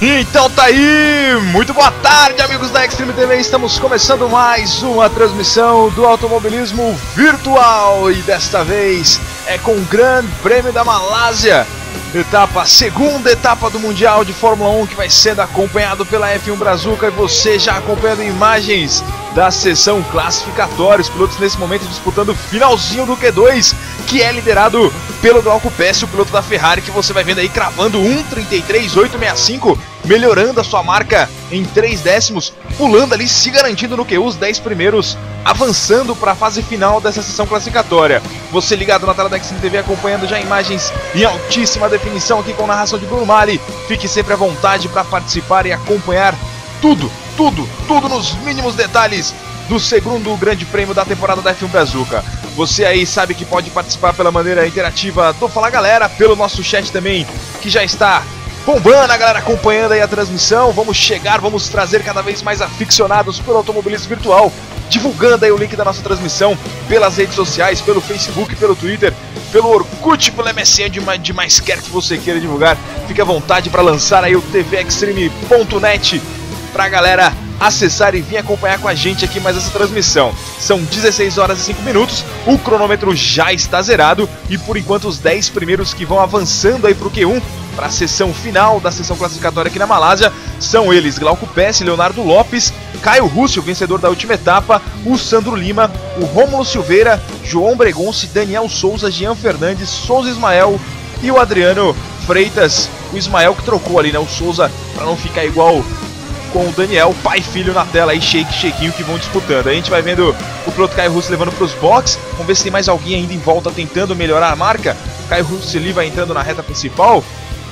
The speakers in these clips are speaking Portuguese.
Então tá aí, muito boa tarde amigos da Extreme TV, estamos começando mais uma transmissão do automobilismo virtual e desta vez é com o Grande Prêmio da Malásia, segunda etapa do Mundial de Fórmula 1 que vai sendo acompanhado pela F1 Brazuca e você já acompanhando imagens da sessão classificatória, os pilotos nesse momento disputando o finalzinho do Q2, que é liderado pelo Glauco Pesce, o piloto da Ferrari, que você vai vendo aí cravando 1:33.865, melhorando a sua marca em 3 décimos, pulando ali, se garantindo no Q1, os 10 primeiros, avançando para a fase final dessa sessão classificatória. Você ligado na tela da Extreme TV, acompanhando já imagens em altíssima definição aqui com narração de Bruno Mali. Fique sempre à vontade para participar e acompanhar tudo nos mínimos detalhes do segundo grande prêmio da temporada da F1 Brazuca. Você aí sabe que pode participar pela maneira interativa do Fala Galera, pelo nosso chat também, que já está bombando, a galera acompanhando aí a transmissão. Vamos trazer cada vez mais aficionados pelo automobilismo virtual, divulgando aí o link da nossa transmissão pelas redes sociais, pelo Facebook, pelo Twitter, pelo Orkut, pelo MSN, de mais quer que você queira divulgar. Fique à vontade para lançar aí o tvextreme.net pra galera acessar e vir acompanhar com a gente aqui mais essa transmissão. São 16 horas e 5 minutos, o cronômetro já está zerado e por enquanto os 10 primeiros que vão avançando aí pro Q1, para a sessão final da sessão classificatória aqui na Malásia, são eles: Glauco Pesce, Leonardo Lopes, Caio Russo, o vencedor da última etapa, o Sandro Lima, o Rômulo Silveira, João Bregonci, Daniel Souza, Jean Fernandes, Souza Ismael e o Adriano Freitas. O Ismael que trocou ali, né, o Souza, para não ficar igual com o Daniel, pai e filho na tela aí, Shequinho, que vão disputando. Aí a gente vai vendo o piloto Caio Russo levando para os boxes. Vamos ver se tem mais alguém ainda em volta tentando melhorar a marca. O Caio Russo ali vai entrando na reta principal.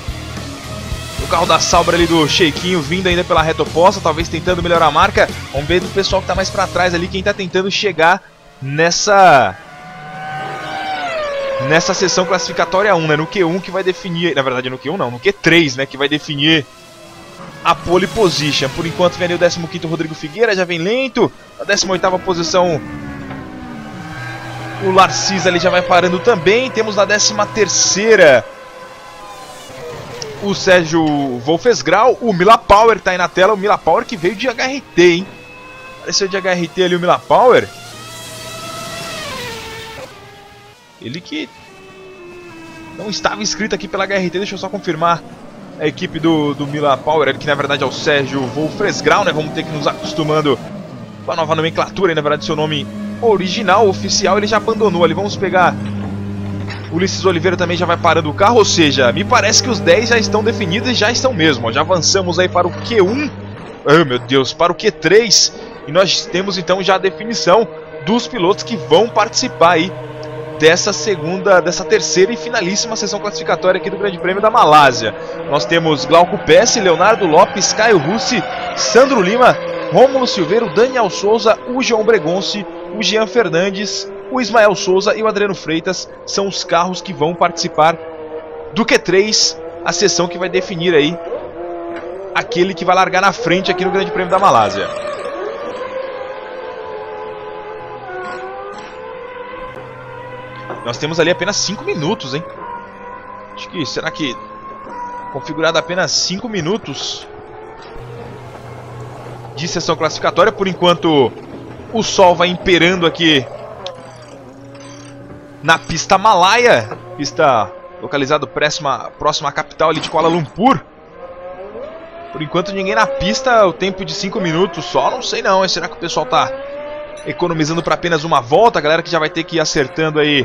O carro da Sauber ali do Shequinho vindo ainda pela reta oposta, talvez tentando melhorar a marca. Vamos ver do pessoal que está mais para trás ali, quem está tentando chegar nessa sessão classificatória 1, né? No Q1 que vai definir, na verdade no Q1 não, no Q3, né? Que vai definir a pole position. Por enquanto vem ali o 15º Rodrigo Figueira, já vem lento. Na 18ª posição o Larcis ali já vai parando também. Temos na 13ª o Sérgio Wolfesgrau. O Mila Power tá aí na tela, o Mila Power que veio de HRT, hein? Apareceu de HRT ali o Mila Power. Ele que não estava inscrito aqui pela HRT, deixa eu só confirmar a equipe do Mila Power, que na verdade é o Sérgio Wolfesgrau, né? Vamos ter que nos acostumando com a nova nomenclatura, e na verdade seu nome original, oficial, ele já abandonou ali. Vamos pegar o Ulisses Oliveira também, já vai parando o carro, ou seja, me parece que os 10 já estão definidos e já estão mesmo, ó. Já avançamos aí para o Q1, oh meu Deus, para o Q3, e nós temos então já a definição dos pilotos que vão participar aí dessa terceira e finalíssima sessão classificatória aqui do Grande Prêmio da Malásia. Nós temos Glauco Pesce, Leonardo Lopes, Caio Russi, Sandro Lima, Rômulo Silveira, o Daniel Souza, o João Bregonci, o Jean Fernandes, o Ismael Souza e o Adriano Freitas. São os carros que vão participar do Q3, a sessão que vai definir aí aquele que vai largar na frente aqui no Grande Prêmio da Malásia. Nós temos ali apenas 5 minutos, hein? Acho que, será que configurado apenas 5 minutos de sessão classificatória? Por enquanto o sol vai imperando aqui na pista Malaya, pista localizada próxima à capital ali de Kuala Lumpur. Por enquanto ninguém na pista, o tempo de 5 minutos só, não sei não, será que o pessoal tá economizando para apenas uma volta? A galera que já vai ter que ir acertando aí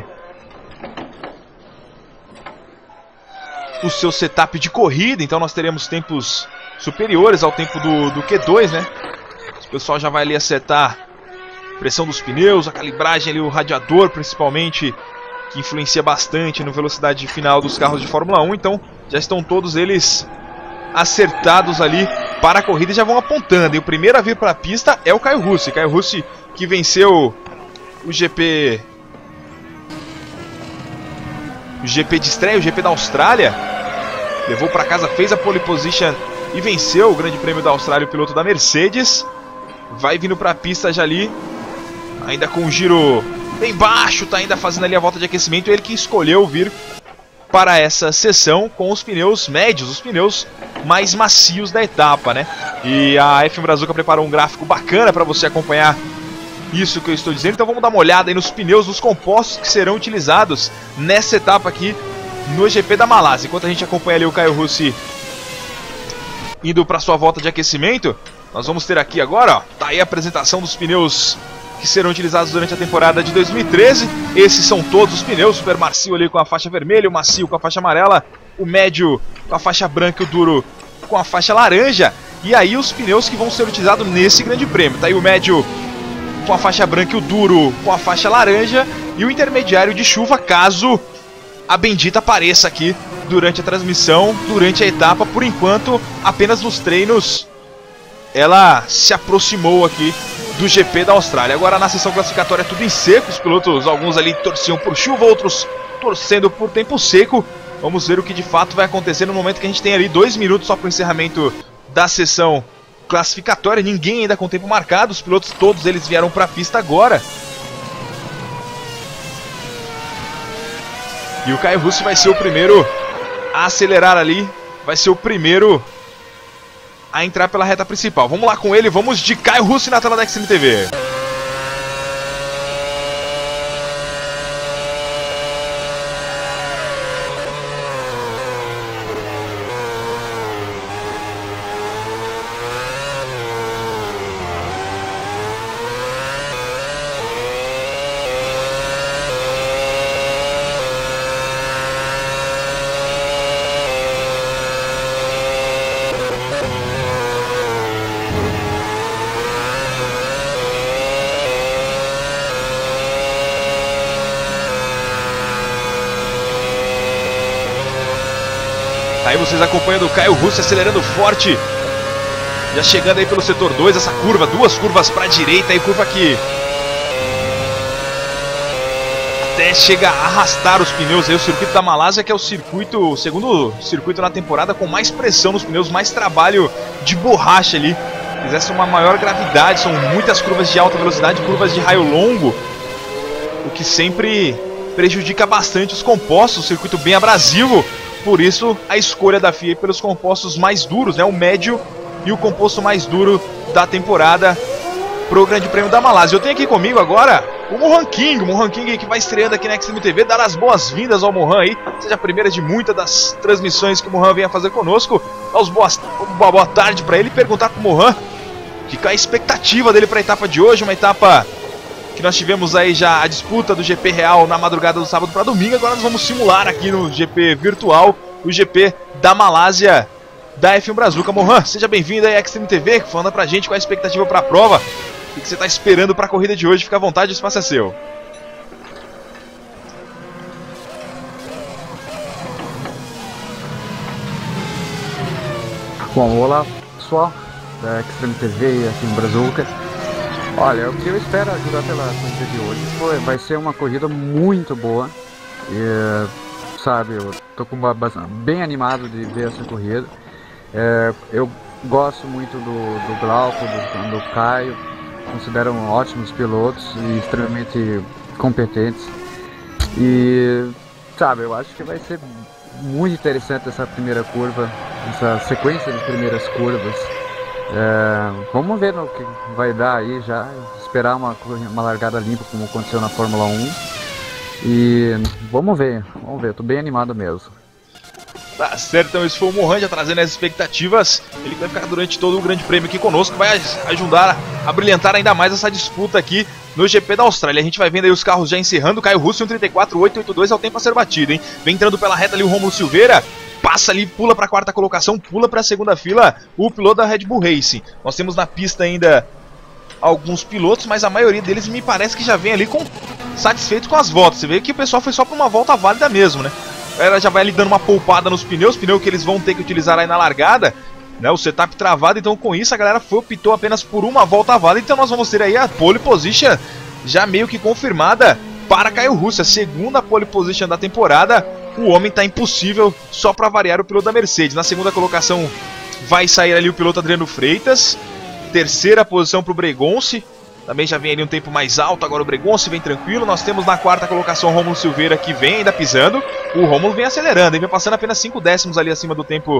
o seu setup de corrida, então nós teremos tempos superiores ao tempo do Q2, né? O pessoal já vai ali acertar a pressão dos pneus, a calibragem ali, o radiador principalmente, que influencia bastante na velocidade final dos carros de Fórmula 1, então já estão todos eles acertados ali para a corrida e já vão apontando. E o primeiro a vir para a pista é o Caio Russi. Caio Russi que venceu o GP de estreia, o GP da Austrália. Levou para casa, fez a pole position e venceu o Grande Prêmio da Austrália, o piloto da Mercedes. Vai vindo para a pista já ali, ainda com o giro bem baixo, tá ainda fazendo ali a volta de aquecimento. Ele que escolheu vir para essa sessão com os pneus médios, os pneus mais macios da etapa, né? E a F1 Brazuca preparou um gráfico bacana para você acompanhar isso que eu estou dizendo. Então vamos dar uma olhada aí nos pneus, nos compostos que serão utilizados nessa etapa aqui no GP da Malásia. Enquanto a gente acompanha ali o Caio Russi indo para sua volta de aquecimento, nós vamos ter aqui agora, ó, tá aí a apresentação dos pneus que serão utilizados durante a temporada de 2013. Esses são todos os pneus, super macio ali com a faixa vermelha, o macio com a faixa amarela, o médio com a faixa branca e o duro com a faixa laranja. E aí os pneus que vão ser utilizados nesse grande prêmio. Tá aí o médio com a faixa branca e o duro com a faixa laranja, e o intermediário de chuva, caso a bendita apareça aqui durante a transmissão, durante a etapa. Por enquanto, apenas nos treinos ela se aproximou aqui do GP da Austrália. Agora na sessão classificatória tudo em seco, os pilotos, alguns ali torciam por chuva, outros torcendo por tempo seco. Vamos ver o que de fato vai acontecer no momento que a gente tem ali 2 minutos só para o encerramento da sessão classificatória. Ninguém ainda com tempo marcado, os pilotos todos eles vieram para a pista agora. E o Caio Russi vai ser o primeiro a acelerar ali, vai ser o primeiro a entrar pela reta principal. Vamos lá com ele, vamos de Caio Russi na tela da Xtreme TV. Aí vocês acompanhando o Caio Russi acelerando forte, já chegando aí pelo setor 2, essa curva, 2 curvas para a direita, aí curva que até chega a arrastar os pneus. Aí o circuito da Malásia, que é o circuito, o segundo circuito na temporada com mais pressão nos pneus, mais trabalho de borracha ali, fizesse uma maior gravidade, são muitas curvas de alta velocidade, curvas de raio longo, o que sempre prejudica bastante os compostos, um circuito bem abrasivo. Por isso, a escolha da FIA pelos compostos mais duros, né? O médio e o composto mais duro da temporada para o Grande Prêmio da Malásia. Eu tenho aqui comigo agora o Mohan King que vai estreando aqui na Xtreme TV. Dar as boas-vindas ao Mohan aí, seja a primeira de muitas das transmissões que o Mohan venha fazer conosco. Dar uma boa tarde para ele e perguntar para o Mohan que qual é a expectativa dele para a etapa de hoje, uma etapa que nós tivemos aí já a disputa do GP real na madrugada do sábado para domingo. Agora nós vamos simular aqui no GP virtual o GP da Malásia da F1 Brazuca. Mohan, seja bem-vindo aí à Xtreme TV, falando pra gente qual é a expectativa para a prova, o que você está esperando para a corrida de hoje. Fica à vontade, o espaço é seu. Bom, olá pessoal da Xtreme TV e F1 Brazuca. Olha, o que eu espero ajudar pela corrida de hoje vai ser uma corrida muito boa. E, sabe, eu tô bem animado de ver essa corrida. Eu gosto muito do Glauco, do Caio. Considero ótimos pilotos e extremamente competentes. E, sabe, eu acho que vai ser muito interessante essa primeira curva, essa sequência de primeiras curvas. Vamos ver no que vai dar aí já, esperar uma largada limpa como aconteceu na Fórmula 1 e vamos ver, eu tô bem animado mesmo. Tá certo, então esse foi o Mohan já trazendo as expectativas. Ele que vai ficar durante todo o Grande Prêmio aqui conosco, vai ajudar a brilhantar ainda mais essa disputa aqui no GP da Austrália. A gente vai vendo aí os carros já encerrando. Caio Russi 1:34.882 é o tempo a ser batido, hein? Vem entrando pela reta ali o Rômulo Silveira, passa ali, pula para a 4ª colocação, pula para a 2ª fila o piloto da Red Bull Racing. Nós temos na pista ainda alguns pilotos, mas a maioria deles me parece que já vem ali satisfeito com as voltas. Você vê que o pessoal foi só para uma volta válida mesmo, né? Ela já vai ali dando uma poupada nos pneus, pneu que eles vão ter que utilizar aí na largada, né? O setup travado, então com isso a galera optou apenas por uma volta válida. Então nós vamos ter aí a pole position já meio que confirmada para Caio Russi, a 2ª pole position da temporada. O homem tá impossível, só para variar o piloto da Mercedes. Na 2ª colocação vai sair ali o piloto Adriano Freitas, 3ª posição para o Bregonce, também já vem ali um tempo mais alto. Agora o Bregonce vem tranquilo. Nós temos na quarta colocação o Rômulo Silveira, que vem ainda pisando. O Rômulo vem acelerando, ele vem passando apenas 5 décimos ali acima do tempo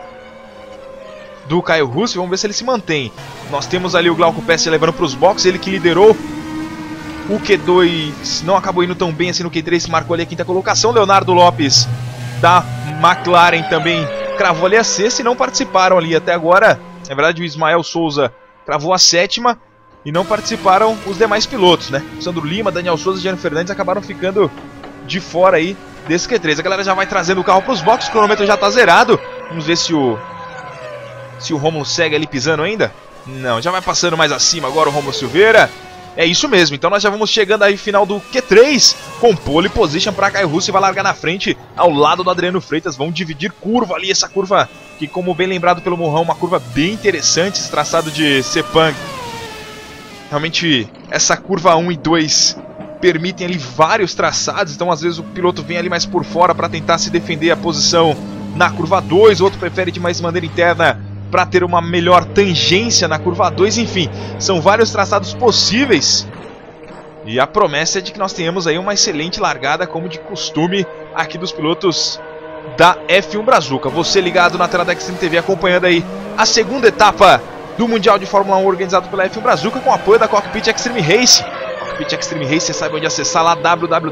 do Caio Russi. Vamos ver se ele se mantém. Nós temos ali o Glauco Pesce levando para os boxes, ele que liderou o Q2, não acabou indo tão bem assim no Q3, se marcou ali a quinta colocação. Leonardo Lopes da McLaren também cravou ali a sexta e não participaram ali até agora. Na verdade o Ismael Souza cravou a sétima e não participaram os demais pilotos, né? Sandro Lima, Daniel Souza e Jean Fernandes acabaram ficando de fora aí desse Q3. A galera já vai trazendo o carro para os boxes, o cronômetro já está zerado. Vamos ver se o Rômulo segue ali pisando ainda. Não, já vai passando mais acima agora o Rômulo Silveira. É isso mesmo, então nós já vamos chegando aí final do Q3 com pole position para Caio Russi, vai largar na frente ao lado do Adriano Freitas. Vão dividir curva ali, essa curva que, como bem lembrado pelo Morrão, uma curva bem interessante, esse traçado de Sepang. Realmente essa curva 1 e 2 permitem ali vários traçados, então às vezes o piloto vem ali mais por fora para tentar se defender a posição na curva 2, o outro prefere de mais maneira interna para ter uma melhor tangência na curva 2, enfim, são vários traçados possíveis. E a promessa é de que nós tenhamos aí uma excelente largada, como de costume, aqui dos pilotos da F1 Brazuca. Você ligado na tela da Xtreme TV, acompanhando aí a segunda etapa do Mundial de Fórmula 1 organizado pela F1 Brazuca, com apoio da Cockpit Extreme Race. Cockpit Extreme Race, você sabe onde acessar lá,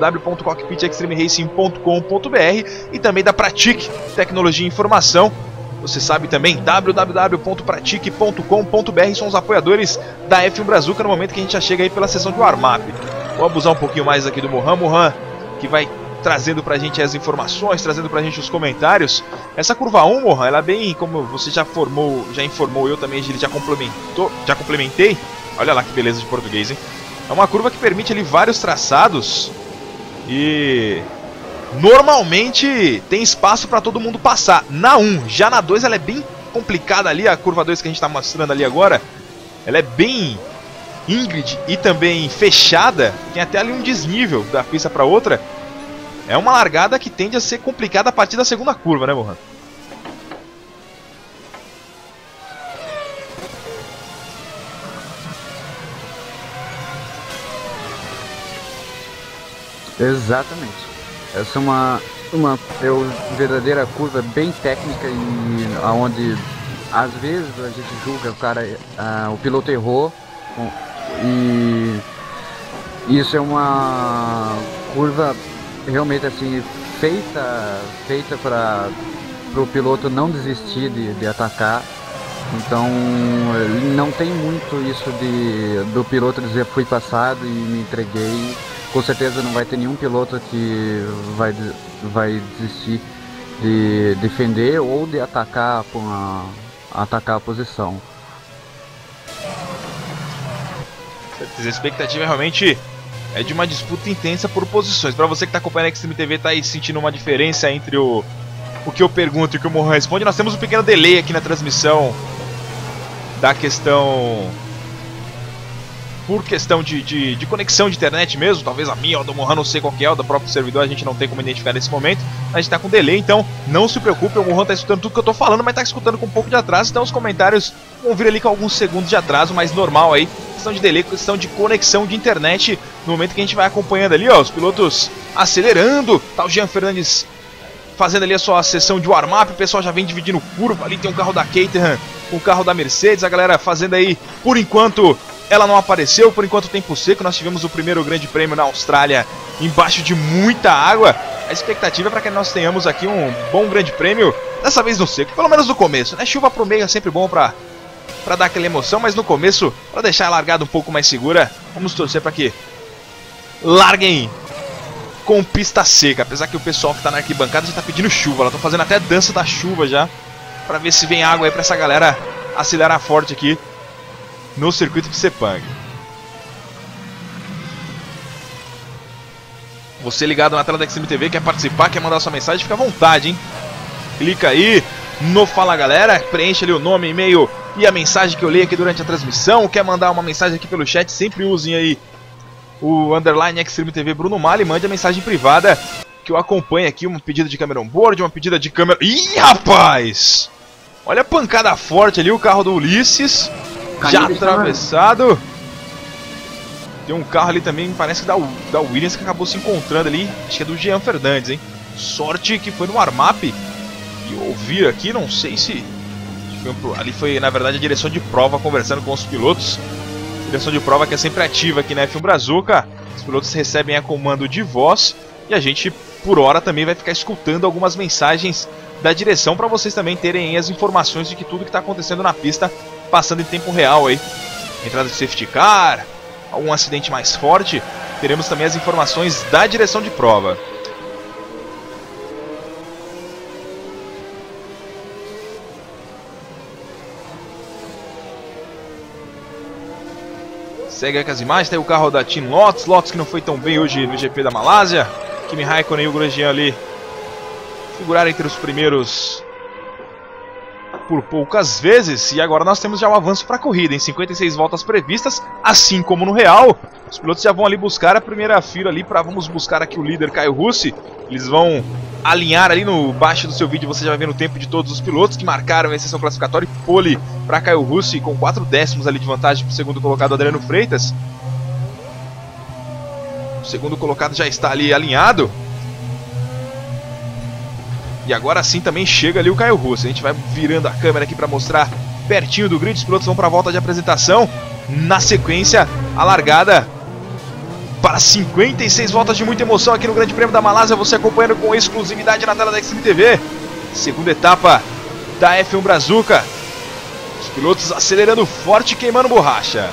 www.cockpitextremeracing.com.br, e também da Pratique Tecnologia e Informação. Você sabe também, www.pratique.com.br, são os apoiadores da F1 Brazuca no momento que a gente já chega aí pela sessão de warm-up. Vou abusar um pouquinho mais aqui do Mohan, que vai trazendo pra gente as informações, trazendo pra gente os comentários. Essa curva 1, Mohan, ela é bem, como você já informou, eu também já complementei. Olha lá que beleza de português, hein? É uma curva que permite ali vários traçados e normalmente tem espaço para todo mundo passar. Na 1, já na 2 ela é bem complicada ali, a curva 2 que a gente está mostrando ali agora. Ela é bem íngreme e também fechada, tem até ali um desnível da pista para outra. É uma largada que tende a ser complicada a partir da segunda curva, né, Mohan? Exatamente. Essa é uma verdadeira curva bem técnica e aonde às vezes a gente julga o piloto errou e isso é uma curva realmente assim feita para o piloto não desistir de atacar. Então não tem muito isso do piloto dizer fui passado e me entreguei. Com certeza não vai ter nenhum piloto que vai desistir de defender ou de atacar a posição. A expectativa realmente é de uma disputa intensa por posições. Para você que está acompanhando a Xtreme TV, está aí sentindo uma diferença entre o que eu pergunto e o que o Mohan responde. Nós temos um pequeno delay aqui na transmissão da questão... por questão de conexão de internet mesmo, talvez a minha ou a do Mohan, não sei qual que é, o do próprio servidor, a gente não tem como identificar nesse momento. A gente tá com delay, então não se preocupe, o Mohan tá escutando tudo que eu tô falando, mas tá escutando com um pouco de atraso, então os comentários vão vir ali com alguns segundos de atraso, mas normal aí, questão de delay, questão de conexão de internet, no momento que a gente vai acompanhando ali, ó, os pilotos acelerando, tá o Jean Fernandes fazendo ali a sua sessão de warm-up, o pessoal já vem dividindo curva, ali tem um carro da Caterham com o carro da Mercedes, a galera fazendo aí, por enquanto... Ela não apareceu, por enquanto tempo seco. Nós tivemos o primeiro grande prêmio na Austrália embaixo de muita água. A expectativa é para que nós tenhamos aqui um bom grande prêmio, dessa vez no seco, pelo menos no começo, né? Chuva pro meio é sempre bom para dar aquela emoção, mas no começo, para deixar a largada um pouco mais segura, vamos torcer para que larguem com pista seca. Apesar que o pessoal que tá na arquibancada já tá pedindo chuva, ela tá fazendo até dança da chuva já, para ver se vem água aí para essa galera acelerar forte aqui no circuito de Sepang. Você ligado na tela da Xtreme TV, quer participar, quer mandar sua mensagem, fica à vontade, hein? Clica aí no Fala Galera, preenche ali o nome, e-mail e a mensagem que eu leio aqui durante a transmissão. Quer mandar uma mensagem aqui pelo chat, sempre usem aí o _ Xtreme TV Bruno Mali, mande a mensagem privada que eu acompanho aqui, uma pedida de câmera on board, uma pedida de câmera... Ih, rapaz! Olha a pancada forte ali, o carro do Ulisses. Já atravessado. Tem um carro ali também, parece que da Williams, que acabou se encontrando ali. Acho que é do Jean Fernandes, hein? Sorte que foi no warm-up. E ouvir aqui, não sei se... Ali foi, na verdade, a direção de prova conversando com os pilotos. Direção de prova que é sempre ativa aqui na F1 Brazuca. Os pilotos recebem a comando de voz. E a gente, por hora, também vai ficar escutando algumas mensagens da direção para vocês também terem as informações de que tudo que está acontecendo na pista passando em tempo real aí. Entrada de safety car, algum acidente mais forte, teremos também as informações da direção de prova. Segue aqui as imagens, tem o carro da Team Lotus, Lotus que não foi tão bem hoje no GP da Malásia. Kimi Raikkonen e o Grosjean ali figuraram entre os primeiros por poucas vezes. E agora nós temos já um avanço para a corrida, em 56 voltas previstas, assim como no real. Os pilotos já vão ali buscar a primeira fila ali para vamos buscar aqui o líder Caio Rossi. Eles vão alinhar ali no baixo do seu vídeo, você já vai ver o tempo de todos os pilotos que marcaram a sessão classificatória. Pole para Caio Rossi com 4 décimos ali de vantagem para o segundo colocado Adriano Freitas. O segundo colocado já está ali alinhado. E agora sim também chega ali o Caio Rossi. A gente vai virando a câmera aqui para mostrar pertinho do grid. Os pilotos vão para a volta de apresentação. Na sequência, a largada para 56 voltas de muita emoção aqui no Grande Prêmio da Malásia. Você acompanhando com exclusividade na tela da Xtreme TV. Segunda etapa da F1 Brazuca. Os pilotos acelerando forte e queimando borracha.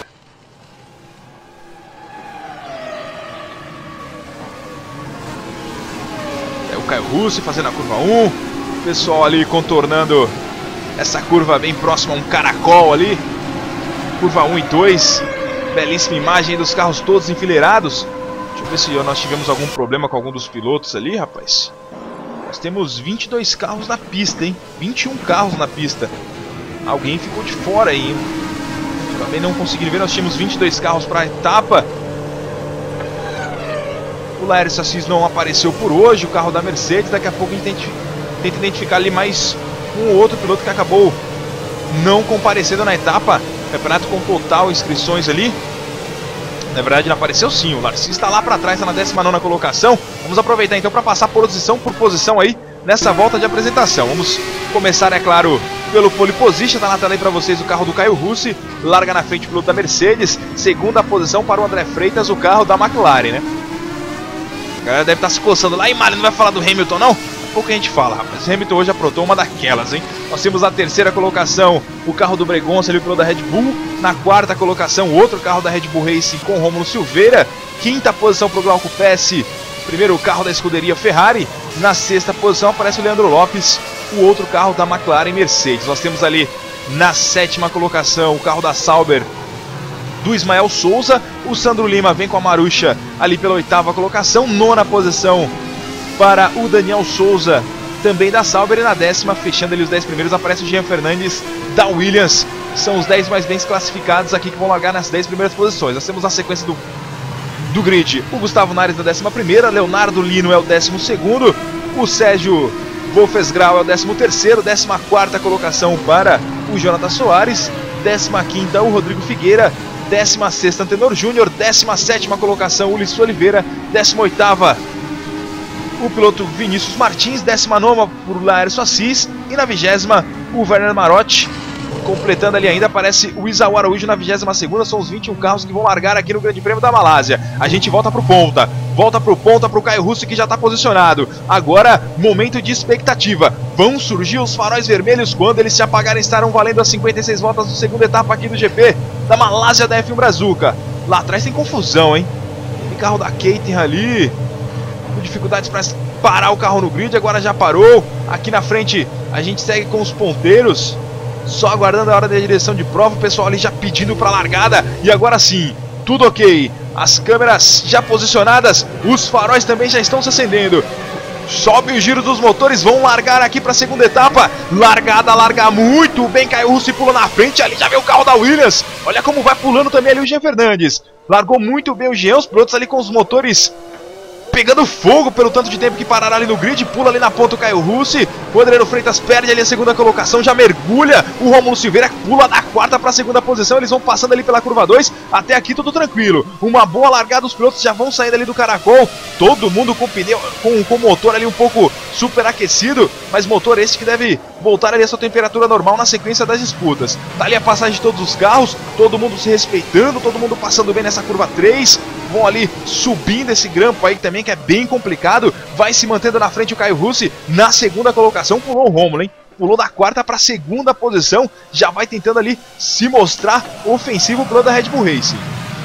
Caio Rossi fazendo a curva 1, o pessoal ali contornando essa curva bem próxima a um caracol ali, curva 1 e 2, belíssima imagem dos carros todos enfileirados. Deixa eu ver se nós tivemos algum problema com algum dos pilotos ali, rapaz. Nós temos 22 carros na pista, hein, 21 carros na pista, alguém ficou de fora aí, hein? Também não consegui ver, nós tínhamos 22 carros para a etapa. O Laércio Assis não apareceu por hoje, o carro da Mercedes. Daqui a pouco a gente tenta identificar ali mais um ou outro piloto que acabou não comparecendo na etapa. Campeonato com total inscrições ali. Na verdade não apareceu sim, o Narciso está lá para trás, está na 19ª colocação. Vamos aproveitar então para passar posição por posição aí nessa volta de apresentação. Vamos começar, é claro, pelo pole position. Está na tela aí para vocês o carro do Caio Rossi. Larga na frente o piloto da Mercedes. Segunda posição para o André Freitas, o carro da McLaren, né? A galera deve estar se coçando lá. E Mário, não vai falar do Hamilton não? Daqui a pouco a gente fala, rapaz. O Hamilton hoje aprontou uma daquelas, hein? Nós temos na terceira colocação o carro do Bregonça, ali o piloto da Red Bull. Na quarta colocação, outro carro da Red Bull Racing com Rômulo Silveira. Quinta posição para o Glauco Pesce, primeiro carro da escuderia Ferrari. Na sexta posição aparece o Leandro Lopes, o outro carro da McLaren Mercedes. Nós temos ali na sétima colocação o carro da Sauber do Ismael Souza. O Sandro Lima vem com a Marusha ali pela oitava colocação. Nona posição para o Daniel Souza, também da Sauber. E na décima, fechando ali os 10 primeiros, aparece o Jean Fernandes da Williams. São os 10 mais bem classificados aqui que vão largar nas 10 primeiras posições. Nós temos na sequência do grid o Gustavo Nares da 11ª, Leonardo Lino é o 12º, o Sérgio Wolfesgrau é o 13º, 14ª colocação para o Jonathan Soares, 15ª o Rodrigo Figueira, 16ª Antenor Júnior, 17ª colocação Ulisses Oliveira, 18ª o piloto Vinícius Martins, 19ª por Laércio Assis e na 20ª o Werner Marotti. Completando ali ainda aparece o Isaú Araújo na 22ª, são os 21 carros que vão largar aqui no Grande Prêmio da Malásia. A gente volta pro ponta pro Caio Rossi que já está posicionado. Agora, momento de expectativa. Vão surgir os faróis vermelhos, quando eles se apagarem estarão valendo as 56 voltas da segunda etapa aqui do GP da Malásia da F1 Brazuca. Lá atrás tem confusão, hein? Tem carro da Caterham ali, com dificuldades para parar o carro no grid, agora já parou. Aqui na frente a gente segue com os ponteiros, só aguardando a hora da direção de prova, o pessoal ali já pedindo para largada. E agora sim, tudo ok, as câmeras já posicionadas, os faróis também já estão se acendendo. Sobe o giro dos motores, vão largar aqui para a segunda etapa. Largada, larga muito bem, Caio Rossi pula na frente, ali já vê o carro da Williams. Olha como vai pulando também ali o Jean Fernandes. Largou muito bem o Jean, os pilotos ali com os motores pegando fogo pelo tanto de tempo que pararam ali no grid. Pula ali na ponta o Caio Russi. O Adriano Freitas perde ali a segunda colocação, já mergulha. O Rômulo Silveira pula da quarta para a segunda posição. Eles vão passando ali pela curva 2. Até aqui tudo tranquilo. Uma boa largada, os pilotos já vão sair ali do caracol. Todo mundo com pneu, com o motor ali um pouco superaquecido. Mas motor esse que deve voltar ali a sua temperatura normal na sequência das disputas. Tá ali a passagem de todos os carros. Todo mundo se respeitando, todo mundo passando bem nessa curva 3. Vão ali subindo esse grampo aí também, que é bem complicado. Vai se mantendo na frente o Caio Russi. Na segunda colocação pulou o Rômulo, hein? Pulou da quarta para a segunda posição. Já vai tentando ali se mostrar ofensivo pelo da Red Bull Racing.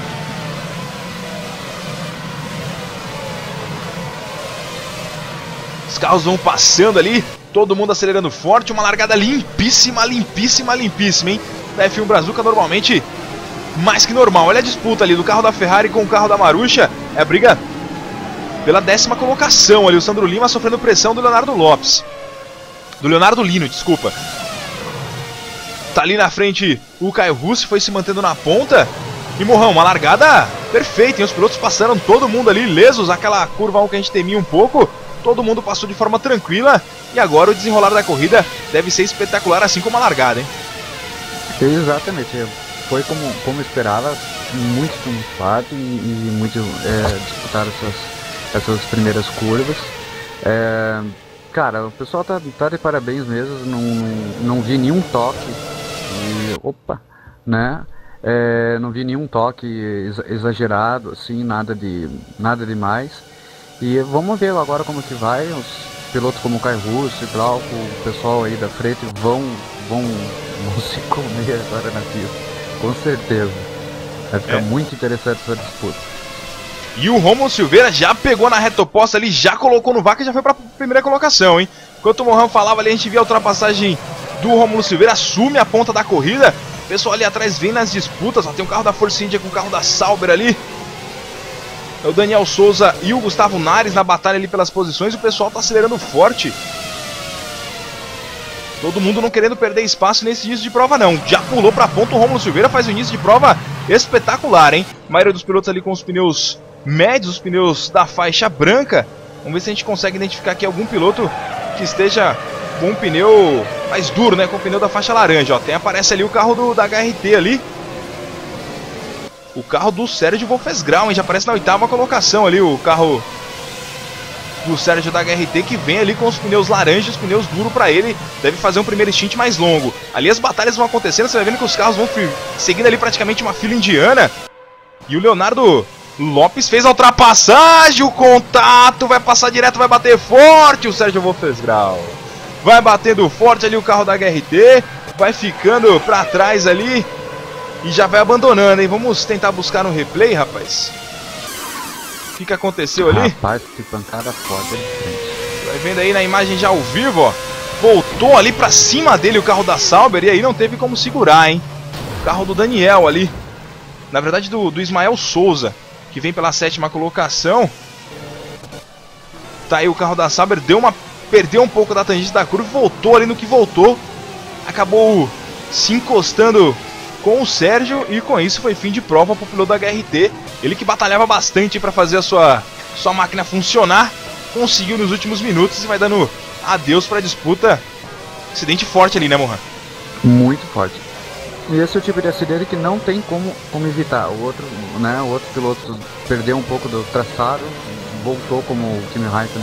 Os carros vão passando ali. Todo mundo acelerando forte. Uma largada limpíssima, limpíssima, limpíssima, hein? Da F1 Brazuca normalmente mais que normal. Olha a disputa ali do carro da Ferrari com o carro da Marussia. É a briga pela 10ª colocação ali. O Sandro Lima sofrendo pressão do Leonardo Lopes. Do Leonardo Lino, desculpa. Tá ali na frente o Caio Russi, foi se mantendo na ponta. E Morrão, uma largada perfeita, hein? Os pilotos passaram todo mundo ali ilesos. Aquela curva 1 que a gente temia um pouco. Todo mundo passou de forma tranquila. E agora o desenrolar da corrida deve ser espetacular, assim como a largada, hein? Exatamente. Foi como esperava, muito tumultuado e muito disputado essas primeiras curvas. Cara, o pessoal tá de parabéns mesmo, não vi nenhum toque, não vi nenhum toque exagerado, assim, nada demais. E vamos ver agora como que vai, os pilotos como o Caio Russi, Glauco, o pessoal aí da frente vão se comer agora na pista. Com certeza. Vai ficar muito interessante essa disputa. E o Rômulo Silveira já pegou na reta oposta ali, já colocou no vácuo e já foi para a primeira colocação, hein? Enquanto o Morrão falava ali, a gente via a ultrapassagem do Rômulo Silveira, assume a ponta da corrida. O pessoal ali atrás vem nas disputas, ó, tem um carro da Force India com o carro da Sauber ali. É o Daniel Souza e o Gustavo Nares na batalha ali pelas posições. O pessoal tá acelerando forte. Todo mundo não querendo perder espaço nesse início de prova não. Já pulou pra ponta, o Rômulo Silveira faz o início de prova espetacular, hein? A maioria dos pilotos ali com os pneus médios, os pneus da faixa branca. Vamos ver se a gente consegue identificar aqui algum piloto que esteja com um pneu mais duro, né? Com o pneu da faixa laranja, ó. Aparece ali o carro da HRT ali. O carro do Sérgio Wolfesgrau, hein? Já aparece na 8ª colocação ali o carro do Sérgio da HRT, que vem ali com os pneus laranjas, os pneus duros para ele, deve fazer um primeiro stint mais longo. Ali as batalhas vão acontecendo, você vai vendo que os carros vão seguindo ali praticamente uma fila indiana. E o Leonardo Lopes fez a ultrapassagem, o contato, vai passar direto, vai bater forte o Sérgio Wolfesgrau. Vai batendo forte ali o carro da HRT, vai ficando para trás ali e já vai abandonando, hein? Vamos tentar buscar no replay, rapaz. O que aconteceu ali? Rapaz, que pancada foda de frente. Vai vendo aí na imagem já ao vivo, ó. Voltou ali pra cima dele o carro da Sauber e aí não teve como segurar, hein? O carro do Daniel ali. Na verdade do Ismael Souza, que vem pela 7ª colocação. Tá aí o carro da Sauber, perdeu um pouco da tangente da curva, voltou ali no que voltou. Acabou se encostando com o Sérgio e com isso foi fim de prova para o piloto da HRT. Ele que batalhava bastante para fazer a sua máquina funcionar, conseguiu nos últimos minutos e vai dando adeus para a disputa. Acidente forte ali, né, Mohan? Muito forte. E esse é o tipo de acidente que não tem como evitar. O outro piloto perdeu um pouco do traçado, voltou como o Kimi Raikkonen.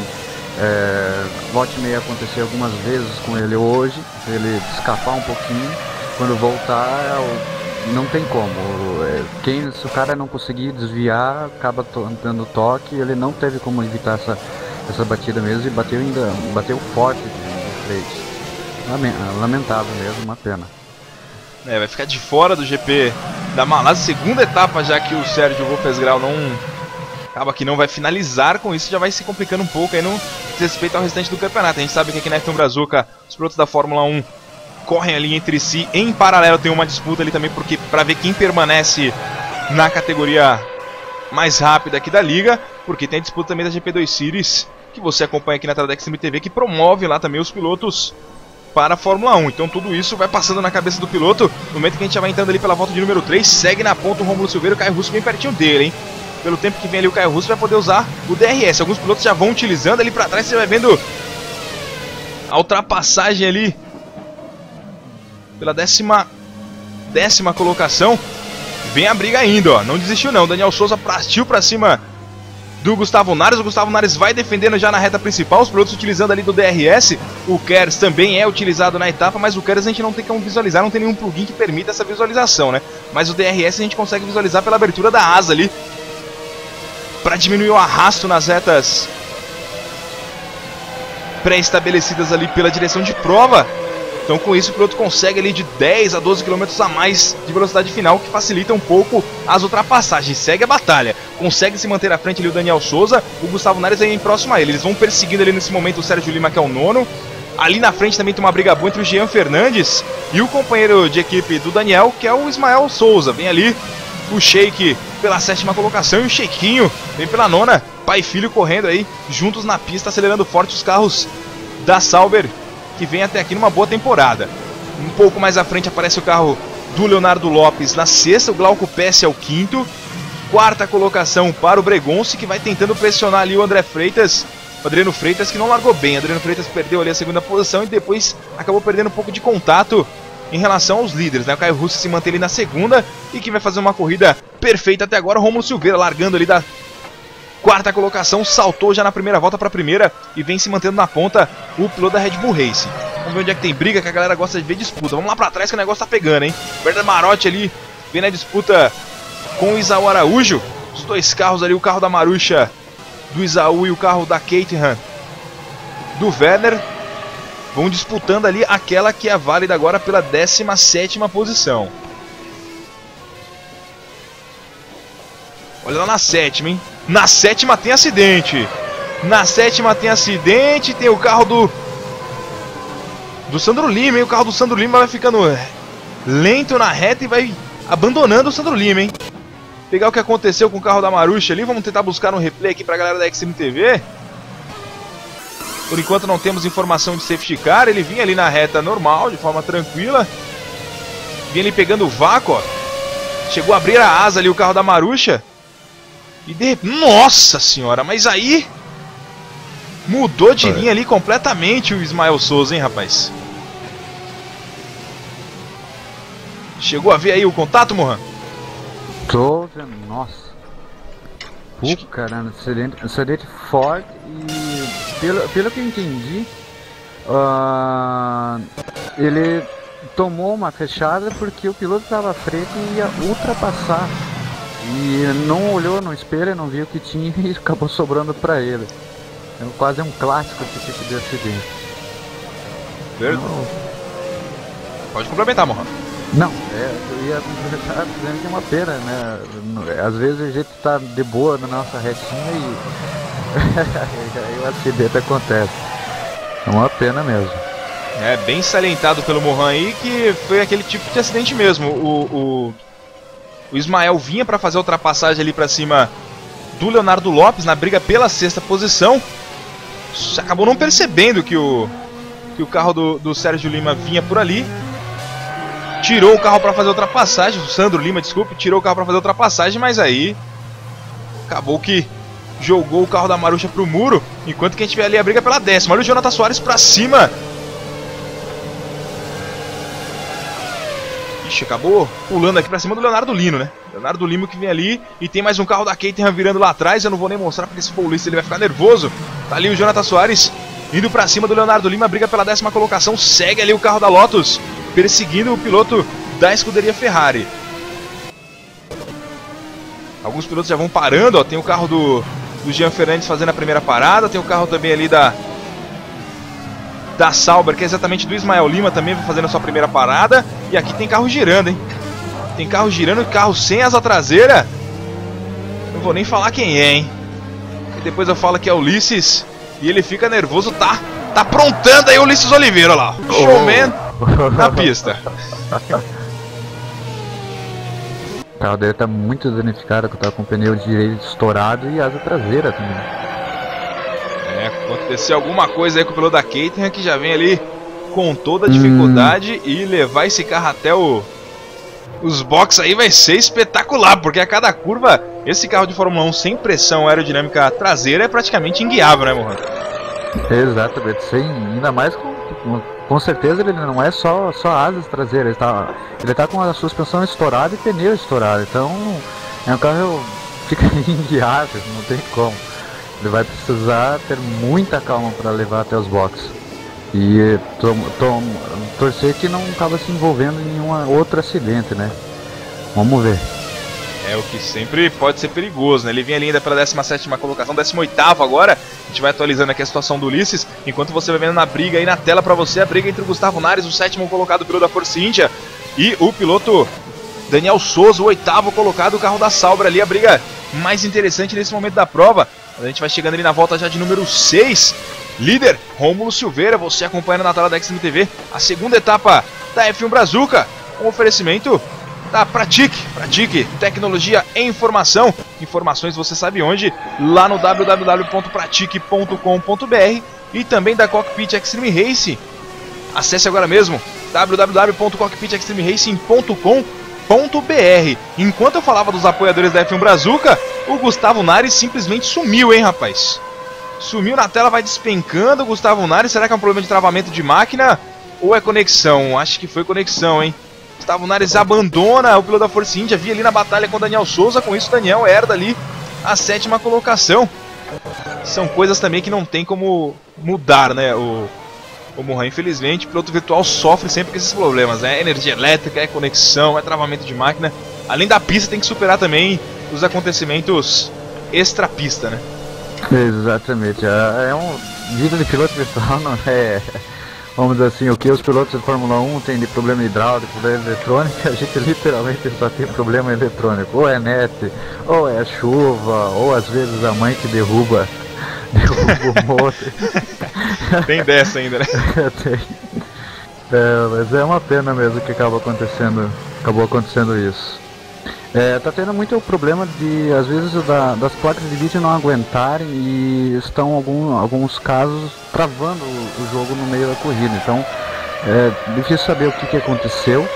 Volte e meia aconteceu algumas vezes com ele hoje, ele escapar um pouquinho. Quando voltar, não tem como. Se o cara não conseguir desviar, acaba dando toque. Ele não teve como evitar essa batida mesmo e bateu forte de frente. Lamentável mesmo, uma pena. Vai ficar de fora do GP da Malásia, segunda etapa, já que o Sérgio Wolfesgrau acaba que não vai finalizar. Com isso já vai se complicando um pouco aí no respeito ao restante do campeonato. A gente sabe que aqui na F1 Brazuca os pilotos da Fórmula 1 correm ali entre si, em paralelo tem uma disputa ali também para ver quem permanece na categoria mais rápida aqui da liga, porque tem a disputa também da GP2 Series, que você acompanha aqui na tela da Extreme TV, que promove lá também os pilotos para a Fórmula 1. Então tudo isso vai passando na cabeça do piloto, no momento que a gente já vai entrando ali pela volta de número 3, segue na ponta o Rômulo Silveira, o Caio Russi bem pertinho dele, hein? pelo tempo que vem ali o Caio Russo vai poder usar o DRS. Alguns pilotos já vão utilizando ali pra trás, você vai vendo a ultrapassagem ali pela décima colocação. Vem a briga ainda, ó, não desistiu não. Daniel Souza partiu pra cima do Gustavo Nares. O Gustavo Nares vai defendendo já na reta principal, os pilotos utilizando ali do DRS. O KERS também é utilizado na etapa, mas o KERS a gente não tem como visualizar, não tem nenhum plugin que permita essa visualização, né? Mas o DRS a gente consegue visualizar pela abertura da asa ali, para diminuir o arrasto nas retas pré-estabelecidas ali pela direção de prova. Então com isso o piloto consegue ali de 10 a 12 km a mais de velocidade final, que facilita um pouco as ultrapassagens. Segue a batalha, consegue se manter à frente ali o Daniel Souza, o Gustavo Nares aí próximo a ele. Eles vão perseguindo ali nesse momento o Sérgio Lima, que é o nono. Ali na frente também tem uma briga boa entre o Jean Fernandes e o companheiro de equipe do Daniel, que é o Ismael Souza. Vem ali o Sheik pela 7ª colocação e o Sheikinho vem pela 9ª. Pai e filho correndo aí juntos na pista, acelerando forte os carros da Sauber, que vem até aqui numa boa temporada. Um pouco mais à frente aparece o carro do Leonardo Lopes na 6ª, o Glauco Pesce é o 5º. 4ª colocação para o Bregonce, que vai tentando pressionar ali o André Freitas, o Adriano Freitas, que não largou bem. O Adriano Freitas perdeu ali a 2ª posição e depois acabou perdendo um pouco de contato em relação aos líderes, né? O Caio Russo se mantém ali na 2ª e que vai fazer uma corrida perfeita até agora. O Rômulo Silveira largando ali da 4ª colocação, saltou já na primeira volta para a primeira e vem se mantendo na ponta o piloto da Red Bull Racing. Vamos ver onde é que tem briga, que a galera gosta de ver disputa. Vamos lá para trás que o negócio tá pegando, hein? Werner Marotti ali vem na disputa com o Isaú Araújo. Os dois carros ali, o carro da Marussia do Isaú e o carro da Caterham do Werner, vão disputando ali aquela que é válida agora pela 17ª posição. Olha lá na 7ª, hein? Na 7ª tem acidente. Na 7ª tem acidente. Tem o carro do Sandro Lima, hein? O carro do Sandro Lima vai ficando lento na reta e vai abandonando o Sandro Lima, hein? Pegar o que aconteceu com o carro da Marussia ali. Vamos tentar buscar um replay aqui pra galera da Xtreme TV. Por enquanto não temos informação de safety car. Ele vinha ali na reta normal, de forma tranquila. Vinha ali pegando o vácuo, ó. Chegou a abrir a asa ali o carro da Marussia. E de repente... Nossa senhora, mas aí... Mudou de linha ali completamente o Ismael Souza, hein, rapaz? Chegou a ver aí o contato, Mohan? Tô vendo, nossa. Pô, caramba, acidente forte e pelo que eu entendi, ele tomou uma fechada porque o piloto estava à frente e ia ultrapassar. E não olhou no espelho, não viu o que tinha e acabou sobrando para ele. É quase um clássico esse tipo de acidente. Verdade. Pode complementar, Mohan. Não, eu ia complementar dizendo que é uma pena, né? Às vezes a gente tá de boa na nossa retinha e aí o acidente acontece. É uma pena mesmo. É bem salientado pelo Mohan aí que foi aquele tipo de acidente mesmo. O Ismael vinha para fazer a ultrapassagem ali para cima do Leonardo Lopes na briga pela 6ª posição. Acabou não percebendo que o carro do Sérgio Lima vinha por ali. Tirou o carro para fazer a ultrapassagem. O Sandro Lima, desculpe, tirou o carro para fazer a ultrapassagem, mas aí acabou que jogou o carro da Marussia pro muro. Enquanto que a gente vê ali a briga pela 10ª. Olha o Jonathan Soares para cima. Ixi, acabou pulando aqui pra cima do Leonardo Lino, né? Leonardo Lino que vem ali e tem mais um carro da Caterham virando lá atrás. Eu não vou nem mostrar porque se for o Ulisses ele vai ficar nervoso. Tá ali o Jonathan Soares indo pra cima do Leonardo Lima, briga pela 10ª colocação. Segue ali o carro da Lotus, perseguindo o piloto da escuderia Ferrari. Alguns pilotos já vão parando, ó. Tem o carro do Jean Fernandes fazendo a primeira parada. Tem o carro também ali da Sauber, que é exatamente do Ismael Lima, também vai fazendo a sua primeira parada. E aqui tem carro girando, hein? Tem carro girando, carro sem asa traseira. Não vou nem falar quem é, hein? E depois eu falo que é o Ulisses e ele fica nervoso, tá aprontando aí o Ulisses Oliveira, olha lá. Showman na pista. O carro dele tá muito danificado, que tá com o pneu direito estourado e asa traseira também. Aconteceu alguma coisa aí com o piloto da Caterham, que já vem ali com toda a dificuldade e levar esse carro até os boxes aí vai ser espetacular, porque a cada curva esse carro de Fórmula 1 sem pressão aerodinâmica traseira é praticamente inguiável, né, Mohan? Exatamente, sim, ainda mais com certeza ele não é só asas traseiras, ele tá com a suspensão estourada e pneu estourado, então é um carro que fica inguiável, não tem como. Ele vai precisar ter muita calma para levar até os boxes. E torcer que não acaba se envolvendo em nenhum outro acidente, né? Vamos ver. É o que sempre pode ser perigoso, né? Ele vinha ali ainda pela 17ª colocação, 18º agora. A gente vai atualizando aqui a situação do Ulisses, enquanto você vai vendo na briga aí na tela pra você, a briga entre o Gustavo Nares, o 7º colocado piloto da Force India, e o piloto Daniel Souza, o 8º colocado, o carro da Sauber ali, a briga mais interessante nesse momento da prova. A gente vai chegando ali na volta já de número 6. Líder, Rômulo Silveira, você acompanhando na tela da XM TV a segunda etapa da F1 Brazuca, com oferecimento da Pratique, tecnologia e informação. Informações você sabe onde? Lá no www.pratique.com.br e também da Cockpit Extreme Racing. Acesse agora mesmo www.cockpitextremeracing.com.br. Enquanto eu falava dos apoiadores da F1 Brazuca, o Gustavo Nares simplesmente sumiu, hein, rapaz? Sumiu na tela, vai despencando o Gustavo Nares. Será que é um problema de travamento de máquina ou é conexão? Acho que foi conexão, hein? Gustavo Nares abandona o piloto da Force India, via ali na batalha com o Daniel Souza. Com isso, Daniel herda ali a 7ª colocação. São coisas também que não tem como mudar, né? O Mohan, infelizmente, o piloto virtual sofre sempre com esses problemas, né? É energia elétrica, é conexão, é travamento de máquina. Além da pista, tem que superar também os acontecimentos extra-pista, né? Exatamente, vida de piloto virtual não é, vamos dizer assim, o que os pilotos de Fórmula 1 têm de problema hidráulico, problema eletrônico, a gente literalmente só tem problema eletrônico, ou é net, ou é chuva, ou às vezes a mãe que derruba o motor. Tem dessa ainda, né? Tem. Mas é uma pena mesmo que acabou acontecendo isso. Tá tendo muito problema de, às vezes, das placas de vídeo não aguentarem e estão alguns casos travando o jogo no meio da corrida. Então é difícil saber o que aconteceu,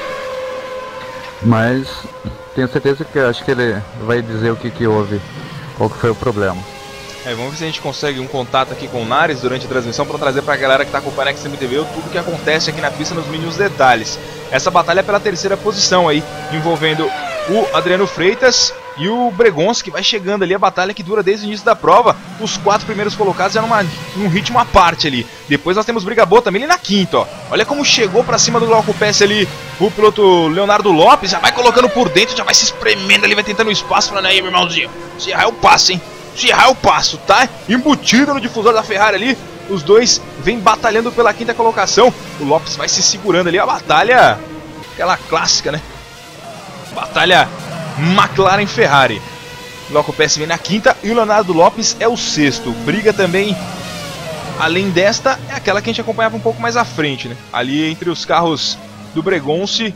mas tenho certeza que acho que ele vai dizer o que houve, qual que foi o problema. Vamos ver se a gente consegue um contato aqui com o Nares durante a transmissão para trazer para a galera que está acompanhando a XM TV tudo que acontece aqui na pista nos mínimos detalhes. Essa batalha é pela 3ª posição aí, envolvendo o Adriano Freitas e o Bregonski, que vai chegando ali, a batalha que dura desde o início da prova. Os 4 primeiros colocados já num ritmo à parte ali. Depois nós temos briga boa também ali na 5ª, ó. Olha como chegou pra cima do Glauco Pesce ali o piloto Leonardo Lopes, já vai colocando por dentro, já vai se espremendo ali, vai tentando espaço, falando aí, meu irmãozinho, se errar eu passo, hein? Se errar eu passo, tá? Embutido no difusor da Ferrari ali, os dois vêm batalhando pela 5ª colocação. O Lopes vai se segurando ali, a batalha, aquela clássica, né? Batalha McLaren-Ferrari. O Glauco Pesce vem na 5ª e o Leonardo Lopes é o 6º. Briga também, além desta, é aquela que a gente acompanhava um pouco mais à frente, né? Ali entre os carros do Bregonci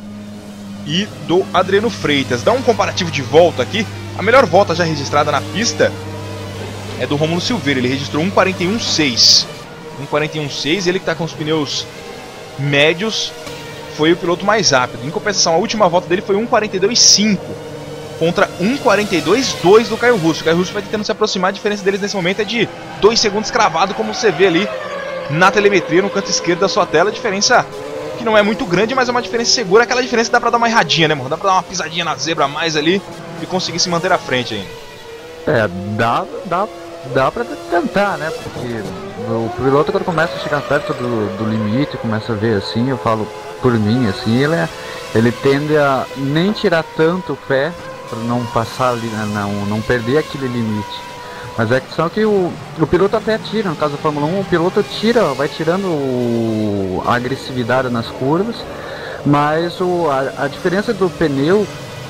e do Adriano Freitas. Dá um comparativo de volta aqui. A melhor volta já registrada na pista é do Rômulo Silveira. Ele registrou 1:41.6. 1:41.6, ele que está com os pneus médios, foi o piloto mais rápido. Em compensação, a última volta dele foi 1:42.5 contra 1:42.2 do Caio Russo. O Caio Russo vai tentando se aproximar, a diferença deles nesse momento é de 2 segundos cravado, como você vê ali na telemetria, no canto esquerdo da sua tela. A diferença que não é muito grande, mas é uma diferença segura. Aquela diferença que dá pra dar uma erradinha, né, mano? Dá pra dar uma pisadinha na zebra a mais ali e conseguir se manter à frente ainda. Dá pra tentar, né? Porque o piloto, quando começa a chegar perto do limite, começa a ver assim, eu falo por mim, assim, ele tende a nem tirar tanto o pé para não passar ali, não perder aquele limite. Mas é a questão que o piloto até tira, no caso da Fórmula 1, o piloto vai tirando a agressividade nas curvas, mas a diferença do pneu,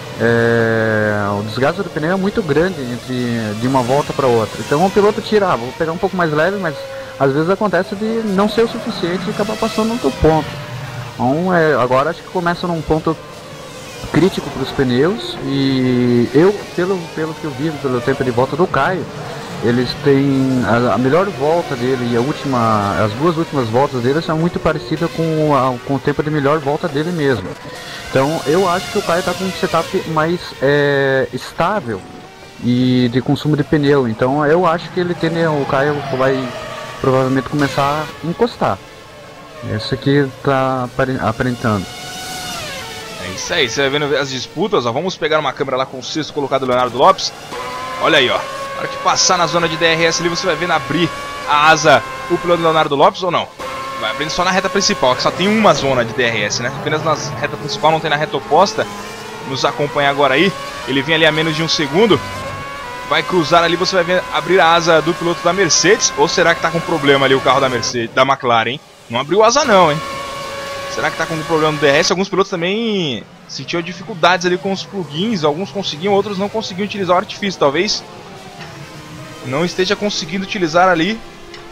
o desgaste do pneu é muito grande de uma volta para outra. Então o piloto tira, vou pegar um pouco mais leve, mas às vezes acontece de não ser o suficiente e acabar passando no ponto. Então agora acho que começa num ponto crítico para os pneus, e pelo que eu vi, pelo tempo de volta do Caio, eles têm a melhor volta dele e as 2 últimas voltas dele são muito parecidas com o tempo de melhor volta dele mesmo. Então eu acho que o Caio está com um setup mais estável e de consumo de pneu. Então eu acho que ele tem, o Caio vai provavelmente começar a encostar. Esse aqui tá aparentando. É isso aí, você vai vendo as disputas, ó. Vamos pegar uma câmera lá com o sexto colocado Leonardo Lopes. Olha aí, ó. Na hora que passar na zona de DRS ali, você vai vendo abrir a asa o piloto Leonardo Lopes ou não? Vai abrindo só na reta principal, que só tem uma zona de DRS, né? Apenas na reta principal, não tem na reta oposta. Nos acompanha agora aí. Ele vem ali a menos de 1 segundo. Vai cruzar ali, você vai ver abrir a asa do piloto da Mercedes. Ou será que tá com problema ali o carro da Mercedes, da McLaren, hein? Não abriu asa não, hein? Será que tá com algum problema no DRS? Alguns pilotos também sentiam dificuldades ali com os plugins. Alguns conseguiam, outros não conseguiam utilizar o artifício. Talvez não esteja conseguindo utilizar ali.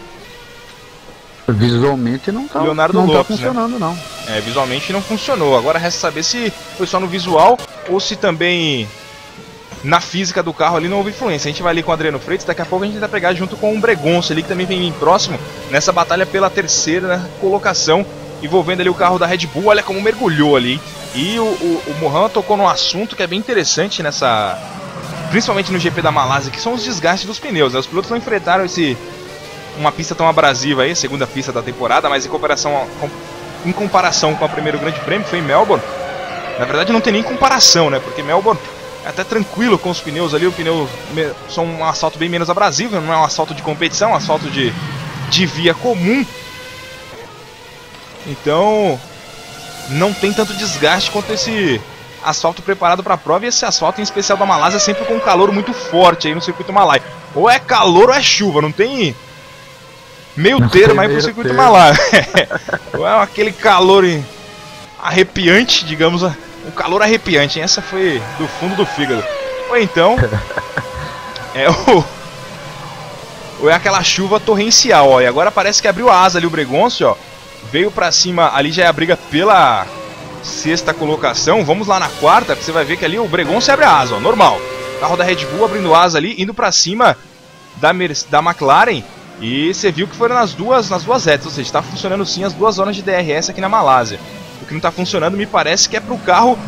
Visualmente não tá, Leonardo não Lopes, tá funcionando, né? Não. É, visualmente não funcionou. Agora resta saber se foi só no visual ou se também na física do carro ali não houve influência. A gente vai ali com o Adriano Freitas, daqui a pouco a gente vai pegar junto com o Bregonça ali, que também vem próximo nessa batalha pela terceira colocação, envolvendo ali o carro da Red Bull. Olha como mergulhou ali. E o Mohan tocou num assunto que é bem interessante nessa, principalmente no GP da Malásia, que são os desgastes dos pneus, né? Os pilotos não enfrentaram uma pista tão abrasiva aí, segunda pista da temporada, mas em comparação com a primeiro grande prêmio, que foi em Melbourne, na verdade não tem nem comparação, né? Porque Melbourne é até tranquilo com os pneus ali, o pneu são um asfalto bem menos abrasivo, não é um asfalto de competição, é um asfalto de via comum. Então não tem tanto desgaste quanto esse asfalto preparado para a prova, e esse asfalto em especial da Malásia sempre com um calor muito forte aí no circuito malai. Ou é calor ou é chuva, não tem meio termo aí pro circuito malai. Ou é aquele calor arrepiante, digamos, um calor arrepiante, hein? Essa foi do fundo do fígado. Ou então ou é aquela chuva torrencial, ó. E agora parece que abriu a asa ali o Bregonce, ó. Veio pra cima, ali já é a briga pela sexta colocação. Vamos lá na quarta, que você vai ver que ali o Bregonce abre a asa, ó, normal. Carro da Red Bull abrindo asa ali, indo pra cima da McLaren. E você viu que foram nas duas retas, ou seja, está funcionando sim as duas zonas de DRS aqui na Malásia. O que não está funcionando, me parece que é pro carro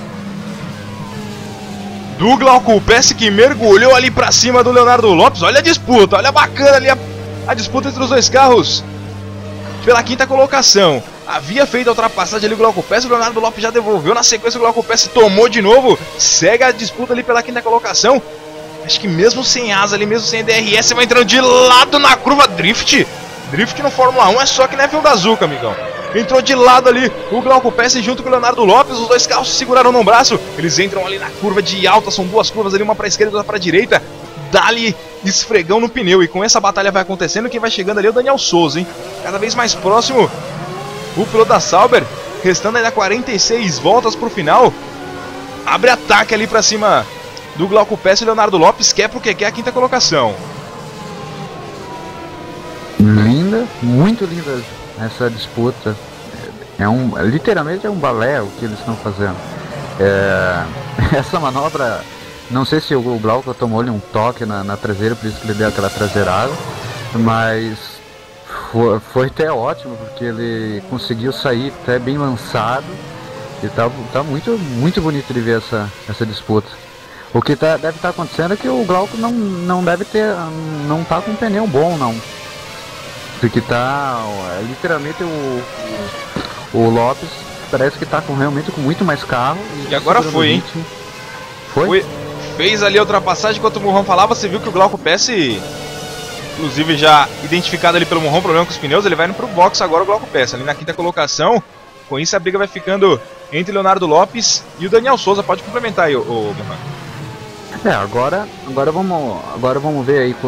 do Glauco Pesce, que mergulhou ali pra cima do Leonardo Lopes. Olha a disputa, olha bacana ali a disputa entre os dois carros pela quinta colocação. Havia feito a ultrapassagem ali o Glauco Pesce, o Leonardo Lopes já devolveu, na sequência o Glauco Pesce tomou de novo, segue a disputa ali pela quinta colocação. Acho que mesmo sem asa ali, mesmo sem DRS, você vai entrando de lado na curva. Drift no Fórmula 1 é só que Neville Gazuca, amigão. Entrou de lado ali o Glauco Pesce junto com o Leonardo Lopes. Os dois carros se seguraram no braço. Eles entram ali na curva de alta. São duas curvas ali, uma para a esquerda e outra para a direita. Dá-lhe esfregão no pneu. E com essa batalha vai acontecendo, quem vai chegando ali é o Daniel Souza, hein? Cada vez mais próximo o piloto da Sauber. Restando ainda 46 voltas pro final. Abre ataque ali para cima do Glauco Pesce e Leonardo Lopes, quer porque quer a quinta colocação. Linda, muito linda essa disputa. Literalmente é um balé o que eles estão fazendo. Essa manobra, não sei se o Glauco tomou-lhe um toque na traseira, por isso que ele deu aquela traseirada, mas foi até ótimo, porque ele conseguiu sair até bem lançado e tá muito, muito bonito de ver essa disputa. O que deve estar acontecendo é que o Glauco não tá com um pneu bom, não. Porque literalmente o Lopes parece que tá realmente com muito mais carro. E agora foi, hein? Foi? Fez ali a ultrapassagem, enquanto o Mohan falava, você viu que o Glauco Pesce, inclusive já identificado ali pelo Mohan, problema com os pneus, ele vai indo pro box agora o Glauco Pesce, ali na quinta colocação. Com isso a briga vai ficando entre Leonardo Lopes e o Daniel Souza. Pode complementar aí, o Mohan. Agora vamos ver aí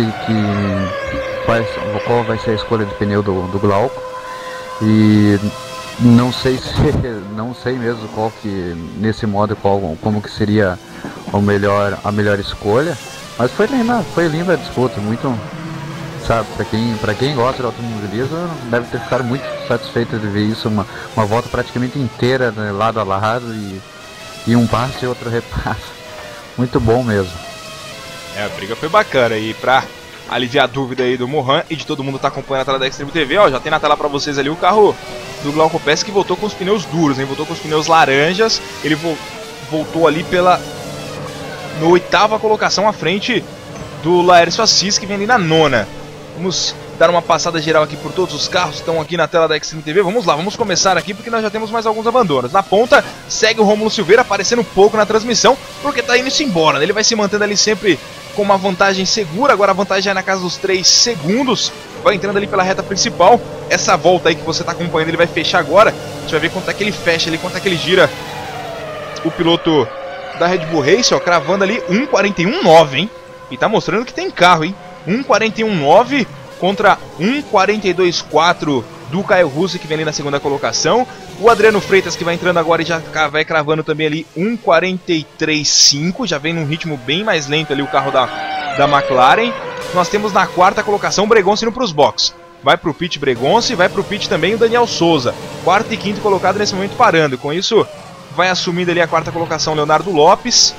qual vai ser a escolha de pneu do Glauco. E não sei mesmo qual que nesse modo como que seria a melhor escolha. Mas foi linda a disputa, muito, sabe, para quem gosta de automobilismo deve ter ficado muito satisfeito de ver isso, uma volta praticamente inteira, né, lado a lado e um passe e outro repasse. Muito bom mesmo. A briga foi bacana e pra aliviar a dúvida aí do Mohan e de todo mundo tá acompanhando a tela da Extreme TV, ó, já tem na tela pra vocês ali o carro do Glauco Pesce, que voltou com os pneus duros, hein? Voltou com os pneus laranjas, ele voltou ali na 8ª colocação à frente do Laércio Assis, que vem ali na 9ª. Vamos dar uma passada geral aqui por todos os carros que estão aqui na tela da Extreme TV. Vamos lá, vamos começar aqui porque nós já temos mais alguns abandonos. Na ponta segue o Rômulo Silveira, aparecendo um pouco na transmissão, porque tá indo-se embora, né? Ele vai se mantendo ali sempre com uma vantagem segura. Agora a vantagem é na casa dos 3 segundos. Vai entrando ali pela reta principal. Essa volta aí que você tá acompanhando, ele vai fechar agora. A gente vai ver quanto é que ele fecha ali, quanto é que ele gira. O piloto da Red Bull Race, ó, cravando ali 1:41.9, hein? E tá mostrando que tem carro, hein? 1:41.9 contra 1:42.4 do Caio Russo, que vem ali na 2ª colocação. O Adriano Freitas, que vai entrando agora e já vai cravando também ali 1:43.5. Já vem num ritmo bem mais lento ali o carro da McLaren. Nós temos na 4ª colocação o Bregonce indo para os boxes. Vai para o pit Bregonce, vai para o pit também o Daniel Souza. 4º e 5º colocado nesse momento parando. Com isso, vai assumindo ali a 4ª colocação Leonardo Lopes.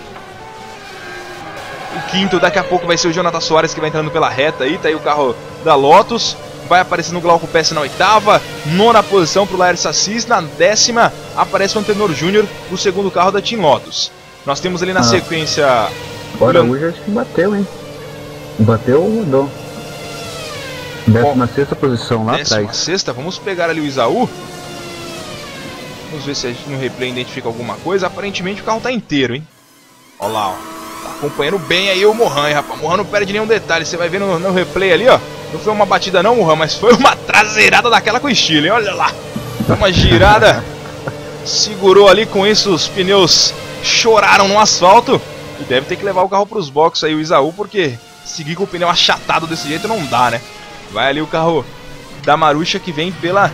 O 5º daqui a pouco vai ser o Jonathan Soares, que vai entrando pela reta aí. Tá aí o carro da Lotus. Vai aparecendo o Glauco Pesce na 8ª. 9ª posição para o Laércio Assis. Na 10ª aparece o Antenor Júnior, o 2º carro da Team Lotus. Nós temos ali na sequência... Agora hoje acho que bateu, hein? Bateu ou mudou? 16ª posição lá atrás. 16ª, vamos pegar ali o Isaú. Vamos ver se a gente no replay identifica alguma coisa. Aparentemente o carro tá inteiro, hein? Olha lá, ó. Tá acompanhando bem aí o Mohan, hein, rapaz. O Mohan não perde nenhum detalhe. Você vai ver no replay ali, ó. Não foi uma batida não, Mohan, mas foi uma traseirada daquela com estilo, hein? Olha lá. Uma girada. Segurou ali, com isso os pneus choraram no asfalto. E deve ter que levar o carro pros boxes aí, o Isaú, porque seguir com o pneu achatado desse jeito não dá, né? Vai ali o carro da Marussia, que vem pela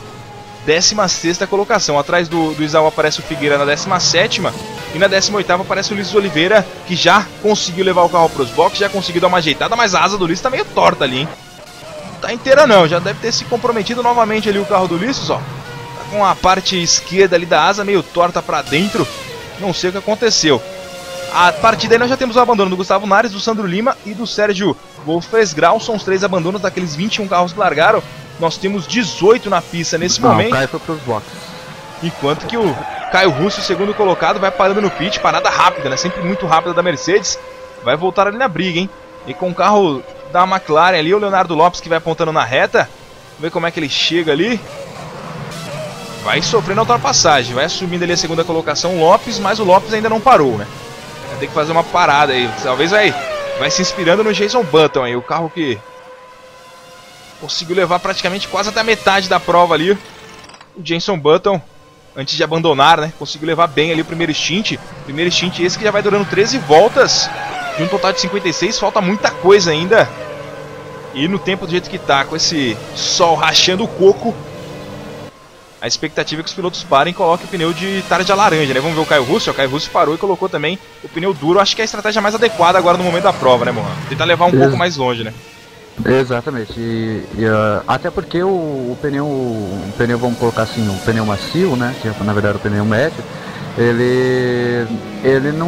16ª colocação. Atrás do Isaú aparece o Figueira na 17ª. E na 18ª aparece o Ulisses Oliveira, que já conseguiu levar o carro para os boxes, já conseguiu dar uma ajeitada, mas a asa do Ulisses tá meio torta ali, hein? Não tá inteira não, já deve ter se comprometido novamente ali o carro do Ulisses, ó. Tá com a parte esquerda ali da asa meio torta para dentro, não sei o que aconteceu. A partir daí nós já temos o abandono do Gustavo Nares, do Sandro Lima e do Sérgio Wolfesgrau. São os 3 abandonos daqueles 21 carros que largaram. Nós temos 18 na pista nesse momento. O Caio foi pros boxes. Enquanto que o Caio Russo, o 2º colocado, vai parando no pit. Parada rápida, né? Sempre muito rápida da Mercedes. Vai voltar ali na briga, hein? E com o carro da McLaren ali, o Leonardo Lopes, que vai apontando na reta. Vamos ver como é que ele chega ali. Vai sofrendo a ultrapassagem. Vai assumindo ali a 2ª colocação o Lopes, mas o Lopes ainda não parou, né? Vai ter que fazer uma parada aí. Talvez vai se inspirando no Jason Button aí. O carro que conseguiu levar praticamente quase até a metade da prova ali. O Jason Button, antes de abandonar, né? Conseguiu levar bem ali o primeiro stint. Primeiro stint esse que já vai durando 13 voltas. De um total de 56. Falta muita coisa ainda. E no tempo do jeito que tá, com esse sol rachando o coco, a expectativa é que os pilotos parem e coloquem o pneu de tarja laranja, né? Vamos ver o Caio Russo. O Caio Russo parou e colocou também o pneu duro. Acho que é a estratégia mais adequada agora no momento da prova, né, Mohan? Tentar levar um pouco mais longe, né? Exatamente. Até porque o pneu, vamos colocar assim, o pneu macio, né? Que é, na verdade, o pneu médio, ele não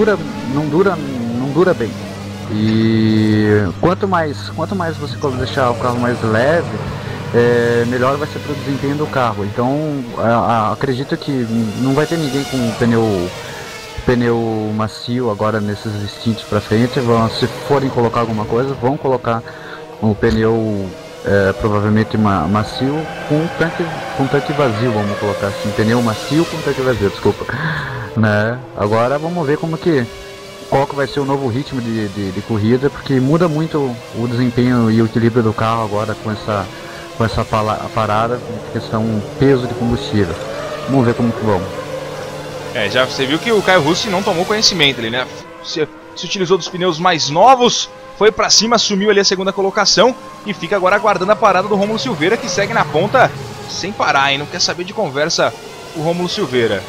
dura bem. E quanto mais você deixar o carro mais leve, melhor vai ser para o desempenho do carro. Então acredito que não vai ter ninguém com pneu macio agora nesses stints para frente. Se forem colocar alguma coisa, vão colocar o pneu provavelmente macio com tanque vazio, vamos colocar assim, pneu macio com tanque vazio, desculpa, né? Agora vamos ver qual que vai ser o novo ritmo de corrida, porque muda muito o desempenho e o equilíbrio do carro agora com essa parada, questão peso de combustível. Vamos ver como que vamos. Já você viu que o Caio Russo não tomou conhecimento ali, né? Se utilizou dos pneus mais novos, foi pra cima, assumiu ali a 2ª colocação e fica agora aguardando a parada do Rômulo Silveira, que segue na ponta sem parar, hein? Não quer saber de conversa o Rômulo Silveira.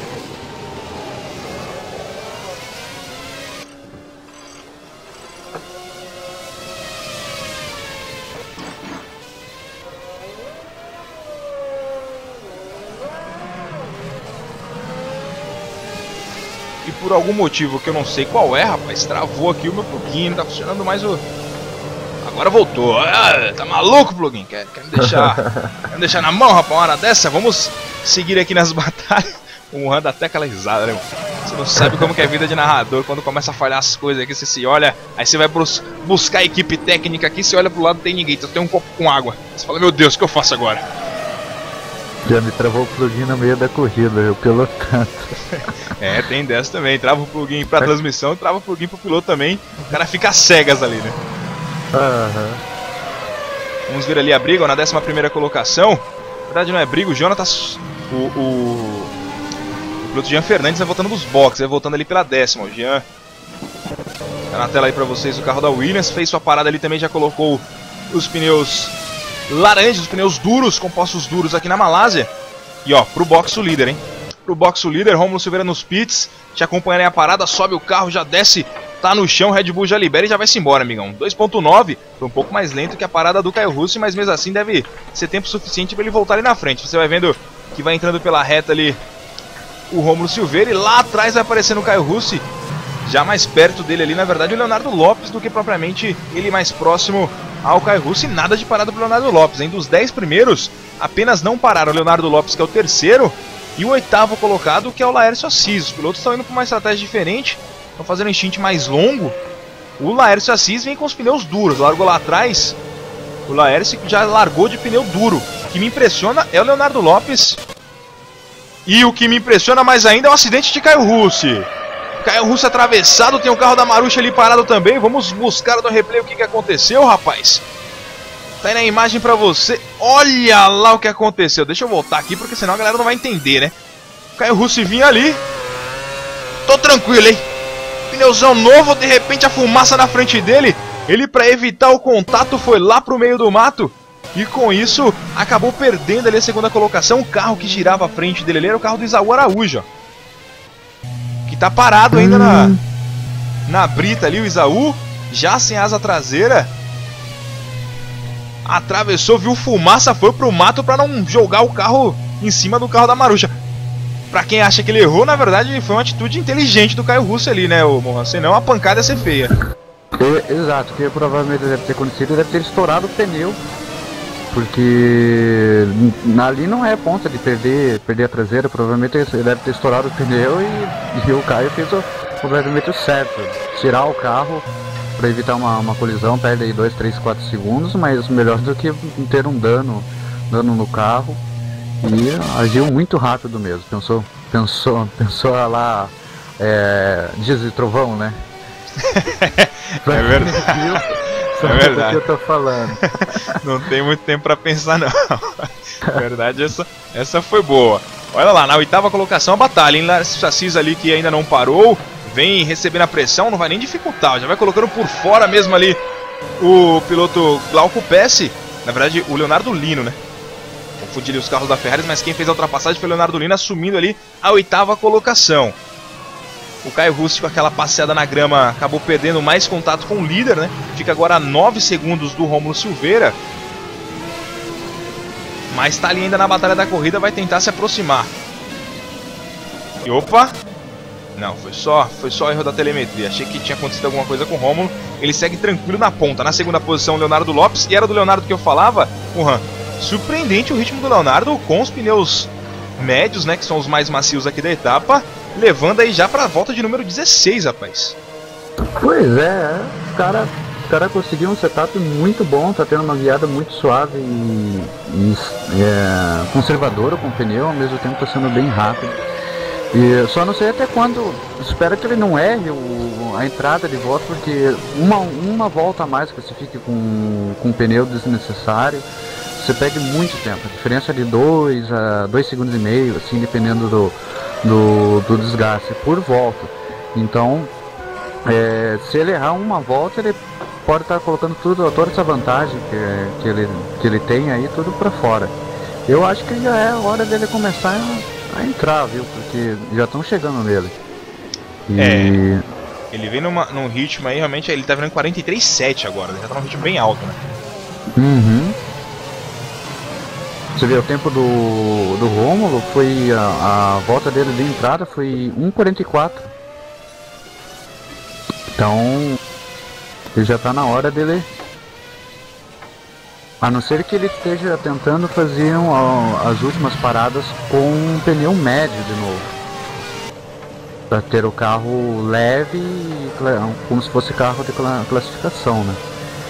E por algum motivo que eu não sei qual é, rapaz, travou aqui o meu plugin, não tá funcionando mais o... Agora voltou. Tá maluco, plugin? Quer me deixar na mão, rapaz, uma hora dessa? Vamos seguir aqui nas batalhas. O Mohan dá até aquela risada, né? Você não sabe como que é a vida de narrador quando começa a falhar as coisas aqui. Você se olha, aí você vai buscar a equipe técnica aqui, você olha pro lado, não tem ninguém, só tem um copo com água. Você fala, meu Deus, o que eu faço agora? Já me travou o plugin no meio da corrida, eu pilotando. É, tem dessa também. Trava o plugin pra transmissão, trava o plugin pro piloto também. O cara fica cegas ali, né? Aham. Vamos ver ali a briga, ó, na 11ª colocação. Na verdade não é briga, o Jonatas... O piloto Jean Fernandes vai voltando dos boxes, vai voltando ali pela 10ª. O Jean tá na tela aí pra vocês o carro da Williams. Fez sua parada ali também, já colocou os pneus laranjas, os pneus duros, compostos duros aqui na Malásia. E ó, pro box o líder, hein? Pro box o líder, Rômulo Silveira nos pits, te acompanhando aí a parada, sobe o carro, já desce, tá no chão, Red Bull já libera e já vai-se embora, amigão. 2.9, foi um pouco mais lento que a parada do Caio Russi, mas mesmo assim deve ser tempo suficiente para ele voltar ali na frente. Você vai vendo que vai entrando pela reta ali o Rômulo Silveira e lá atrás vai aparecendo o Caio Russi, já mais perto dele ali, na verdade, o Leonardo Lopes do que propriamente ele mais próximo ao Caio Russi. Nada de parada pro Leonardo Lopes, hein? Dos 10 primeiros, apenas não pararam o Leonardo Lopes, que é o terceiro, e o 8º colocado, que é o Laércio Assis. Os pilotos estão indo para uma estratégia diferente, estão fazendo um stint mais longo. O Laércio Assis vem com os pneus duros, largou lá atrás. O Laércio já largou de pneu duro. O que me impressiona é o Leonardo Lopes. E o que me impressiona mais ainda é o acidente de Caio Russi. Caio Russi atravessado, tem o carro da Marussia ali parado também. Vamos buscar no replay o que aconteceu, rapaz. Tá aí na imagem pra você. Olha lá o que aconteceu. Deixa eu voltar aqui, porque senão a galera não vai entender, né? O Caio Russi vinha ali. Tô tranquilo, hein? Pneuzão novo, de repente a fumaça na frente dele. Ele, pra evitar o contato, foi lá pro meio do mato. E com isso, acabou perdendo ali a 2ª colocação. O carro que girava à frente dele ali era o carro do Isaú Araújo, ó. Que tá parado ainda na brita ali, o Isaú. Já sem asa traseira. Atravessou, viu fumaça, foi pro mato pra não jogar o carro em cima do carro da Marussia. Pra quem acha que ele errou, na verdade foi uma atitude inteligente do Caio Russi ali, né, Mohan? Senão a pancada ia ser feia. Exato, que provavelmente deve ter acontecido, deve ter estourado o pneu. Porque ali não é ponta de perder a traseira, provavelmente ele deve ter estourado o pneu e o Caio fez completamente o certo. Tirar o carro para evitar uma colisão, perde aí 2, 3, 4 segundos, mas melhor do que ter um dano no carro. E agiu muito rápido mesmo, pensou lá, dias de trovão, né? É verdade. É verdade. O que eu tô falando. Não tem muito tempo pra pensar, não. Na verdade, essa foi boa. Olha lá, na 8ª colocação a batalha, hein? Laércio Assis ali que ainda não parou, vem recebendo a pressão, não vai nem dificultar, já vai colocando por fora mesmo ali o piloto Glauco Pesce. Na verdade, o Leonardo Lino, né? Confundi ali os carros da Ferrari, mas quem fez a ultrapassagem foi o Leonardo Lino, assumindo ali a 8ª colocação. O Caio Russi, com aquela passeada na grama, acabou perdendo mais contato com o líder, né? Fica agora a 9 segundos do Rômulo Silveira. Mas tá ali ainda na batalha da corrida, vai tentar se aproximar. E opa! Não, foi só erro da telemetria. Achei que tinha acontecido alguma coisa com o Rômulo. Ele segue tranquilo na ponta. Na 2ª posição, o Leonardo Lopes. E era do Leonardo que eu falava, Mohan. Surpreendente o ritmo do Leonardo com os pneus médios, né? Que são os mais macios aqui da etapa. Levando aí já pra volta de número 16, rapaz. Pois é, o cara conseguiu um setup muito bom, tá tendo uma guiada muito suave e conservadora com o pneu, ao mesmo tempo tá sendo bem rápido. E só não sei até quando, espero que ele não erre a entrada de volta, porque uma volta a mais que você fique com um pneu desnecessário, você perde muito tempo. A diferença é de 2 a 2 segundos e meio, assim, dependendo do desgaste por volta. Então, se ele errar uma volta, ele pode estar colocando toda essa vantagem que ele tem aí, tudo para fora. Eu acho que já é hora dele começar a entrar, viu? Porque já estão chegando nele. Ele vem num ritmo aí, realmente, ele tá virando 43,7 agora, já tá num ritmo bem alto, né? Uhum. Você vê, o tempo do Rômulo foi, a volta dele de entrada foi 1,44. Então, ele já tá na hora dele. A não ser que ele esteja tentando fazer as últimas paradas com um pneu médio de novo. Para ter o carro leve, como se fosse carro de classificação, né?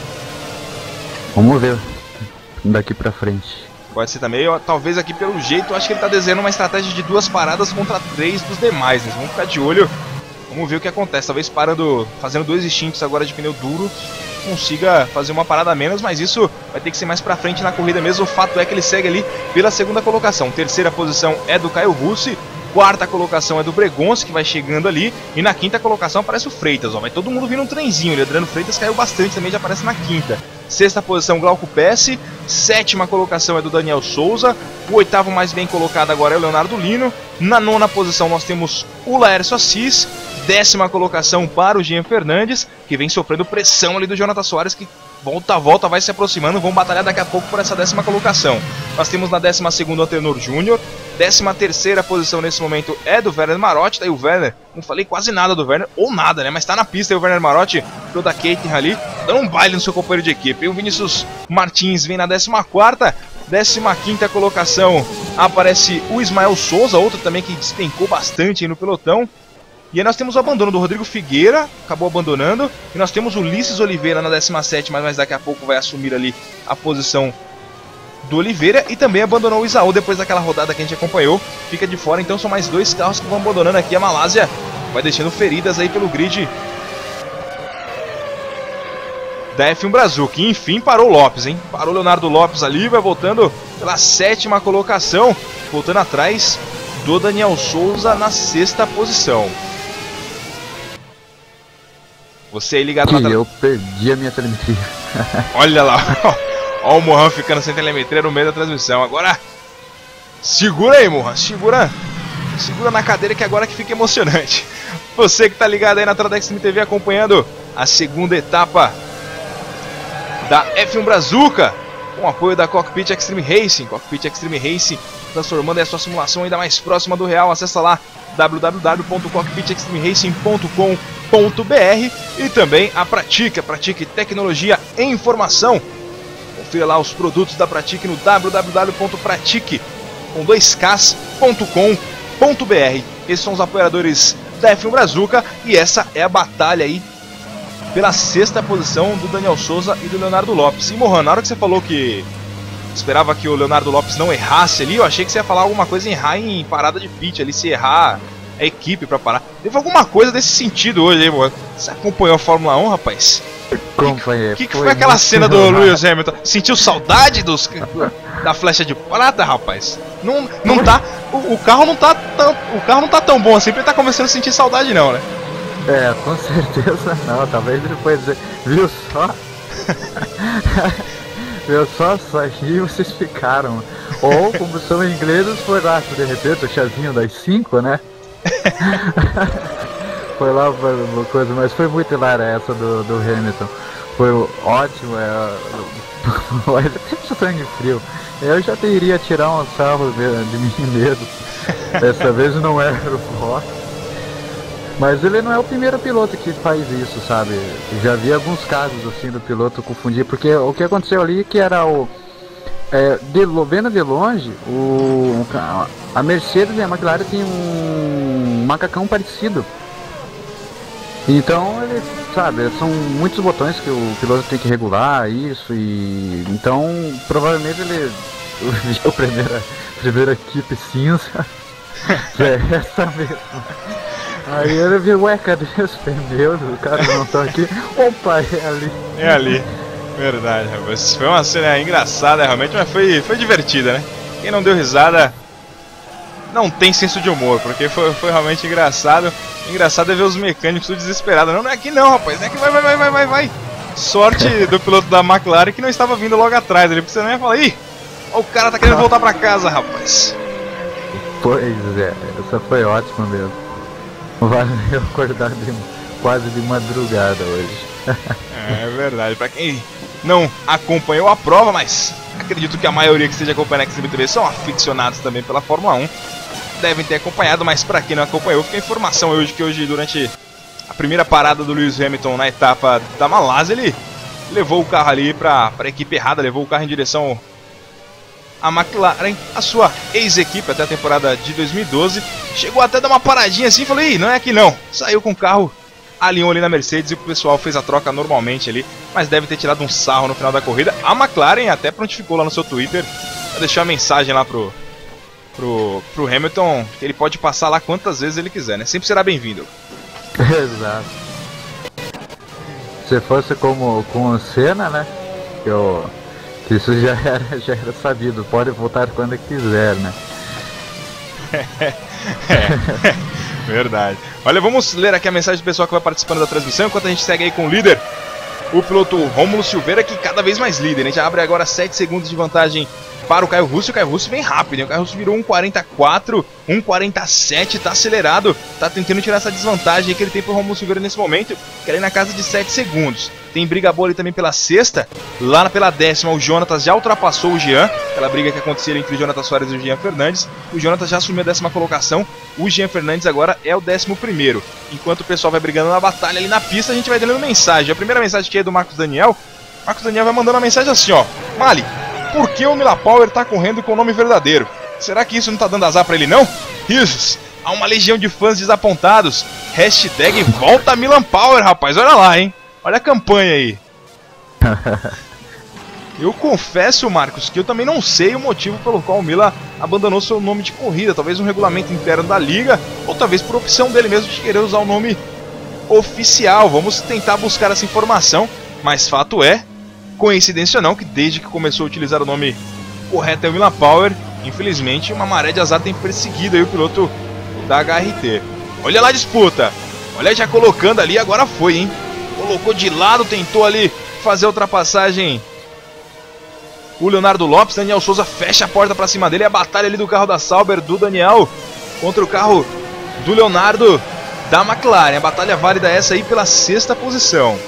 Vamos ver daqui pra frente. Pode ser também, talvez aqui pelo jeito, acho que ele tá desenhando uma estratégia de 2 paradas contra 3 dos demais, né? Vamos ficar de olho, vamos ver o que acontece. Talvez fazendo 2 extintos agora de pneu duro, consiga fazer uma parada a menos, mas isso vai ter que ser mais pra frente na corrida mesmo. O fato é que ele segue ali pela segunda colocação. Terceira posição é do Caio Russi. Quarta colocação é do Bregonce, que vai chegando ali. E na quinta colocação aparece o Freitas, ó. Vai todo mundo vindo um trenzinho. O Adriano Freitas caiu bastante, também já aparece na quinta. Sexta posição, Glauco Pesce. Sétima colocação é do Daniel Souza. O oitavo mais bem colocado agora é o Leonardo Lino. Na nona posição nós temos o Laércio Assis. Décima colocação para o Jean Fernandes, que vem sofrendo pressão ali do Jonathan Soares, que volta a volta vai se aproximando. Vão batalhar daqui a pouco por essa décima colocação. Nós temos na 12ª o Antenor Júnior. 13ª posição nesse momento é do Werner Marotti. Daí o Werner, não falei quase nada do Werner, ou nada, né? Mas tá na pista aí o Werner Marotti, pro da Caterham ali, dando um baile no seu companheiro de equipe. E o Vinícius Martins vem na 14ª. 15ª colocação aparece o Ismael Souza, outro também que despencou bastante aí no pelotão. E aí nós temos o abandono do Rodrigo Figueira, acabou abandonando. E nós temos o Ulisses Oliveira na 17ª, mas daqui a pouco vai assumir ali a posição do Oliveira. E também abandonou o Isaú depois daquela rodada que a gente acompanhou. Fica de fora, então são mais 2 carros que vão abandonando aqui. A Malásia vai deixando feridas aí pelo grid da F1 Brasil, que enfim parou o Lopes, hein? Parou o Leonardo Lopes ali, vai voltando pela 7ª colocação, voltando atrás do Daniel Souza na 6ª posição. Você aí ligado na... Eu perdi a minha telemetria. Olha lá, ó o Mohan ficando sem telemetria no meio da transmissão. Agora, segura aí, Mohan, segura na cadeira que agora que fica emocionante. Você que tá ligado aí na Tradex TV acompanhando a segunda etapa da F1 Brazuca, com apoio da Cockpit Extreme Racing. Cockpit Extreme Racing transformando a sua simulação ainda mais próxima do real. Acessa lá www.cockpitextremeracing.com.br e também a Pratique Tecnologia e Informação. Confira lá os produtos da Pratique no www.pratique.com.br. Esses são os apoiadores da F1 Brazuca e essa é a batalha aí pela 6ª posição do Daniel Souza e do Leonardo Lopes. E Mohan, na hora que você falou que esperava que o Leonardo Lopes não errasse ali, eu achei que você ia falar alguma coisa em errar em parada de pit ali, se errar a equipe pra parar. Teve alguma coisa desse sentido hoje, hein, Mohan? Você acompanhou a Fórmula 1, rapaz? Acompanhei. O que foi aquela cena do Lewis Hamilton? Sentiu saudade da flecha de prata, rapaz? Não tá. O carro não tá tão bom assim pra ele tá começando a sentir saudade, não, né? É, com certeza não. Talvez ele foi dizer, viu só? Viu só aí vocês ficaram. Ou, como são ingleses, foi lá, de repente, o chazinho das 5, né? Foi lá uma coisa, mas foi muito hilária essa do Hamilton. Foi ótimo, olha, tem sangue frio. Eu já teria tirar um sarro de mim mesmo. Dessa vez não era o foco. Mas ele não é o primeiro piloto que faz isso, sabe? Eu já vi alguns casos assim do piloto confundir, porque o que aconteceu ali que era vendo de longe, a Mercedes e a McLaren tem um macacão parecido. Então ele, sabe, são muitos botões que o piloto tem que regular isso e então provavelmente ele viu a primeira equipe cinza. É essa mesmo. Aí ele viu, ué, cadê os pneus? O cara não tá aqui. Opa, é ali. É ali. Verdade, rapaz. Foi uma cena engraçada realmente, mas foi divertida, né? Quem não deu risada não tem senso de humor, porque foi realmente engraçado. Engraçado é ver os mecânicos tudo desesperados. Não é aqui não, rapaz. Não é que vai. Sorte do piloto da McLaren que não estava vindo logo atrás. Ele precisa nem falar, ih, o cara tá querendo voltar pra casa, rapaz. Pois é, essa foi ótima mesmo. Valeu acordar quase de madrugada hoje. É verdade, pra quem não acompanhou a prova, mas acredito que a maioria que esteja acompanhando a Xtreme TV são aficionados também pela Fórmula 1. Devem ter acompanhado, mas pra quem não acompanhou, fica a informação hoje que hoje, durante a primeira parada do Lewis Hamilton na etapa da Malásia, ele levou o carro ali pra equipe errada, levou o carro em direção a McLaren, a sua ex-equipe até a temporada de 2012. Chegou até a dar uma paradinha assim e falou, ih, não é aqui não. Saiu com o carro, alinhou ali na Mercedes e o pessoal fez a troca normalmente ali, mas deve ter tirado um sarro no final da corrida. A McLaren até prontificou lá no seu Twitter, deixou uma mensagem lá pro Hamilton, que ele pode passar lá quantas vezes ele quiser, né? Sempre será bem-vindo. Exato. Se fosse como com o Senna, né? Que isso já era sabido, pode voltar quando quiser, né? Verdade. Olha, vamos ler aqui a mensagem do pessoal que vai participando da transmissão, enquanto a gente segue aí com o líder, o piloto Rômulo Silveira, que cada vez mais líder. A gente abre agora 7 segundos de vantagem para o Caio Russo. O Caio Russo vem rápido, hein? O Caio Russo virou 1,44, 1,47, tá acelerado, tá tentando tirar essa desvantagem que ele tem pro Rômulo Silveira nesse momento, que é na casa de 7 segundos. Tem briga boa ali também pela sexta, lá pela décima o Jonatas já ultrapassou o Jean, aquela briga que acontecia entre o Jonatas Soares e o Jean Fernandes. O Jonatas já assumiu a 10ª colocação, o Jean Fernandes agora é o 11º. Enquanto o pessoal vai brigando na batalha ali na pista, a gente vai dando mensagem. A primeira mensagem que é do Marcos Daniel. Marcos Daniel vai mandando uma mensagem assim, ó: Mali, por que o Mila Power tá correndo com o nome verdadeiro? Será que isso não tá dando azar pra ele não? Risos, há uma legião de fãs desapontados. Hashtag volta Milan Power, rapaz, olha lá, hein? Olha a campanha aí. Eu confesso, Marcos, que eu também não sei o motivo pelo qual o Mila abandonou seu nome de corrida. Talvez um regulamento interno da liga, ou talvez por opção dele mesmo de querer usar o nome oficial. Vamos tentar buscar essa informação, mas fato é, coincidência ou não, que desde que começou a utilizar o nome correto é o Milan Power, infelizmente uma maré de azar tem perseguido aí o piloto da HRT. Olha lá a disputa, olha já colocando ali, agora foi, hein? Colocou de lado, tentou ali fazer a ultrapassagem o Leonardo Lopes. Daniel Souza fecha a porta pra cima dele. A batalha ali do carro da Sauber, do Daniel, contra o carro do Leonardo da McLaren. A batalha válida essa aí pela 6ª posição.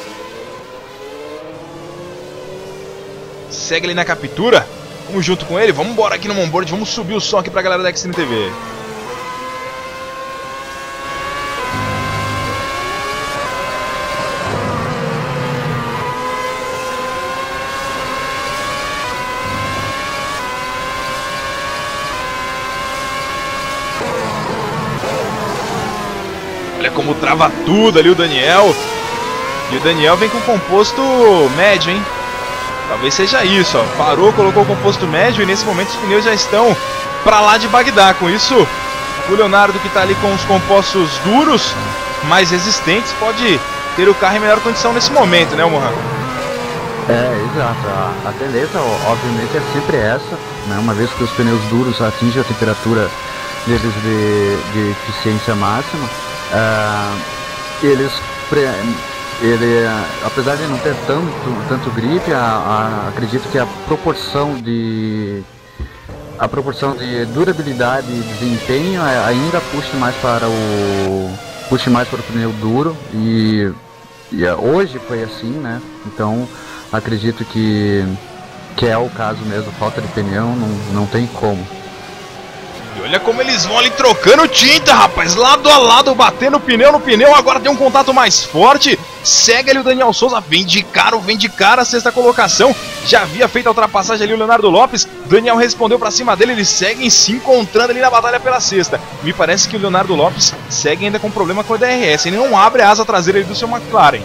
Segue ali na captura. Vamos junto com ele, vamos embora aqui no onboard. Vamos subir o som aqui pra galera da Xtreme TV. Olha como trava tudo ali o Daniel. E o Daniel vem com composto médio, hein? Talvez seja isso, ó. Parou, colocou o composto médio e nesse momento os pneus já estão pra lá de Bagdá. Com isso, o Leonardo, que tá ali com os compostos duros, mais resistentes, pode ter o carro em melhor condição nesse momento, né, Mohan? Exato. A tendência, obviamente, é sempre essa, né? Uma vez que os pneus duros atingem a temperatura deles de eficiência máxima, ele, apesar de não ter tanto grip, acredito que a proporção de durabilidade e desempenho ainda puxe mais para o pneu duro e hoje foi assim, né? Então acredito que é o caso mesmo, falta de pneu, não tem como. E olha como eles vão ali trocando tinta, rapaz, lado a lado, batendo o pneu no pneu. Agora tem um contato mais forte. Segue ali o Daniel Souza, vem de cara a 6ª colocação. Já havia feito a ultrapassagem ali o Leonardo Lopes. Daniel respondeu pra cima dele, eles seguem se encontrando ali na batalha pela 6ª. Me parece que o Leonardo Lopes segue ainda com problema com o DRS. Ele não abre a asa traseira ali do seu McLaren.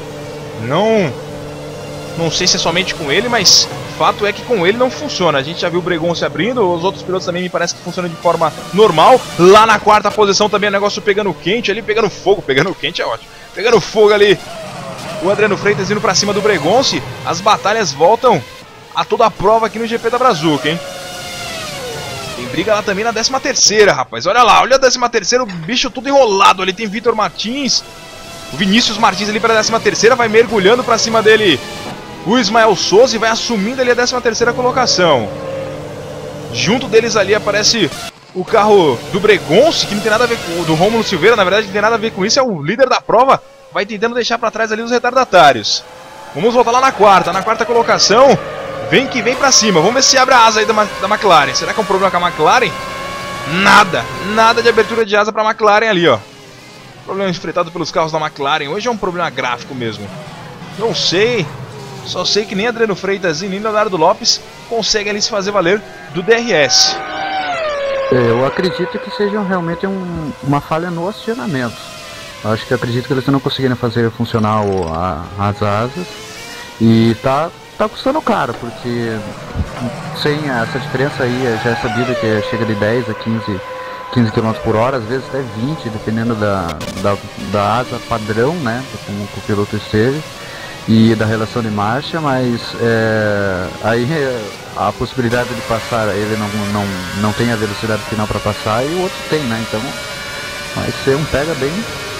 Não sei se é somente com ele, mas fato é que com ele não funciona. A gente já viu o Bregon se abrindo, os outros pilotos também me parece que funcionam de forma normal. Lá na 4ª posição também o negócio pegando quente ali, pegando fogo. Pegando quente é ótimo. Pegando fogo ali. O Adriano Freitas indo pra cima do Bregonce. As batalhas voltam a toda a prova aqui no GP da Brazuca, hein? Tem briga lá também na 13ª, rapaz. Olha lá, olha a 13ª, o bicho tudo enrolado ali. Tem Vitor Martins, o Vinícius Martins ali pela 13ª, vai mergulhando pra cima dele o Ismael Souza e vai assumindo ali a 13ª colocação. Junto deles ali aparece o carro do Bregonce, que não tem nada a ver com o do Rômulo Silveira, na verdade não tem nada a ver com isso, é o líder da prova, vai tentando deixar pra trás ali os retardatários. Vamos voltar lá na 4ª colocação, vem que vem pra cima, vamos ver se abre a asa aí da McLaren. Será que é um problema com a McLaren? Nada de abertura de asa pra McLaren ali, ó. Problema enfrentado pelos carros da McLaren, hoje é um problema gráfico mesmo. Não sei Só sei que nem Adriano Freitas e nem Leonardo Lopes conseguem ali se fazer valer do DRS. Eu acredito que seja realmente uma falha no acionamento. Acredito que eles não conseguiram fazer funcionar as asas. E tá custando caro, porque sem essa diferença aí já é sabido que chega de 10 a 15 km por hora, às vezes até 20, dependendo da asa padrão, né, como o piloto esteja, e da relação de marcha, mas aí a possibilidade de passar, ele não tem a velocidade final para passar e o outro tem, né, então vai ser um pega bem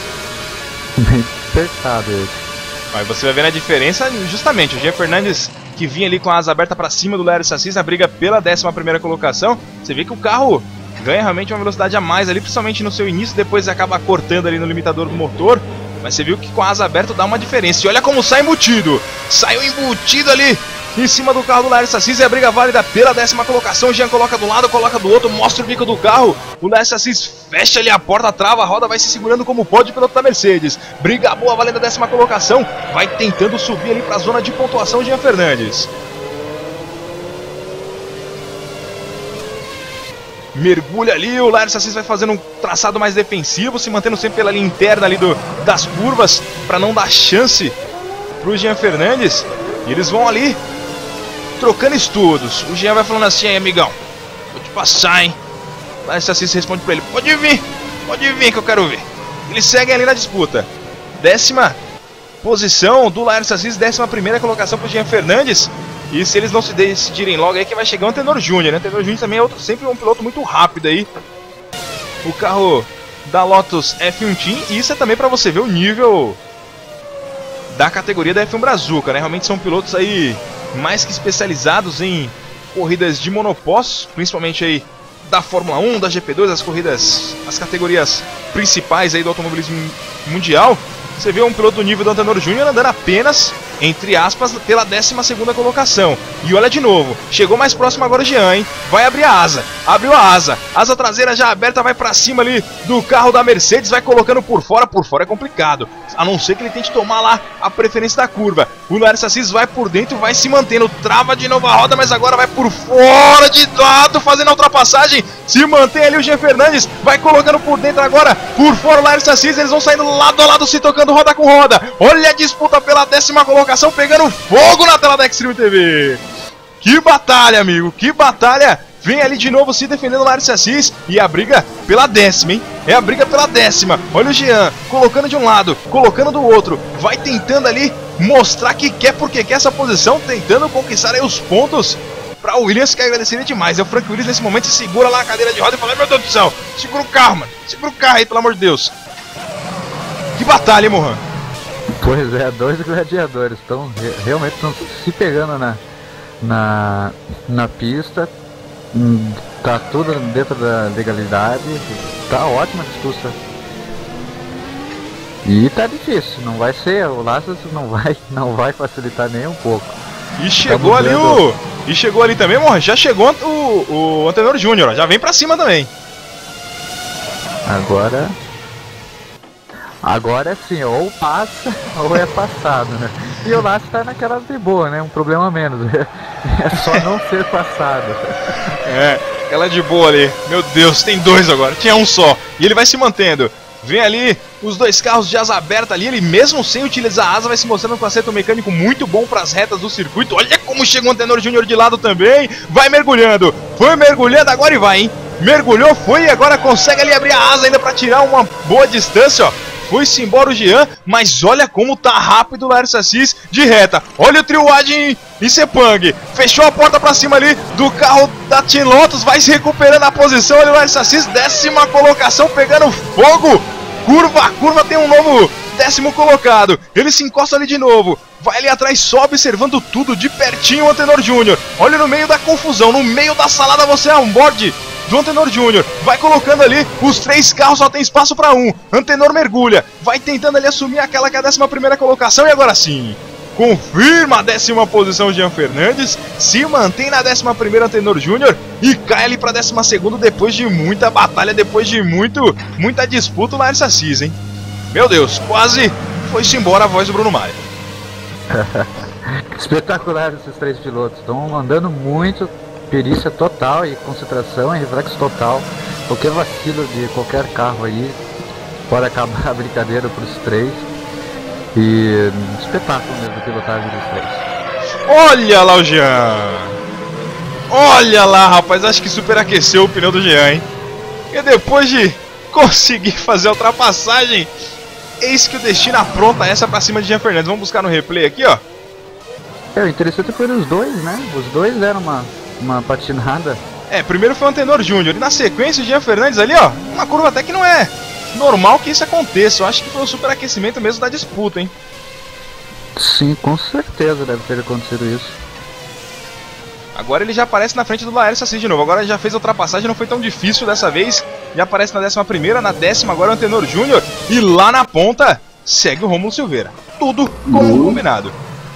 apertado esse. Aí você vai ver a diferença, justamente, o Jean Fernandes, que vinha ali com a asa aberta para cima do Lércio Assis na briga pela 11ª colocação, você vê que o carro ganha realmente uma velocidade a mais ali, principalmente no seu início, depois acaba cortando ali no limitador do motor, mas você viu que com a asa aberta dá uma diferença. E olha como sai embutido, saiu embutido ali em cima do carro do Lércio Assis, e a briga válida pela 10ª colocação. O Jean coloca do lado, coloca do outro, mostra o bico do carro, o Lércio Assis fecha ali a porta, trava a roda, vai se segurando como pode o piloto da Mercedes. Briga boa, valendo a 10ª colocação, vai tentando subir ali para a zona de pontuação o Jean Fernandes. Mergulha ali, o Lércio Assis vai fazendo um traçado mais defensivo, se mantendo sempre pela linha interna ali das curvas, para não dar chance pro Jean Fernandes. E eles vão ali trocando estudos. O Jean vai falando assim: aí, amigão, vou te passar, hein? O Lércio Assis responde pra ele: pode vir que eu quero ver. Eles seguem ali na disputa. 10ª posição do Lércio Assis, 11ª colocação pro Jean Fernandes. E se eles não se decidirem logo aí, que vai chegar o Antenor Júnior, né? O Antenor Júnior também é sempre um piloto muito rápido aí. O carro da Lotus F1 Team. E isso é também para você ver o nível da categoria da F1 Brazuca, né? Realmente são pilotos aí mais que especializados em corridas de monopostos, principalmente aí da Fórmula 1, da GP2, as categorias principais aí do automobilismo mundial. Você vê um piloto do nível do Antenor Júnior andando apenas, entre aspas, pela 12ª colocação. E olha de novo, chegou mais próximo agora o Jean, hein? Vai abrir a asa, abriu a asa traseira já aberta, vai pra cima ali do carro da Mercedes, vai colocando por fora é complicado, a não ser que ele tente tomar lá a preferência da curva. O Lércio Assis vai por dentro, vai se mantendo, trava de novo a roda, mas agora vai por fora de lado, fazendo a ultrapassagem, se mantém ali o Jean Fernandes, vai colocando por dentro agora, por fora o Lércio Assis, eles vão saindo lado a lado, se tocando roda com roda. Olha a disputa pela 10ª colocação, pegando fogo na tela da Xtreme TV. Que batalha, amigo, que batalha. Vem ali de novo se defendendo o Lércio Assis. E a briga pela 10ª, hein? É a briga pela 10ª. Olha o Jean, colocando de um lado, colocando do outro. Vai tentando ali mostrar que quer, porque quer essa posição, tentando conquistar aí os pontos para o Williams, que agradeceria demais. É o Frank Williams nesse momento, se segura lá na cadeira de roda e fala: meu Deus do céu, segura o carro, mano. Segura o carro aí, pelo amor de Deus. Que batalha, hein, Mohan? Pois é, dois gladiadores realmente estão se pegando na pista. Tá tudo dentro da legalidade. Tá ótima disputa. E tá difícil, não vai ser, o Lassos não vai facilitar nem um pouco. E chegou ali E chegou ali também, Mohan, já chegou o Antenor Júnior, ó, já vem pra cima também. Agora é assim, ou passa ou é passado, né? E o Lassos tá naquela de boa, né? Um problema a menos. É só não ser passado. É, aquela de boa ali. Meu Deus, tem dois agora, tinha um só. E ele vai se mantendo. Vem ali os dois carros de asa aberta ali. Ele mesmo sem utilizar a asa vai se mostrando com um acerto mecânico muito bom para as retas do circuito. Olha como chega o Antenor Júnior de lado também. Vai mergulhando. Foi mergulhando agora e vai, hein? Mergulhou, foi e agora consegue ali abrir a asa ainda para tirar uma boa distância, ó. Foi-se embora o Jean, mas olha como tá rápido o Lércio Assis de reta. Olha o trio Adin e Sepang. Fechou a porta pra cima ali do carro da Team Lotus. Vai se recuperando a posição. Olha o Lércio Assis, 10ª colocação, pegando fogo. Curva a curva, tem um novo 10º colocado. Ele se encosta ali de novo. Vai ali atrás, só observando tudo de pertinho o Antenor Júnior. Olha no meio da confusão, no meio da salada você é on-board do Antenor Júnior, vai colocando ali, os três carros só tem espaço para um. Antenor mergulha, vai tentando ali assumir aquela que é a 11ª colocação. E agora sim, confirma a 10ª posição Jean Fernandes, se mantém na 11ª Antenor Júnior e cai ali para 12º depois de muita batalha, depois de muita disputa o Lércio Assis, hein? Meu Deus, quase foi-se embora a voz do Bruno Maia. Espetacular esses 3 pilotos. Estão andando muito, perícia total e concentração e reflexo total. Qualquer vacilo de qualquer carro aí pode acabar a brincadeira para os 3. E espetáculo mesmo a pilotagem dos 3. Olha lá o Jean! Olha lá, rapaz, acho que superaqueceu o pneu do Jean, hein? E depois de conseguir fazer a ultrapassagem, eis que o destino apronta essa pra cima de Jean Fernandes. Vamos buscar no replay aqui, ó. O interessante foi os dois, né? Os dois deram uma patinada. Primeiro foi o Antenor Júnior e na sequência o Jean Fernandes ali, ó. Uma curva até que não é normal que isso aconteça. Eu acho que foi o superaquecimento mesmo da disputa, hein? Sim, com certeza deve ter acontecido isso. Agora ele já aparece na frente do Laércio Assis de novo. Agora ele já fez a ultrapassagem, não foi tão difícil dessa vez. Já aparece na 11ª, na 10ª agora o Antenor Júnior. E lá na ponta segue o Rômulo Silveira. Tudo como combinado.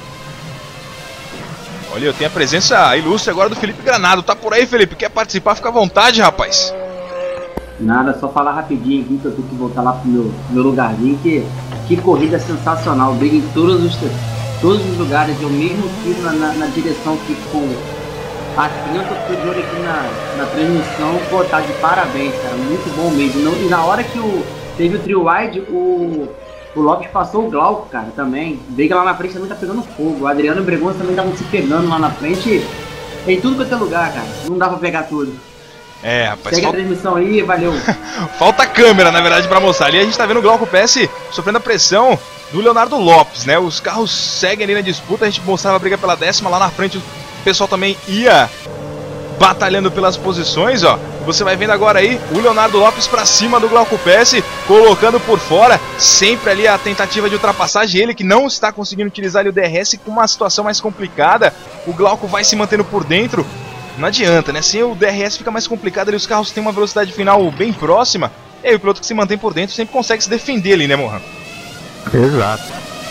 Olha, eu tenho a presença ilustre agora do Felipe Granado. Tá por aí, Felipe? Quer participar? Fica à vontade, rapaz. Nada, só falar rapidinho aqui que eu tenho que voltar lá pro meu lugarzinho. Que corrida sensacional. Briga em todos os lugares. Eu mesmo fiz na direção que com a criança que de olho aqui na transmissão. Pô, tá de parabéns, cara. Muito bom mesmo. E na hora que teve o trio wide, o Lopes passou o Glauco, cara, também. Briga lá na frente também tá pegando fogo. O Adriano e o Bregonça também estavam se pegando lá na frente. Em tudo quanto é lugar, cara. Não dá pra pegar tudo. Rapaz. Segue a transmissão aí, valeu. Falta câmera, na verdade, pra mostrar. Ali a gente tá vendo o Glauco PS sofrendo a pressão do Leonardo Lopes, né? Os carros seguem ali na disputa. A gente mostrava a briga pela 10ª. Lá na frente o pessoal também ia batalhando pelas posições, ó. Você vai vendo agora aí o Leonardo Lopes pra cima do Glauco PS, colocando por fora, sempre ali a tentativa de ultrapassagem, ele que não está conseguindo utilizar ali o DRS com uma situação mais complicada. O Glauco vai se mantendo por dentro, não adianta, né? Sem o DRS fica mais complicado ali, os carros têm uma velocidade final bem próxima, e aí o piloto que se mantém por dentro sempre consegue se defender ali, né, Mohan? Exato.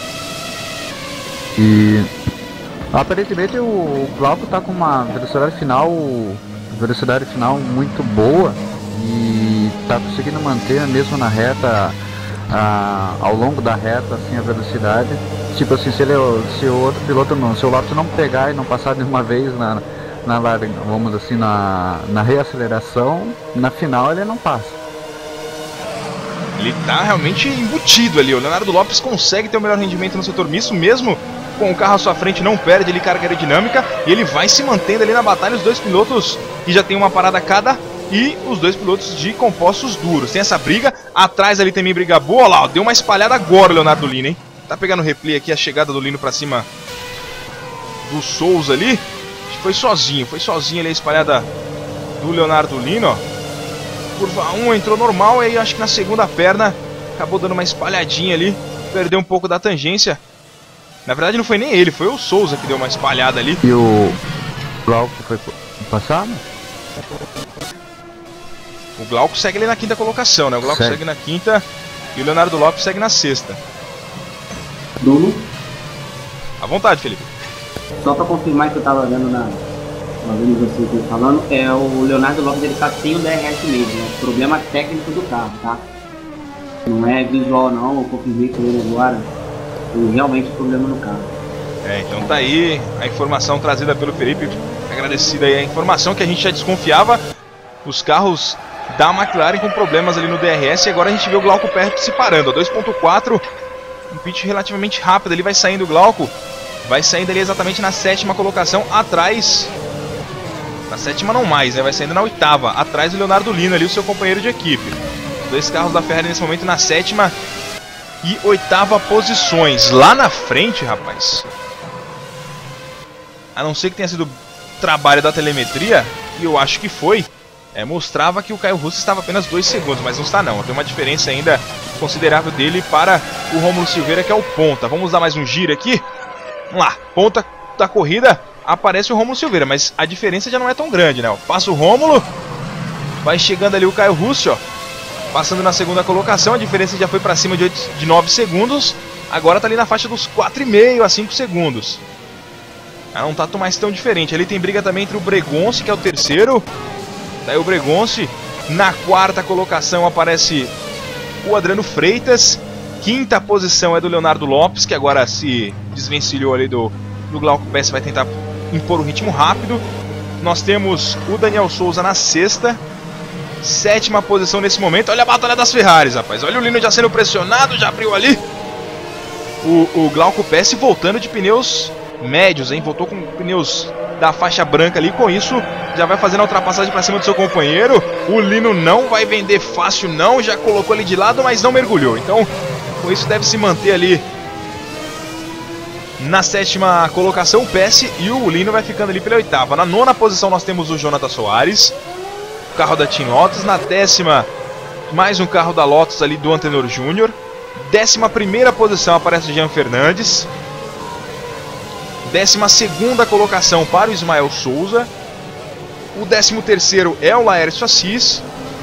E aparentemente o Glauco tá com uma velocidade final muito boa e tá conseguindo manter mesmo na reta, ao longo da reta, assim, a velocidade. Tipo assim, se o outro piloto se o Lopes não pegar e não passar de uma vez vamos assim, na reaceleração, na final ele não passa. Ele tá realmente embutido ali, o Leonardo Lopes consegue ter o melhor rendimento no setor misto, mesmo com o carro à sua frente, não perde ali carga aerodinâmica, e ele vai se mantendo ali na batalha, os dois pilotos que já tem uma parada cada, e os dois pilotos de compostos duros. Tem essa briga, atrás ali também briga boa, olha lá, ó, deu uma espalhada agora o Leonardo Lino, hein? Tá pegando o replay aqui, a chegada do Lino pra cima do Souza ali, acho que foi sozinho ali a espalhada do Leonardo Lino, ó. Curva 1 entrou normal, e aí acho que na segunda perna acabou dando uma espalhadinha ali, perdeu um pouco da tangência. Na verdade não foi nem ele, foi o Souza que deu uma espalhada ali. E o Glauco foi passado? O Glauco segue ali na 5ª colocação, né? O Glauco segue na 5ª e o Leonardo Lopes segue na 6ª. Bruno? À vontade, Felipe. Só pra confirmar que eu tava vendo você falando, o Leonardo Lopes ele tá sem o DRS mesmo, né? Problema técnico do carro, tá? Não é visual não, eu confirmei com ele agora. Tem realmente problema no carro. Então tá aí a informação trazida pelo Felipe. Agradecida aí a informação que a gente já desconfiava. Os carros da McLaren com problemas ali no DRS. E agora a gente vê o Glauco perto se parando. 2.4, um pitch relativamente rápido. Ele vai saindo o Glauco. Vai saindo ali exatamente na 7ª colocação. Atrás. Na 7ª não mais, né? Vai saindo na 8ª. Atrás do Leonardo Lino ali, o seu companheiro de equipe. Os dois carros da Ferrari nesse momento na 7ª e 8ª posições. Lá na frente, rapaz, a não ser que tenha sido trabalho da telemetria, e eu acho que foi, mostrava que o Caio Russo estava apenas 2 segundos, mas não está não. Tem uma diferença ainda considerável dele para o Rômulo Silveira, que é o ponta. Vamos dar mais um giro aqui. Vamos lá, ponta da corrida, aparece o Rômulo Silveira, mas a diferença já não é tão grande, né? Passa o Rômulo, vai chegando ali o Caio Russo, ó. Passando na 2ª colocação, a diferença já foi para cima de 9 segundos. Agora está ali na faixa dos 4,5 a 5 segundos. Não está mais tão diferente. Ali tem briga também entre o Bregonce, que é o terceiro. Daí o Bregonce. Na 4ª colocação aparece o Adriano Freitas. 5ª posição é do Leonardo Lopes, que agora se desvencilhou ali do E o Glauco Pesce vai tentar impor um ritmo rápido. Nós temos o Daniel Souza na sexta. 7ª posição nesse momento. Olha a batalha das Ferraris, rapaz. Olha o Lino já sendo pressionado, já abriu ali. O Glauco Pesce voltando de pneus médios, hein? Voltou com pneus da faixa branca ali. Com isso, já vai fazendo a ultrapassagem para cima do seu companheiro. O Lino não vai vender fácil, não. Já colocou ele de lado, mas não mergulhou. Então, com isso, deve se manter ali na 7ª colocação o Pesce. E o Lino vai ficando ali pela 8ª. Na 9ª posição, nós temos o Jonathan Soares, carro da Team Lotus. Na 10ª, mais um carro da Lotus ali do Antenor Júnior. 11ª posição aparece o Jean Fernandes. 12ª colocação para o Ismael Souza. O 13º é o Laércio Assis.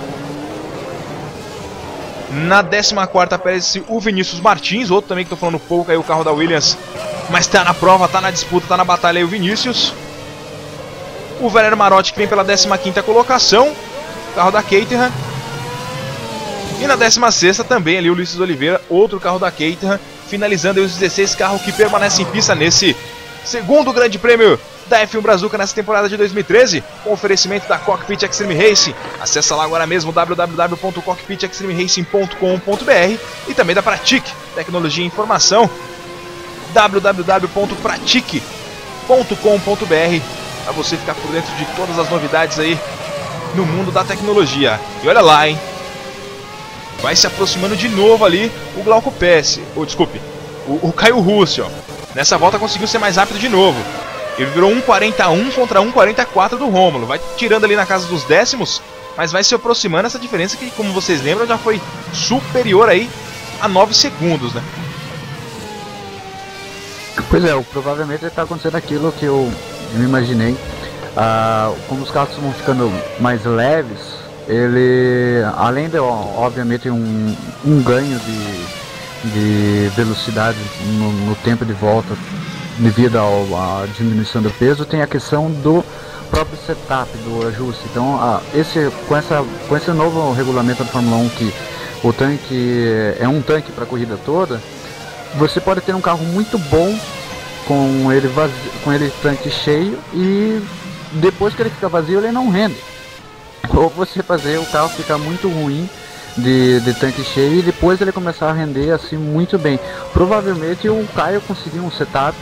Na 14ª aparece o Vinícius Martins, outro também que estou falando pouco, aí o carro da Williams, mas está na prova, está na disputa, está na batalha aí o Vinícius. O Valério Marotti que vem pela 15ª colocação, carro da Caterham. E na 16ª também ali o Ulisses Oliveira, outro carro da Caterham, finalizando aí os 16 carros que permanecem em pista nesse segundo grande prêmio da F1 Brazuca nessa temporada de 2013, com oferecimento da Cockpit Extreme Racing. Acesse lá agora mesmo www.cockpitextremeracing.com.br e também da Pratique Tecnologia e Informação, www.pratique.com.br, para você ficar por dentro de todas as novidades aí no mundo da tecnologia. E olha lá, hein? Vai se aproximando de novo ali o Glauco Pesce, desculpe, o Caio Russo, ó. Nessa volta conseguiu ser mais rápido de novo. Ele virou 1,41 contra 1,44 do Rômulo. Vai tirando ali na casa dos décimos, mas vai se aproximando essa diferença que, como vocês lembram, já foi superior aí a 9 segundos, né? Pois é, provavelmente está acontecendo aquilo que eu me imaginei. Como os carros vão ficando mais leves, ele, além de, obviamente, um ganho de velocidade no tempo de volta devido à diminuição do peso, tem a questão do próprio setup, do ajuste. Então, com esse novo regulamento da Fórmula 1, que o tanque é um tanque para a corrida toda, você pode ter um carro muito bom com ele tanque cheio, e depois que ele fica vazio ele não rende. Ou você fazer o carro ficar muito ruim de tanque cheio e depois ele começar a render assim muito bem. Provavelmente o Caio conseguiu um setup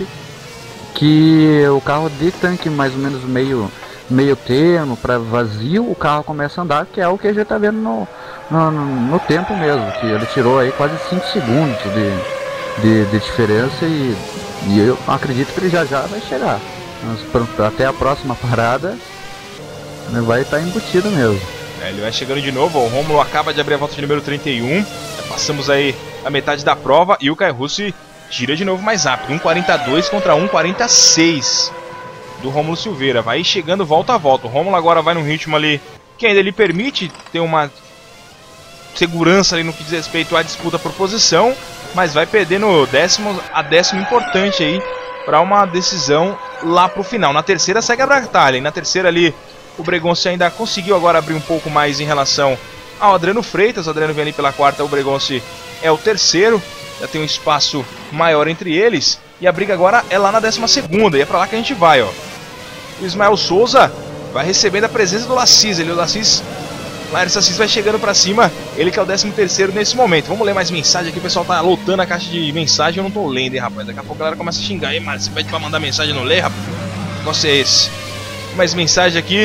que o carro de tanque mais ou menos meio termo para vazio, o carro começa a andar, que é o que a gente está vendo no tempo mesmo, que ele tirou aí quase 5 segundos de diferença, e eu acredito que ele já vai chegar. Mas até a próxima parada vai estar embutido mesmo. Ele vai chegando de novo, o Rômulo acaba de abrir a volta de número 31, já passamos aí a metade da prova e o Caio Russo gira de novo mais rápido, 1,42 contra 1,46 do Rômulo Silveira, vai chegando volta a volta. O Rômulo agora vai num ritmo ali que ainda lhe permite ter uma segurança ali no que diz respeito à disputa por posição, mas vai perdendo décimo importante aí para uma decisão lá pro final. Na terceira segue a batalha, e na terceira ali o Bregonce ainda conseguiu agora abrir um pouco mais em relação ao Adriano Freitas. O Adriano vem ali pela quarta, o Bregonce é o terceiro, já tem um espaço maior entre eles, e a briga agora é lá na 12ª, e é pra lá que a gente vai, ó. O Ismael Souza vai recebendo a presença do Lassis, o Lassis vai chegando pra cima, ele que é o 13º nesse momento. Vamos ler mais mensagem aqui, o pessoal tá lotando a caixa de mensagem, eu não tô lendo, hein, rapaz. Daqui a pouco a galera começa a xingar, aí, mano, você pede pra mandar mensagem e não lê, rapaz? Que negócio é esse? Mais mensagem aqui.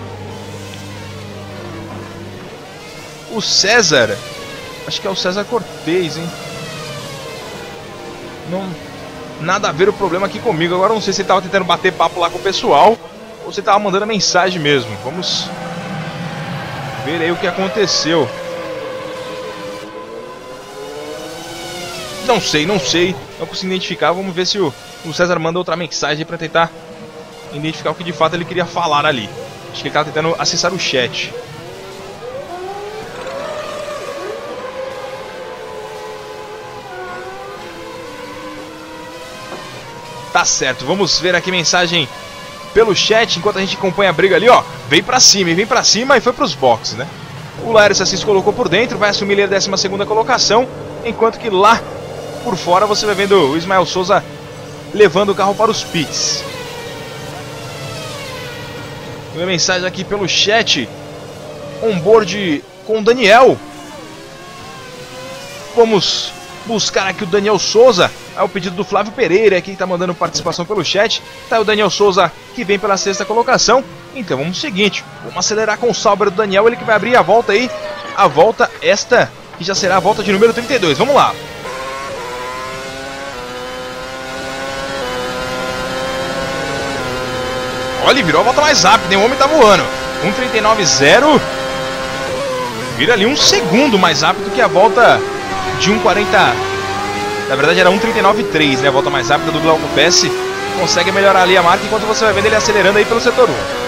O César, acho que é o César Cortez, hein? Não, nada a ver o problema aqui comigo. Agora eu não sei se ele tava tentando bater papo lá com o pessoal ou se ele tava mandando mensagem mesmo. Vamos ver aí o que aconteceu. Não sei, não consigo identificar. Vamos ver se o César manda outra mensagem para tentar identificar o que de fato ele queria falar ali. Acho que ele estava tentando acessar o chat. Tá certo, vamos ver aqui mensagem pelo chat enquanto a gente acompanha a briga ali, ó. Vem pra cima e foi pros boxes, né? O Laércio Assis colocou por dentro, vai assumir a 12ª colocação, enquanto que lá por fora você vai vendo o Ismael Souza levando o carro para os pits. Uma mensagem aqui pelo chat. Onboard com o Daniel. Vamos buscar aqui o Daniel Souza. É o pedido do Flávio Pereira aqui que está mandando participação pelo chat. Tá o Daniel Souza que vem pela 6ª colocação. Então vamos no seguinte, vamos acelerar com o Sauber do Daniel, ele que vai abrir a volta aí. A volta esta que já será a volta de número 32. Vamos lá. Olha, virou a volta mais rápida, hein? O homem tá voando. 1:39.0. Vira ali 1 segundo mais rápido que a volta de 1:40. Na verdade era 1:39.3, né? A volta mais rápida do Glauco Pesce. Consegue melhorar ali a marca enquanto você vai vendo ele acelerando aí pelo setor 1.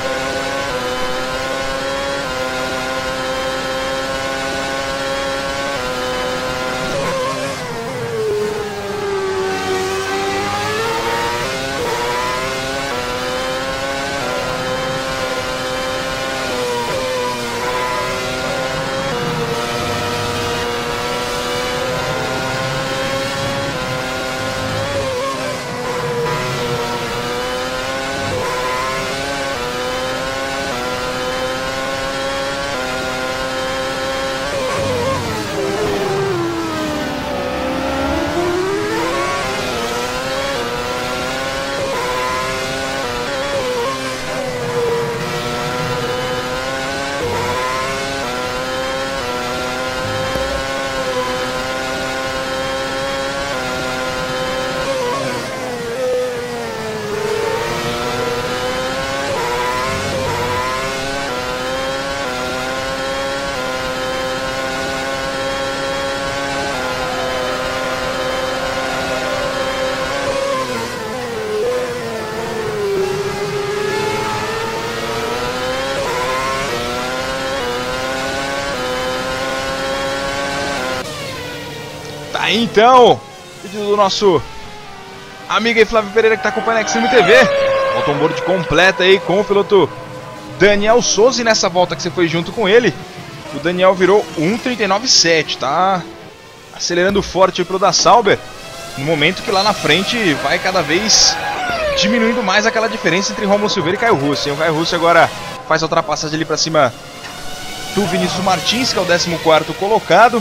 Aí então, pedido do nosso amigo aí Flávio Pereira que está acompanhando a Xtreme TV. Volta onboard completa aí com o piloto Daniel Souza. E nessa volta que você foi junto com ele, o Daniel virou 1:39.7, tá acelerando forte aí pro da Sauber. No momento que lá na frente vai cada vez diminuindo mais aquela diferença entre Rômulo Silveira e Caio Russi. O Caio Russi agora faz a ultrapassagem ali para cima do Vinícius Martins, que é o 14º colocado.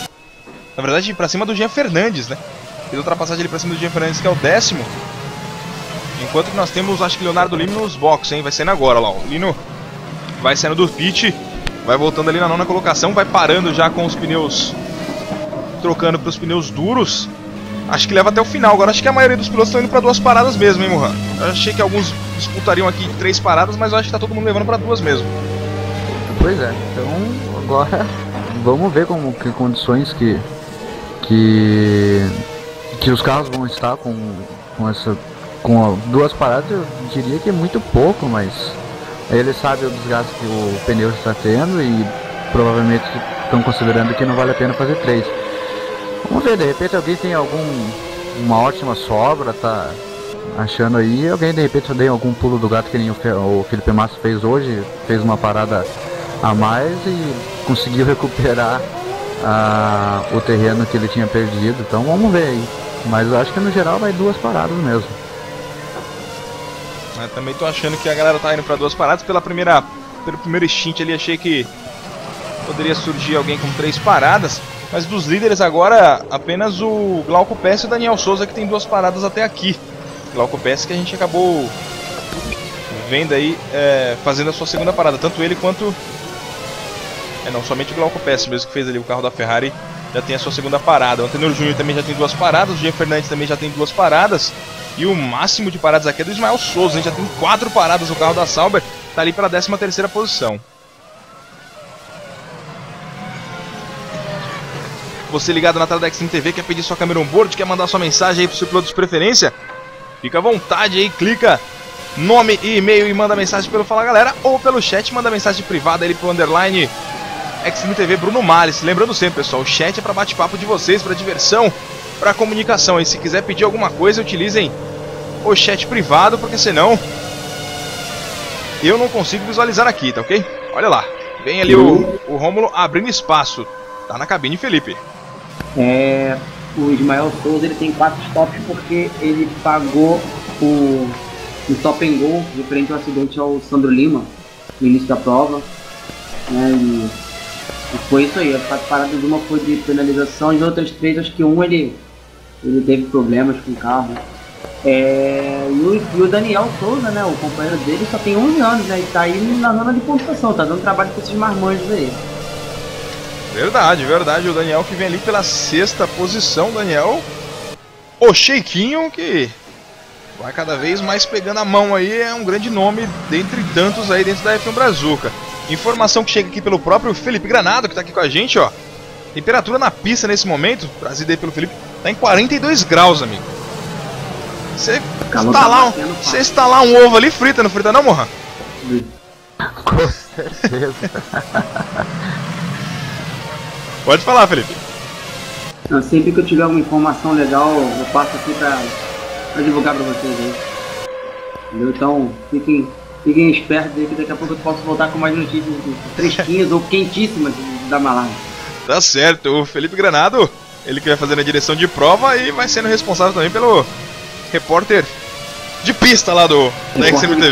Na verdade, pra cima do Jean Fernandes, né? Fez ultrapassagem ali pra cima do Jean Fernandes, que é o 10º. Enquanto que nós temos, acho que Leonardo Lino nos boxes, hein? Vai saindo agora, lá. O Lino vai saindo do pit, vai voltando ali na 9ª colocação, vai parando já com os pneus, trocando para os pneus duros. Acho que leva até o final. Agora acho que a maioria dos pilotos estão indo para 2 paradas mesmo, hein, Mohan? Eu achei que alguns disputariam aqui 3 paradas, mas eu acho que tá todo mundo levando para 2 mesmo. Pois é, então agora vamos ver como que condições que os carros vão estar com 2 paradas. Eu diria que é muito pouco, mas ele sabe o desgaste que o pneu está tendo e provavelmente estão considerando que não vale a pena fazer 3. Vamos ver, de repente alguém tem uma ótima sobra, tá achando aí, alguém de repente deu algum pulo do gato que nem o Felipe Massa fez hoje, fez uma parada a mais e conseguiu recuperar o terreno que ele tinha perdido. Então vamos ver aí, mas eu acho que no geral vai 2 paradas mesmo. Eu também tô achando que a galera tá indo para 2 paradas. Pelo primeiro instinto ali achei que poderia surgir alguém com 3 paradas, mas dos líderes agora apenas o Glauco Pesce e o Daniel Souza que tem 2 paradas até aqui. Glauco Pesce que a gente acabou vendo aí fazendo a sua 2ª parada, tanto ele quanto não, somente o Glauco Pesce mesmo que fez ali o carro da Ferrari já tem a sua 2ª parada. O Antenor Júnior também já tem 2 paradas, o Jean Fernandes também já tem 2 paradas. E o máximo de paradas aqui é do Ismael Souza, a gente já tem 4 paradas. O carro da Sauber tá ali pela 13ª posição. Você ligado na tela da Xtreme TV, quer pedir sua câmera on-board, quer mandar sua mensagem aí pro seu piloto de preferência? Fica à vontade aí, clica nome e e-mail e manda mensagem pelo Fala Galera, ou pelo chat, manda mensagem privada ali pro underline Xtreme TV Bruno Males. Lembrando sempre, pessoal, o chat é para bate-papo de vocês, para diversão, para comunicação. E se quiser pedir alguma coisa, utilizem o chat privado, porque senão eu não consigo visualizar aqui, tá ok? Olha lá, vem ali o Rômulo abrindo espaço. Tá na cabine, Felipe. o Ismael Souza ele tem 4 stops porque ele pagou o stop and go referente ao acidente ao Sandro Lima no início da prova, né? E foi isso aí, as 4 paradas, uma foi de penalização, e as outras 3, acho que ele teve problemas com o carro. E o Daniel Souza, né, o companheiro dele, só tem 11 anos, né, e tá aí na zona de pontuação, tá dando trabalho pra esses marmanjos aí. Verdade, o Daniel que vem ali pela 6ª posição, Daniel, o Cheiquinho, que vai cada vez mais pegando a mão aí, é um grande nome dentre tantos aí dentro da F1 Brazuca. Informação que chega aqui pelo próprio Felipe Granado, que tá aqui com a gente, ó. Temperatura na pista nesse momento, trazida aí pelo Felipe, tá em 42 graus, amigo. Você estalar um ovo ali, frita, não frita não, Mohan? Com certeza. Pode falar, Felipe. Não, sempre que eu tiver uma informação legal, eu passo aqui pra divulgar pra vocês aí. Entendeu? Então, fiquem espertos aí que daqui a pouco eu posso voltar com mais notícias fresquinhas ou quentíssimas da Malásia. Tá certo, o Felipe Granado, ele que vai fazer a direção de prova e vai sendo responsável também pelo repórter de pista lá da XM TV.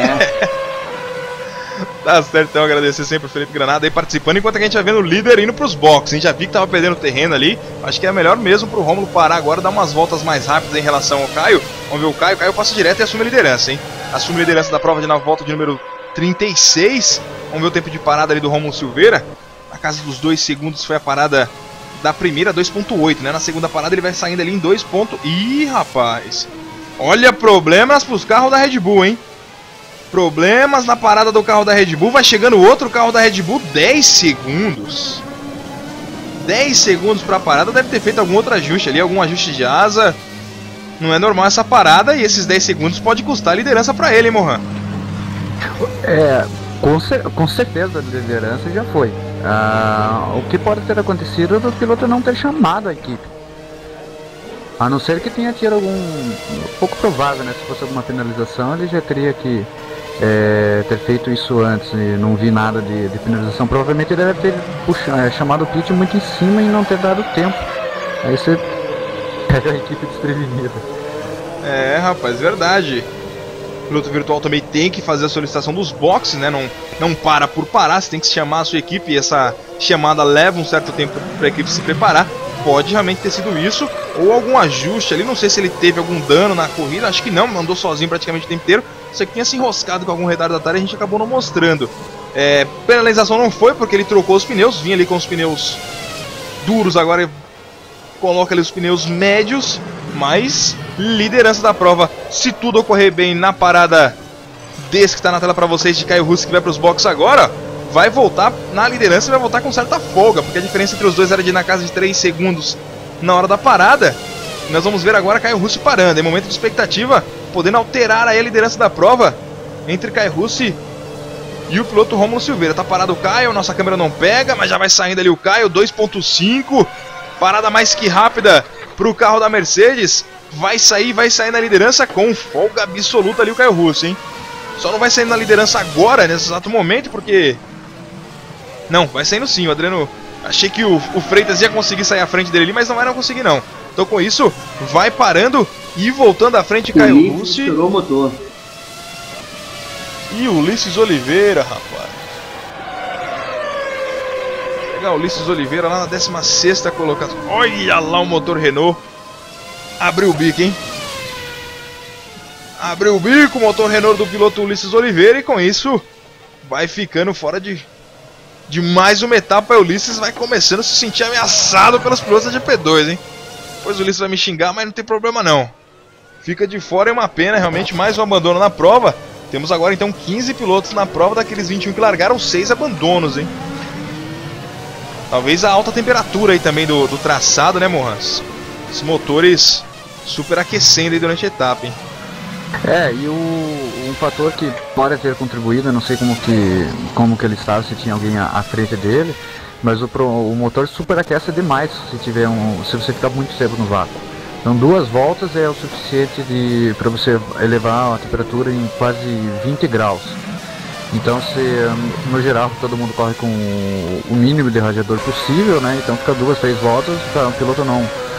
Tá certo, então agradecer sempre o Felipe Granado aí participando, enquanto a gente vai vendo o líder indo pros boxes. A gente já viu que tava perdendo terreno ali, acho que é melhor mesmo pro Rômulo parar agora, dar umas voltas mais rápidas em relação ao Caio. Vamos ver o Caio passa direto e assume a liderança, hein? Assume a liderança da prova na volta de número 36. Vamos ver o tempo de parada ali do Rômulo Silveira. Na casa dos 2 segundos foi a parada da primeira, 2.8, né? Na segunda parada ele vai saindo ali em 2. Ih, rapaz! Olha, problemas pros carros da Red Bull, hein? Problemas na parada do carro da Red Bull. Vai chegando outro carro da Red Bull, 10 segundos. 10 segundos pra parada, deve ter feito algum outro ajuste ali, algum ajuste de asa. Não é normal essa parada e esses 10 segundos pode custar a liderança pra ele, hein, Mohan? Com certeza a liderança já foi. O que pode ter acontecido é do piloto não ter chamado a equipe. A não ser que tenha tido algum... pouco provável, né? Se fosse alguma penalização, ele já teria que ter feito isso antes e não vi nada de penalização. Provavelmente ele deve ter chamado o pit muito em cima e não ter dado tempo. Aí você pega a equipe desprevenida. Rapaz, verdade. O piloto virtual também tem que fazer a solicitação dos boxes, né? Não para por parar, você tem que chamar a sua equipe e essa chamada leva um certo tempo para a equipe se preparar. Pode realmente ter sido isso, ou algum ajuste ali, não sei se ele teve algum dano na corrida, acho que não, andou sozinho praticamente o tempo inteiro. Você que tinha se enroscado com algum retardatário, a gente acabou não mostrando. Penalização não foi, porque ele trocou os pneus, vinha ali com os pneus duros, agora coloca ali os pneus médios, mas liderança da prova, se tudo ocorrer bem na parada desse que está na tela para vocês de Caio Rossi, que vai para os boxes agora, vai voltar na liderança e vai voltar com certa folga, porque a diferença entre os dois era de na casa de 3 segundos na hora da parada. E nós vamos ver agora Caio Rossi parando, em momento de expectativa, podendo alterar aí a liderança da prova entre Caio Rossi e o piloto Rômulo Silveira. Tá parado o Caio, nossa câmera não pega, mas já vai saindo ali o Caio, 2.5, parada mais que rápida para o carro da Mercedes. Vai sair na liderança com folga absoluta ali o Caio Rossi, hein? Só não vai sair na liderança agora, nesse exato momento, porque... Não, vai saindo sim, o Adriano... Achei que o Freitas ia conseguir sair à frente dele ali, mas não vai conseguir não. Então com isso, vai parando e voltando à frente Caio Rossi. Estourou o motor. E o Ulisses Oliveira, rapaz. Pegar o Ulisses Oliveira lá na 16ª colocação. Olha lá o motor Renault. Abriu o bico, hein? Abriu o bico o motor Renault do piloto Ulisses Oliveira. E com isso, vai ficando fora de mais uma etapa. E o Ulisses vai começando a se sentir ameaçado pelos pilotos da GP2, hein? Depois o Ulisses vai me xingar, mas não tem problema não. Fica de fora, é uma pena, realmente mais um abandono na prova. Temos agora então 15 pilotos na prova, daqueles 21 que largaram, 6 abandonos, hein? Talvez a alta temperatura aí também do traçado, né, Mohans? Os motores superaquecendo aí durante a etapa, hein? E um fator que pode ter contribuído, eu não sei como que ele estava, se tinha alguém à frente dele, mas o motor superaquece demais se você ficar muito tempo no vácuo. Então 2 voltas é o suficiente para você elevar a temperatura em quase 20 graus. Então no geral todo mundo corre com o mínimo de radiador possível, né? Então fica 2, 3 voltas para o piloto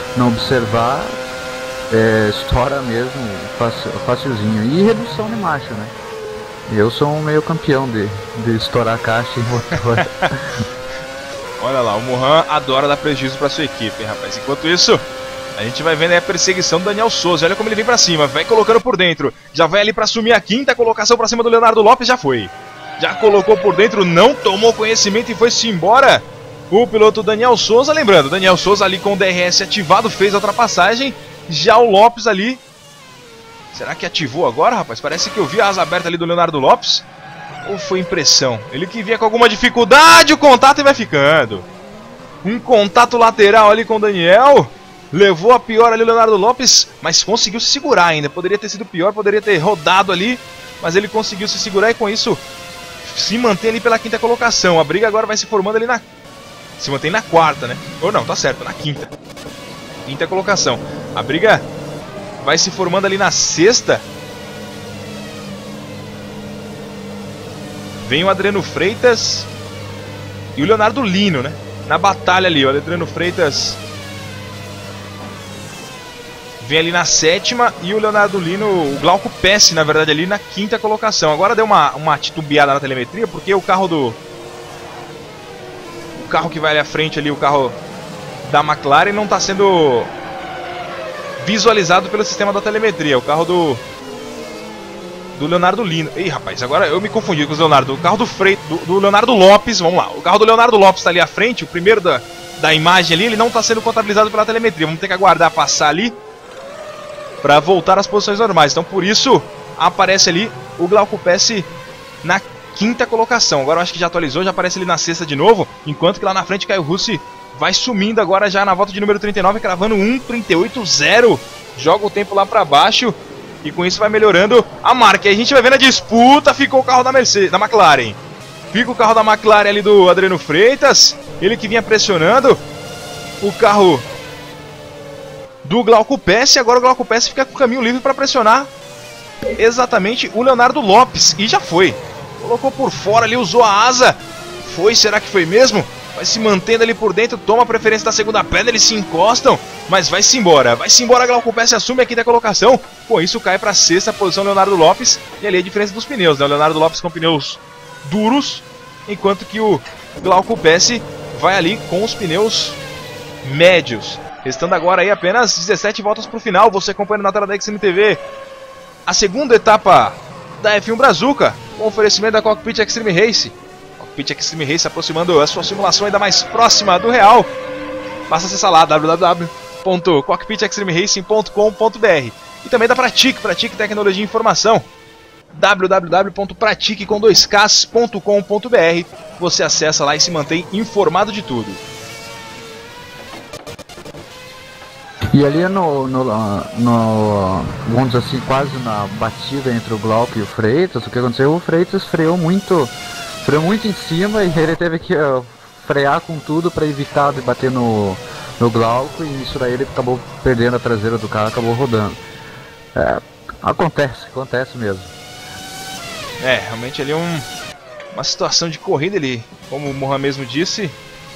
não observar, estoura mesmo, facilzinho. E redução de marcha, né? Eu sou um meio campeão de estourar a caixa em motor. Olha lá, o Mohan adora dar prejuízo pra sua equipe, hein, rapaz. Enquanto isso, a gente vai vendo aí a perseguição do Daniel Souza. Olha como ele vem pra cima, vai colocando por dentro. Já vai ali pra assumir a quinta colocação pra cima do Leonardo Lopes, já foi. Já colocou por dentro, não tomou conhecimento e foi-se embora. O piloto Daniel Souza, lembrando, Daniel Souza ali com o DRS ativado, fez a ultrapassagem. Já o Lopes ali... Será que ativou agora, rapaz? Parece que eu vi a asa aberta ali do Leonardo Lopes. Ou foi impressão? Ele que vinha com alguma dificuldade, o contato e vai ficando. Um contato lateral ali com o Daniel. Levou a pior ali o Leonardo Lopes, mas conseguiu se segurar ainda. Poderia ter sido pior, poderia ter rodado ali, mas ele conseguiu se segurar e com isso se mantém ali pela quinta colocação. A briga agora vai se formando ali na... Se mantém na quarta, né? Ou não, tá certo, na quinta. Quinta colocação. A briga vai se formando ali na sexta. Vem o Adriano Freitas e o Leonardo Lino, né? Na batalha ali, o Adriano Freitas vem ali na sétima e o Leonardo Lino, o Glauco Pesce, na verdade, ali na quinta colocação. Agora deu uma titubeada na telemetria, porque o carro do... O carro que vai ali à frente ali, o carro da McLaren, não está sendo visualizado pelo sistema da telemetria. O carro do Leonardo Lino. Ih, rapaz, agora eu me confundi com o Leonardo. O carro do Leonardo Lopes, vamos lá. O carro do Leonardo Lopes está ali à frente, o primeiro da imagem ali, ele não está sendo contabilizado pela telemetria. Vamos ter que aguardar passar ali para voltar às posições normais. Então por isso aparece ali o Glauco Pesce na quinta colocação. Agora eu acho que já atualizou, já aparece ali na sexta de novo. Enquanto que lá na frente Caio Russi vai sumindo agora já na volta de número 39, cravando 1:38.0. Joga o tempo lá para baixo e com isso vai melhorando a marca. E a gente vai vendo a disputa, ficou o carro da McLaren. Fica o carro da McLaren ali do Adriano Freitas, ele que vinha pressionando o carro do Glauco Pesce. Agora o Glauco Pesce fica com o caminho livre para pressionar exatamente o Leonardo Lopes. E já foi. Colocou por fora ali, usou a asa. Foi, será que foi mesmo? Vai se mantendo ali por dentro, toma a preferência da segunda pedra, eles se encostam, mas vai-se embora. Vai-se embora, Glauco Pesce assume aqui da colocação. Com isso cai para a sexta posição Leonardo Lopes. E ali a diferença dos pneus, né? O Leonardo Lopes com pneus duros, enquanto que o Glauco Pesce vai ali com os pneus médios. Restando agora aí apenas 17 voltas para o final. Você acompanhando na tela da XM TV a segunda etapa da F1 Brazuca, com oferecimento da Cockpit Extreme Race. Cockpit Extreme Race aproximando a sua simulação ainda mais próxima do real. Basta acessar lá www.cockpitextremeracing.com.br. E também da Pratique Tecnologia e Informação, www.pratique.com.br. Você acessa lá e se mantém informado de tudo. E ali vamos dizer assim, quase na batida entre o Glauco e o Freitas, o que aconteceu? O Freitas freou muito em cima e ele teve que frear com tudo para evitar de bater no Glauco, e isso daí ele acabou perdendo a traseira do carro, acabou rodando. Acontece mesmo. Realmente ali uma situação de corrida, ele, como o Mohan mesmo disse,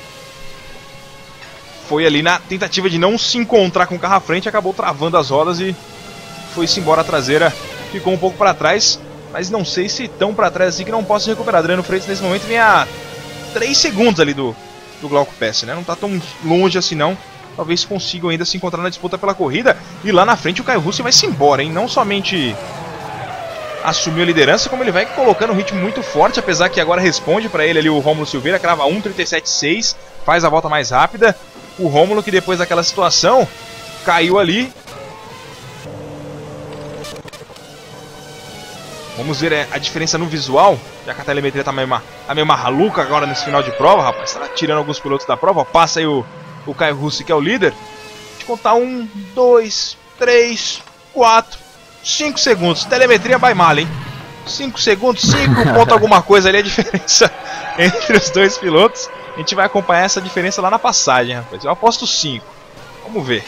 foi ali na tentativa de não se encontrar com o carro à frente, acabou travando as rodas e foi-se embora a traseira, ficou um pouco para trás, mas não sei se tão para trás assim que não possa recuperar. Adriano Freitas nesse momento vem a 3 segundos ali do Glauco Pesce, né? Não está tão longe assim não, talvez consigam ainda se encontrar na disputa pela corrida. E lá na frente o Caio Russi vai se embora, hein? Não somente assumiu a liderança, como ele vai colocando um ritmo muito forte, apesar que agora responde para ele ali o Rômulo Silveira, crava 1:37.6, faz a volta mais rápida. O Rômulo que depois daquela situação caiu ali. Vamos ver a diferença no visual, já que a telemetria tá meio maluca agora nesse final de prova, rapaz. Tá tirando alguns pilotos da prova. Passa aí o Caio Russi, que é o líder. Deixa eu contar 1, 2, 3, 4, 5 segundos. Telemetria by mal, hein? 5 segundos, 5 ponto alguma coisa ali a diferença entre os dois pilotos. A gente vai acompanhar essa diferença lá na passagem, rapaz. Eu aposto 5. Vamos ver.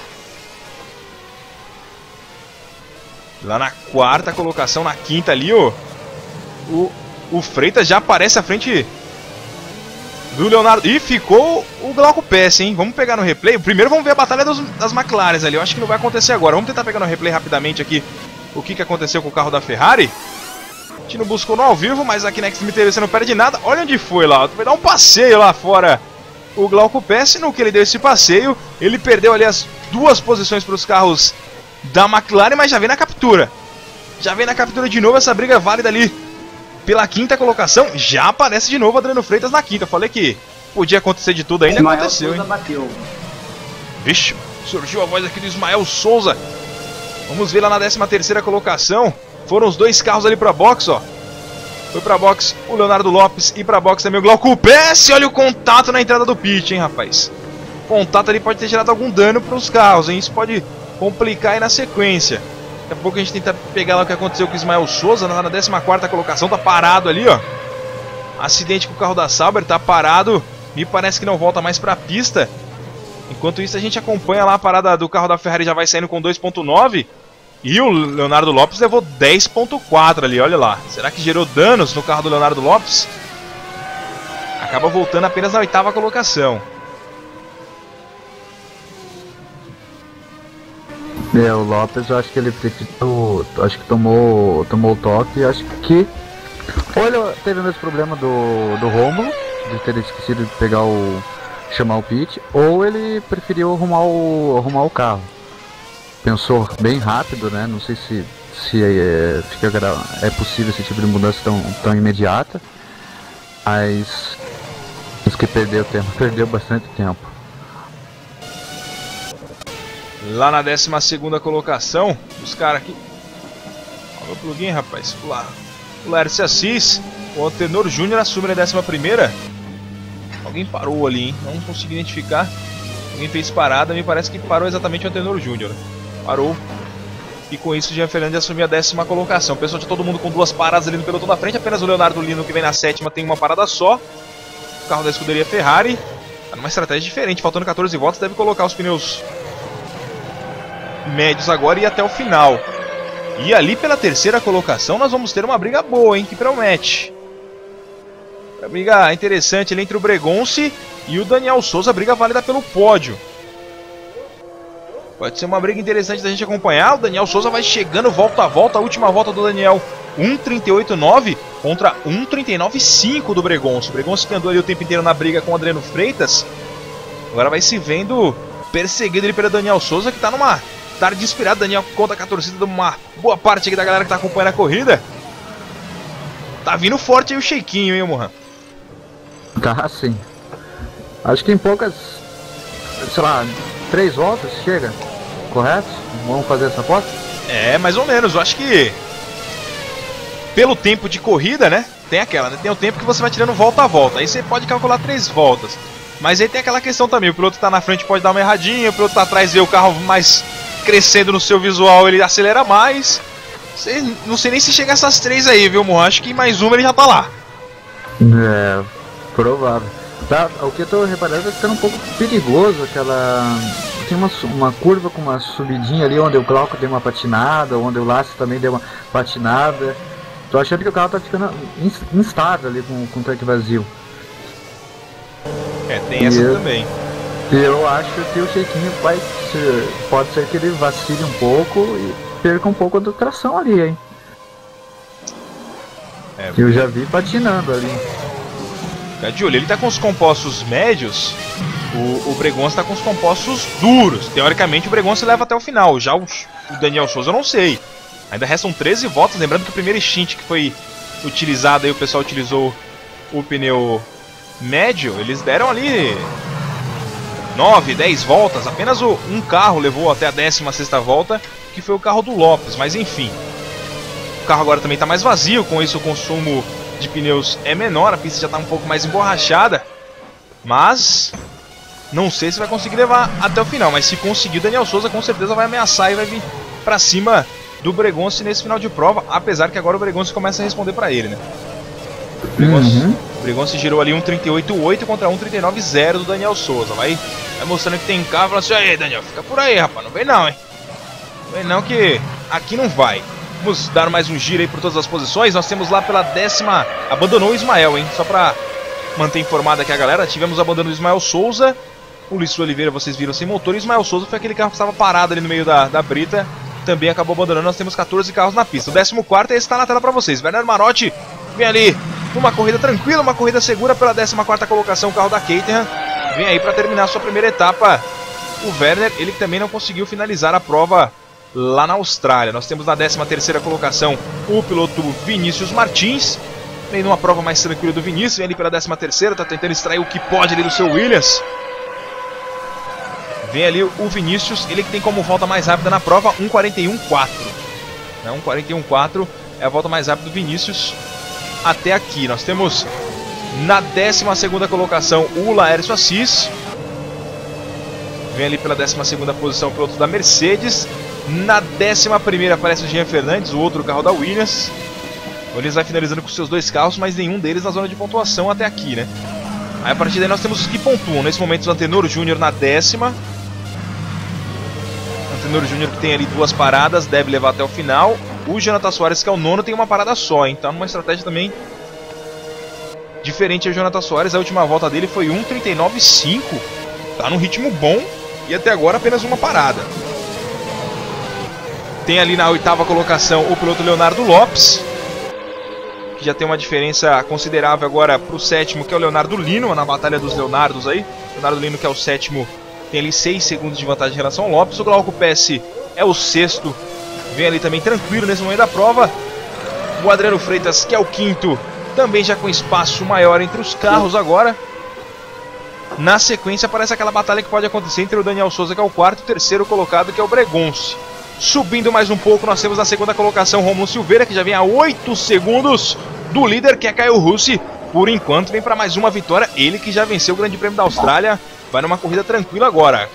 Lá na quarta colocação, na quinta ali, o Freitas já aparece à frente do Leonardo. E ficou o Glauco Pesce, hein? Vamos pegar no replay. Primeiro vamos ver a batalha das McLaren ali. Eu acho que não vai acontecer agora. Vamos tentar pegar no replay rapidamente aqui o que aconteceu com o carro da Ferrari. A gente não buscou no ao vivo, mas aqui na Extreme TV você não perde nada. Olha onde foi lá. Vai dar um passeio lá fora o Glauco Pesce. No que ele deu esse passeio, ele perdeu ali as 2 posições para os carros da McLaren, mas já vem na captura. Já vem na captura de novo. Essa briga válida ali pela 5ª colocação. Já aparece de novo Adriano Freitas na 5ª. Falei que podia acontecer de tudo, ainda aconteceu, hein? Bateu. Vixe, surgiu a voz aqui do Ismael Souza. Vamos ver lá na 13ª colocação. Foram os 2 carros ali pra box, ó. Foi pra box o Leonardo Lopes e pra box também o Glauco Pesce. Olha o contato na entrada do pit, hein, rapaz. O contato ali pode ter gerado algum dano pros carros, hein. Isso pode complicar aí na sequência. Daqui a pouco a gente tenta pegar lá o que aconteceu com o Ismael Souza. Lá na 14ª colocação, tá parado ali, ó. Acidente com o carro da Sauber, tá parado. Me parece que não volta mais pra pista. Enquanto isso a gente acompanha lá a parada do carro da Ferrari, já vai saindo com 2.9. E o Leonardo Lopes levou 10.4 ali, olha lá. Será que gerou danos no carro do Leonardo Lopes? Acaba voltando apenas na 8ª colocação. O Lopes, eu acho que ele acho que tomou o toque. Acho que ou ele teve o mesmo problema do Rômulo, de ter esquecido de pegar chamar o pit, ou ele preferiu arrumar o carro. Pensou bem rápido, né? Não sei se é possível esse tipo de mudança tão imediata, mas os que perdeu bastante tempo. Lá na 12ª colocação, os caras aqui. Olha o plugin, rapaz. O Lércio Assis, o Antenor Júnior assume na 11ª. Alguém parou ali, hein? Não consegui identificar. Alguém fez parada, me parece que parou exatamente o Antenor Júnior. Parou. E com isso o Jean Fernandes assumiu a 10ª colocação. Pessoal, de todo mundo com 2 paradas ali no pelotão da frente. Apenas o Leonardo Lino, que vem na 7ª, tem uma parada só. O carro da escuderia Ferrari tá numa estratégia diferente. Faltando 14 voltas, deve colocar os pneus médios agora e ir até o final. E ali pela 3ª colocação nós vamos ter uma briga boa, hein? Que promete. Uma briga interessante ali entre o Bregonce e o Daniel Souza. Briga válida pelo pódio. Pode ser uma briga interessante da gente acompanhar. O Daniel Souza vai chegando volta a volta. A última volta do Daniel 1:38.9 contra 1:39.5 do Bregonce. O Bregonce que andou ali o tempo inteiro na briga com o Adriano Freitas, agora vai se vendo perseguido ali pelo Daniel Souza, que tá numa tarde inspirada. Daniel conta com a torcida de uma boa parte aqui da galera que tá acompanhando a corrida. Tá vindo forte aí o Cheiquinho, hein, Mohan? Tá, sim. Acho que em poucas, sei lá, 3 voltas chega, correto? Vamos fazer essa aposta? É, mais ou menos. Eu acho que pelo tempo de corrida, né? Tem aquela, né? Tem o tempo que você vai tirando volta a volta. Aí você pode calcular 3 voltas. Mas aí tem aquela questão também. O piloto que tá na frente pode dar uma erradinha. O piloto que tá atrás vê o carro mais crescendo no seu visual, ele acelera mais. Não sei nem se chega a essas 3 aí, viu, Mohan? Acho que em mais uma ele já tá lá. É, provável. Tá, o que eu tô reparando é que tá ficando um pouco perigoso aquela. Tem uma curva com uma subidinha ali onde o Glauco deu uma patinada, onde o Lassi também deu uma patinada. Tô achando que o carro tá ficando instável ali com o tanque vazio. É, tem essa também. E eu acho que o Cheiquinho pode ser que ele vacile um pouco e perca um pouco da tração ali, hein? É, eu já vi patinando ali. Fica de olho, ele tá com os compostos médios, o Bregonce tá com os compostos duros. Teoricamente o Bregonce leva até o final, já o Daniel Souza eu não sei. Ainda restam 13 voltas, lembrando que o primeiro stint que foi utilizado, aí o pessoal utilizou o pneu médio, eles deram ali 9, 10 voltas, apenas um carro levou até a 16ª volta, que foi o carro do Lopes, mas enfim. O carro agora também está mais vazio, com isso o consumo de pneus é menor, a pista já está um pouco mais emborrachada, mas não sei se vai conseguir levar até o final, mas se conseguir, o Daniel Souza com certeza vai ameaçar e vai vir para cima do Bregonce nesse final de prova, apesar que agora o Bregonce começa a responder para ele, né? O Bregonce girou ali 1:38.8 contra 1:39.0 do Daniel Souza. Vai mostrando que tem carro, falando assim: aí Daniel, fica por aí, rapaz, não vem não, hein? Não vem não que aqui não vai. Vamos dar mais um giro aí por todas as posições. Nós temos lá pela 10ª, abandonou o Ismael, hein? Só pra manter informada aqui a galera. Tivemos o abandono do Ismael Souza. O Ulisses Oliveira, vocês viram, sem motor. E Ismael Souza foi aquele carro que estava parado ali no meio da brita. Também acabou abandonando. Nós temos 14 carros na pista. O 14º esse está na tela para vocês. Werner Marotti vem ali numa corrida tranquila, uma corrida segura pela 14ª colocação, o carro da Caterham. Vem aí para terminar a sua primeira etapa. O Werner, ele também não conseguiu finalizar a prova lá na Austrália. Nós temos na 13ª colocação o piloto Vinícius Martins. Vem numa prova mais tranquila do Vinícius, vem ali pela 13ª, está tentando extrair o que pode ali do seu Williams. Vem ali o Vinícius, ele que tem como volta mais rápida na prova 1:41.4. 1:41.4 é a volta mais rápida do Vinícius até aqui. Nós temos na 12ª colocação o Laércio Assis. Vem ali pela 12ª posição o piloto da Mercedes. Na 11ª aparece o Jean Fernandes, o outro carro da Williams. O Williams vai finalizando com seus dois carros, mas nenhum deles na zona de pontuação até aqui, né? Aí a partir daí nós temos os que pontuam. Nesse momento o Antenor Júnior na 10ª. Antenor Júnior que tem ali 2 paradas, deve levar até o final. O Jonathan Soares, que é o 9º, tem uma parada só, então uma estratégia também diferente. O Jonathan Soares, a última volta dele foi 1:39.5. Tá num ritmo bom e até agora apenas uma parada. Tem ali na 8ª colocação o piloto Leonardo Lopes, que já tem uma diferença considerável agora para o 7º, que é o Leonardo Lino, na batalha dos Leonardos aí. Leonardo Lino, que é o 7º, tem ali 6 segundos de vantagem em relação ao Lopes. O Glauco Pesce é o 6º, vem ali também tranquilo nesse momento da prova. O Adriano Freitas, que é o 5º, também já com espaço maior entre os carros agora. Na sequência aparece aquela batalha que pode acontecer entre o Daniel Souza, que é o 4º, e o 3º colocado, que é o Bregonce. Subindo mais um pouco, nós temos na 2ª colocação Romulo Silveira, que já vem a 8 segundos do líder, que é Caio Russi. Por enquanto vem para mais uma vitória, ele que já venceu o Grande Prêmio da Austrália. Vai numa corrida tranquila agora.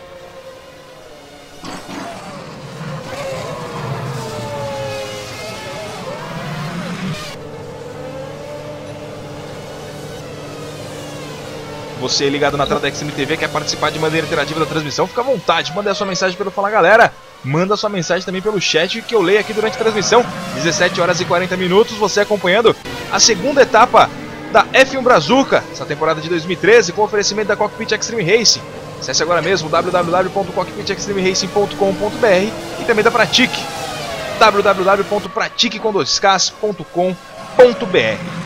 Você ligado na tela da XM TV, quer participar de maneira interativa da transmissão, fica à vontade, manda a sua mensagem pelo Fala Galera, manda a sua mensagem também pelo chat que eu leio aqui durante a transmissão. 17h40, você acompanhando a segunda etapa da F1 Brazuca, essa temporada de 2013, com oferecimento da Cockpit Extreme Racing. Acesse agora mesmo www.cockpitextremerace.com.br e também da Pratique, www.pratique.com.br.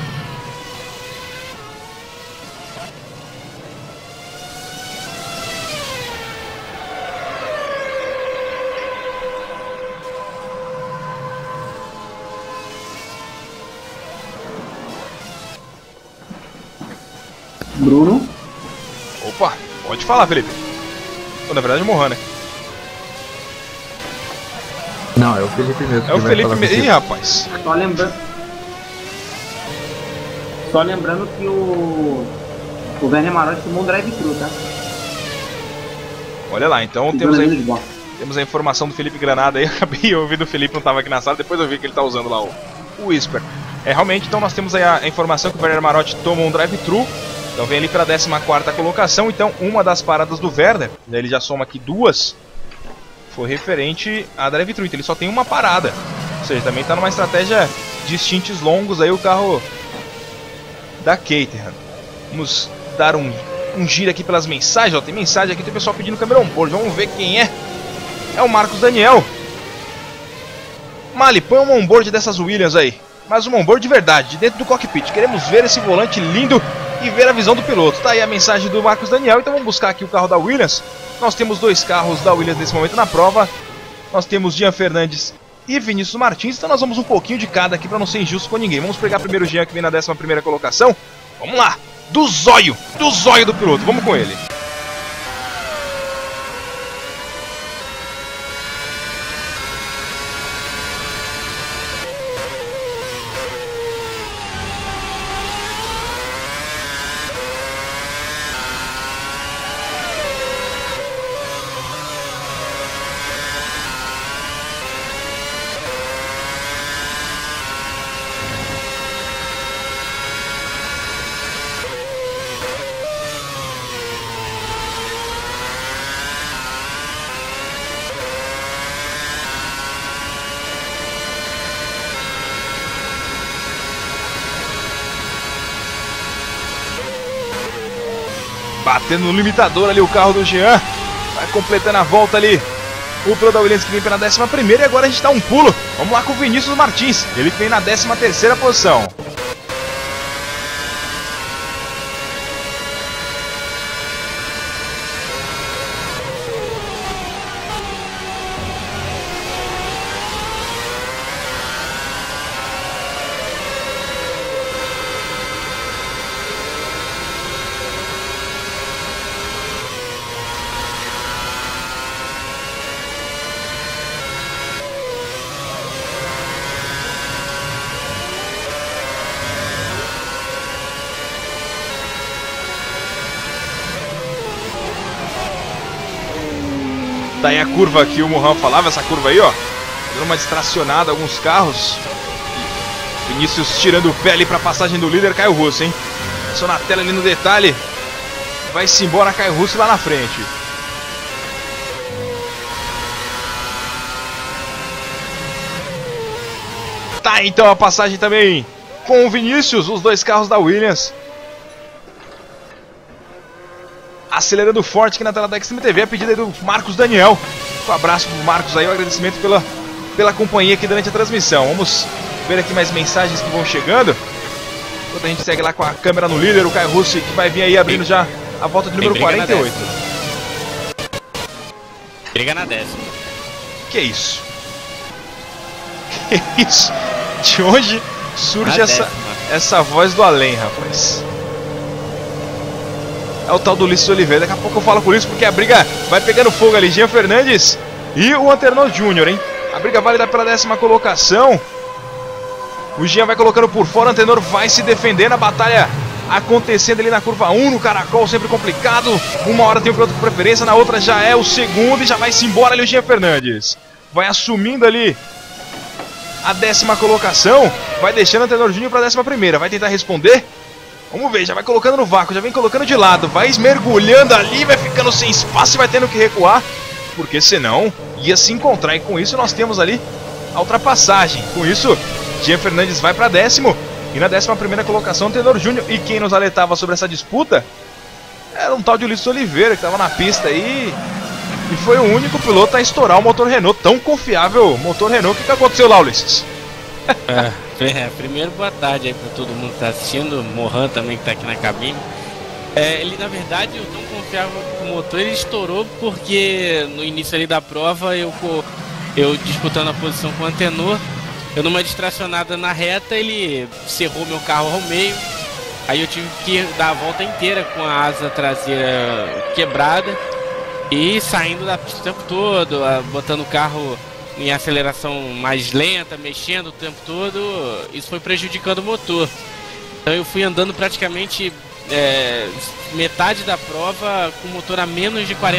Bruno? Opa, pode falar, Felipe. Na verdade, Mohana. Não, é o Felipe mesmo. É o Felipe mesmo. Ih, rapaz. Só lembrando que o Werner Marotti tomou um drive-thru, tá? Olha lá, então temos a informação do Felipe Granada aí. Acabei ouvindo o Felipe, não estava aqui na sala. Depois eu vi que ele está usando lá o Whisper. Realmente, então nós temos aí a informação que o Werner Marotti tomou um drive-thru. Então vem ali para a 14ª colocação. Então uma das paradas do Werner, ele já soma aqui 2, foi referente a drive-thru. Então ele só tem uma parada. Ou seja, também está numa estratégia de stints longos aí o carro da Caterham. Vamos dar um giro aqui pelas mensagens. Ó, tem mensagem aqui, tem pessoal pedindo câmera on-board. Vamos ver quem é. É o Marcos Daniel. Mali, põe um on-board dessas Williams aí. Mas um on-board de verdade, de dentro do cockpit. Queremos ver esse volante lindo e ver a visão do piloto. Tá aí a mensagem do Marcos Daniel. Então vamos buscar aqui o carro da Williams. Nós temos 2 carros da Williams nesse momento na prova. Nós temos Jean Fernandes e Vinícius Martins. Então nós vamos um pouquinho de cada aqui para não ser injusto com ninguém. Vamos pegar primeiro o Jean, que vem na 11ª colocação. Vamos lá, do zóio do piloto. Vamos com ele. batendo no limitador ali o carro do Jean. Vai completando a volta ali o piloto da Williams, que vem pela 11ª, e agora a gente dá um pulo. Vamos lá com o Vinícius Martins, ele que vem na 13ª posição. Daí a curva que o Mohan falava, essa curva aí, ó, dando uma distracionada alguns carros. Vinícius tirando o pé ali pra passagem do líder Caio Russo, hein? Só na tela ali no detalhe. Vai-se embora Caio Russo lá na frente. Tá, então a passagem também com o Vinícius, os dois carros da Williams. Acelerando forte aqui na tela da Xtreme TV, a pedida aí do Marcos Daniel. Um abraço pro Marcos aí, um agradecimento pela companhia aqui durante a transmissão. Vamos ver aqui mais mensagens que vão chegando. Enquanto a gente segue lá com a câmera no líder, o Caio Russo, que vai vir aí abrindo já a volta de número 48. Briga na 10ª. Que isso? Que isso? De onde surge essa voz do além, rapaz? É o tal do Ulisses Oliveira. Daqui a pouco eu falo com o Ulisses, porque a briga vai pegando fogo ali. Jean Fernandes e o Antenor Júnior, hein? A briga válida pela 10ª colocação. O Jean vai colocando por fora, o Antenor vai se defendendo. A batalha acontecendo ali na curva 1, no caracol, sempre complicado. Uma hora tem o piloto com preferência, na outra já é o segundo e já vai-se embora ali o Jean Fernandes. Vai assumindo ali a 10ª colocação. Vai deixando o Antenor Júnior para a 11ª. Vai tentar responder. Vamos ver, já vai colocando no vácuo, já vem colocando de lado, vai mergulhando ali, vai ficando sem espaço e vai tendo que recuar, porque senão ia se encontrar, e com isso nós temos ali a ultrapassagem. Com isso, Jean Fernandes vai para 10º, e na 11ª colocação, Tenor Júnior. E quem nos alertava sobre essa disputa era um tal de Ulisses Oliveira, que estava na pista aí, e foi o único piloto a estourar o motor Renault, tão confiável motor Renault. O que aconteceu lá, Ulisses? Primeiro, boa tarde aí para todo mundo que tá assistindo. Mohan também, que tá aqui na cabine. Ele, na verdade, eu tão confiável com o motor, ele estourou porque no início ali da prova eu disputando a posição com o Antenor, eu numa distracionada na reta, ele cerrou meu carro ao meio. Aí eu tive que dar a volta inteira com a asa traseira quebrada e saindo da pista o tempo todo, botando o carro em aceleração mais lenta, mexendo o tempo todo. Isso foi prejudicando o motor. Então eu fui andando praticamente metade da prova com o motor a menos de 40%.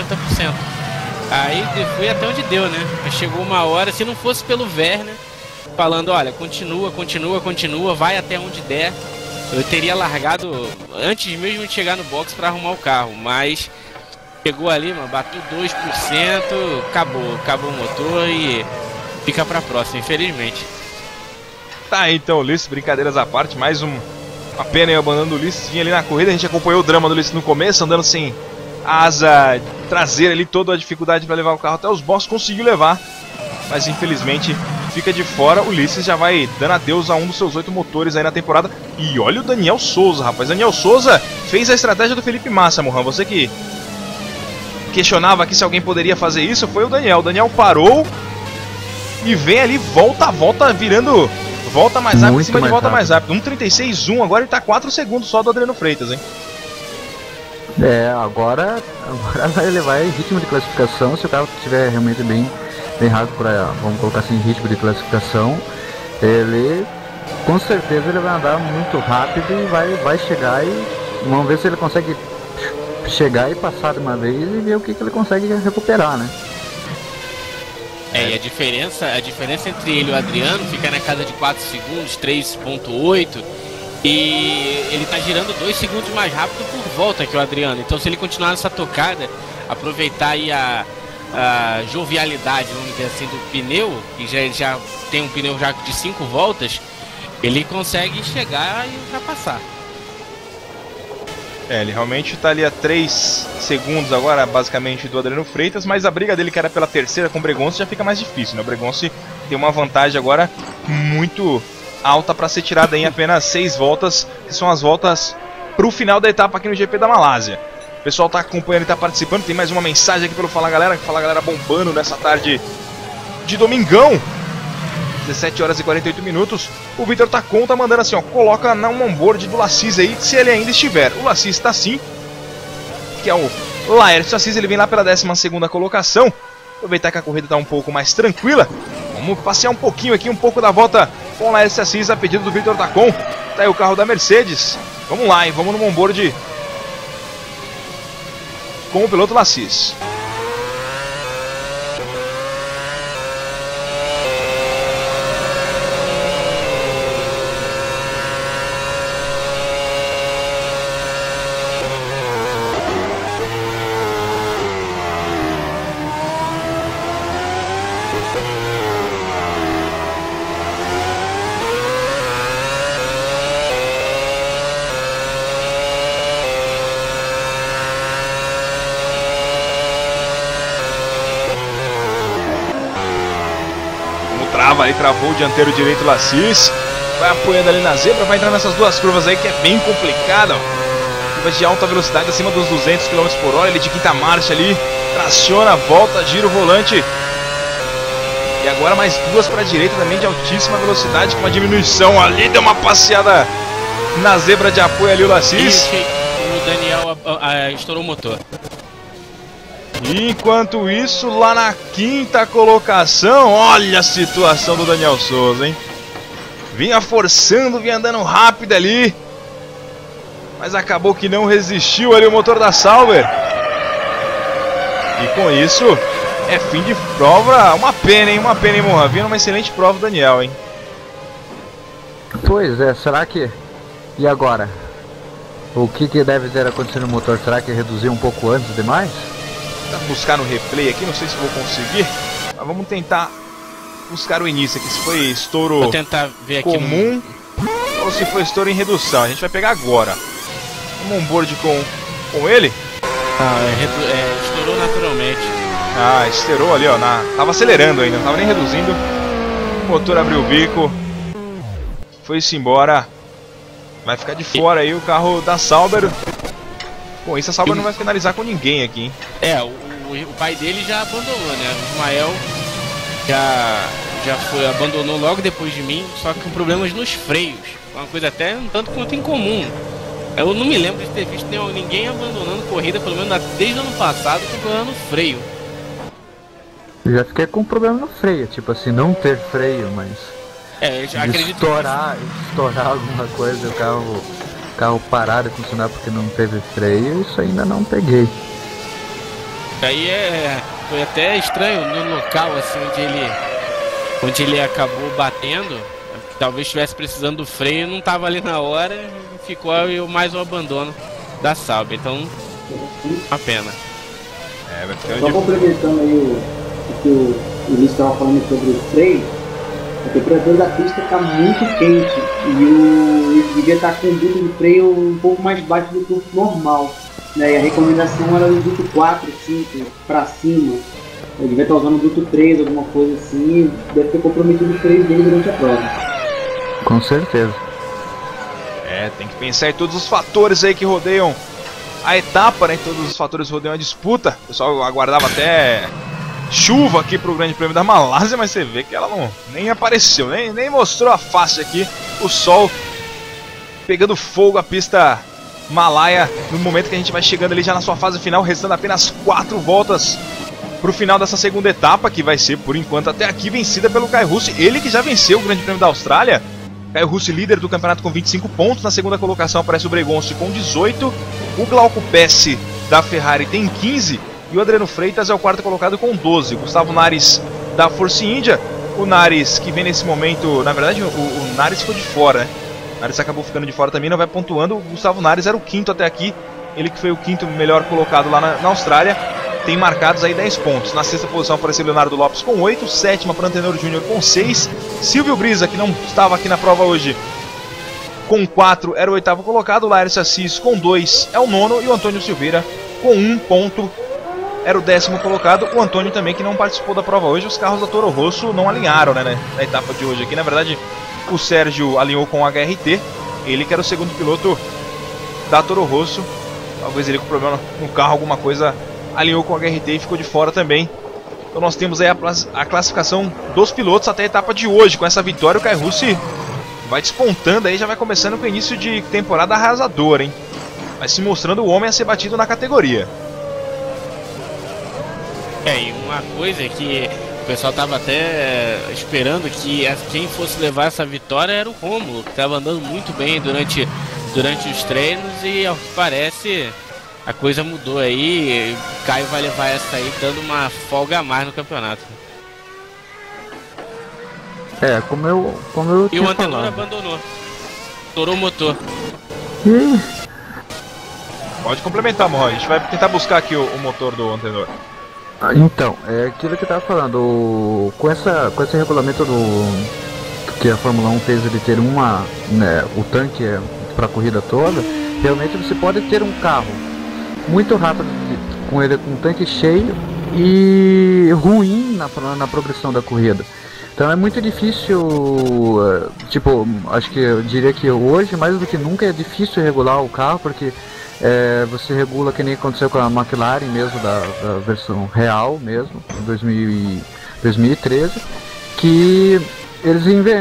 Aí fui até onde deu, né? Chegou uma hora, se não fosse pelo Werner falando, olha, continua, vai até onde der, eu teria largado antes mesmo de chegar no box para arrumar o carro. Mas chegou ali, mano, bateu 2%, acabou o motor e fica pra próxima, infelizmente. Tá, então, Ulisses, brincadeiras à parte, mais uma pena aí abandonando o Ulisses. Vinha ali na corrida, a gente acompanhou o drama do Ulisses no começo, andando sem a asa traseira ali, toda a dificuldade para levar o carro até os boxes, conseguiu levar, mas infelizmente fica de fora. O Ulisses já vai dando adeus a um dos seus 8 motores aí na temporada. E olha o Daniel Souza, rapaz, Daniel Souza fez a estratégia do Felipe Massa, Mohan, você que questionava aqui se alguém poderia fazer isso, foi o Daniel. O Daniel parou e vem ali, volta virando, volta mais rápido, em cima de volta mais rápido. 1:36.1, agora ele tá 4 segundos só do Adriano Freitas, hein? Agora ele vai em ritmo de classificação. Se o carro estiver realmente bem rápido, vamos colocar assim, ritmo de classificação, ele com certeza ele vai andar muito rápido e vai chegar, e vamos ver se ele consegue chegar e passar de uma vez e ver o que ele consegue recuperar, né? E a diferença entre ele e o Adriano fica na casa de 4 segundos, 3.8, e ele tá girando 2 segundos mais rápido por volta que o Adriano. Então, se ele continuar nessa tocada, aproveitar aí a jovialidade, vamos dizer assim, do pneu, que já tem um pneu já de 5 voltas, ele consegue chegar e ultrapassar. Ele realmente está ali a 3 segundos agora, basicamente, do Adriano Freitas, mas a briga dele, que era pela terceira com o Bregonce, já fica mais difícil, né? O Bregonce tem uma vantagem agora muito alta para ser tirada em apenas 6 voltas, que são as voltas para o final da etapa aqui no GP da Malásia. O pessoal está acompanhando e está participando, tem mais uma mensagem aqui pelo Fala Galera, que Fala Galera bombando nessa tarde de domingão. 17 horas e 48 minutos, o Vitor Tacon tá mandando assim, ó, coloca na onboard do Lassis aí, se ele ainda estiver. O Lassis está sim, que é o Laércio Assis, ele vem lá pela 12ª colocação. Aproveitar que a corrida tá um pouco mais tranquila, vamos passear um pouquinho aqui, um pouco da volta com o Laércio Assis a pedido do Vitor Tacon. Tá aí o carro da Mercedes, vamos lá, hein, vamos no onboard com o piloto Lassis. Aí travou o dianteiro direito Lassis, vai apoiando ali na zebra, vai entrar nessas duas curvas aí que é bem complicada, ó. Curvas de alta velocidade acima dos 200 km por hora, ele de quinta marcha ali, traciona, volta, gira o volante. E agora mais duas para a direita também de altíssima velocidade, com uma diminuição ali, deu uma passeada na zebra de apoio ali o Lassis. E o Daniel estourou o motor. Enquanto isso, lá na 5ª colocação, olha a situação do Daniel Souza, hein? Vinha forçando, vinha andando rápido ali, mas acabou que não resistiu ali o motor da Sauber. E com isso, é fim de prova. Uma pena, hein, Mohan? Vinha uma excelente prova, Daniel, hein? Pois é, será que... E agora? O que deve ter acontecido no motor? Será que reduziu um pouco antes demais? Vou buscar no replay aqui, não sei se vou conseguir, mas vamos tentar buscar o início aqui, se foi estouro vou tentar ver aqui comum ou se foi estouro em redução. A gente vai pegar agora. Vamos onboard com ele. Estourou naturalmente. Ah, estourou ali, ó. Tava acelerando ainda, não tava nem reduzindo. O motor abriu o bico, foi-se embora. Vai ficar de fora aí o carro da Sauber. Com isso a Sauber não vai finalizar com ninguém aqui, hein? O pai dele já abandonou, né? O Ismael abandonou logo depois de mim, só que com problemas nos freios. Uma coisa até um tanto quanto incomum. Eu não me lembro de ter visto ninguém abandonando corrida, pelo menos desde o ano passado, com problema no freio. Eu já fiquei com problema no freio, tipo assim, não ter freio, mas... eu já acredito estourar alguma coisa, o carro parar de funcionar porque não teve freio, isso ainda não peguei. Aí foi até estranho no local assim onde ele acabou batendo, talvez estivesse precisando do freio, não estava ali na hora, ficou mais um abandono da Sauber, então uma pena. Só complementando aí o que o Luiz estava falando sobre o freio, a temperatura da pista está muito quente e ele devia estar com o duto de freio um pouco mais baixo do que o normal, né? E a recomendação era do duto 4, 5 para cima. Ele devia estar usando o duto 3, alguma coisa assim, e deve ter comprometido o freio dele durante a prova. Com certeza. Tem que pensar em todos os fatores aí que rodeiam a etapa, né? Todos os fatores rodeiam a disputa. O pessoal aguardava até chuva aqui pro Grande Prêmio da Malásia, mas você vê que ela nem apareceu, nem mostrou a face aqui. O sol pegando fogo a pista malaia no momento que a gente vai chegando ali já na sua fase final, restando apenas 4 voltas pro final dessa segunda etapa, que vai ser, por enquanto, até aqui vencida pelo Kai Russell. Ele que já venceu o Grande Prêmio da Austrália. Kai Russell líder do campeonato com 25 pontos. Na segunda colocação aparece o Bregonce com 18. O Glauco Pesce da Ferrari tem 15. E o Adriano Freitas é o quarto colocado com 12. Gustavo Nares da Force India. O Nares que vem nesse momento... Na verdade, o Nares ficou de fora, né? O Nares acabou ficando de fora também, não vai pontuando. O Gustavo Nares era o quinto até aqui. Ele que foi o quinto melhor colocado lá na Austrália. Tem marcados aí 10 pontos. Na sexta posição apareceu Leonardo Lopes com 8. Sétima para Antenor Júnior com 6. Silvio Brisa, que não estava aqui na prova hoje, com 4 era o 8º colocado, o Laércio Assis com 2 é o 9º e o Antônio Silveira com 1 ponto era o 10º colocado. O Antônio também, que não participou da prova hoje. Os carros da Toro Rosso não alinharam, né, na etapa de hoje aqui. Na verdade, o Sérgio alinhou com o HRT, ele que era o segundo piloto da Toro Rosso. Talvez ele com problema no carro, alguma coisa, alinhou com o HRT e ficou de fora também. Então nós temos aí a classificação dos pilotos até a etapa de hoje. Com essa vitória, o Kai Russi vai despontando aí, já vai começando com o início de temporada arrasador, hein? Vai se mostrando o homem a ser batido na categoria. E uma coisa é que o pessoal tava até esperando que quem fosse levar essa vitória era o Rômulo, que tava andando muito bem durante os treinos, e ao que parece a coisa mudou aí. O Caio vai levar essa aí dando uma folga a mais no campeonato. Como eu E tinha o Antenor falado. abandonou, estourou o motor. Ih, Pode complementar, Morro. A gente vai tentar buscar aqui o motor do Antenor. então, é aquilo que eu tava falando, com esse regulamento que a Fórmula 1 fez, ele ter o tanque para a corrida toda, realmente você pode ter um carro muito rápido com ele com o tanque cheio e ruim na progressão da corrida. Então é muito difícil, acho que eu diria que hoje, mais do que nunca, é difícil regular o carro, porque você regula que nem aconteceu com a McLaren mesmo, da versão real mesmo, em 2013, que eles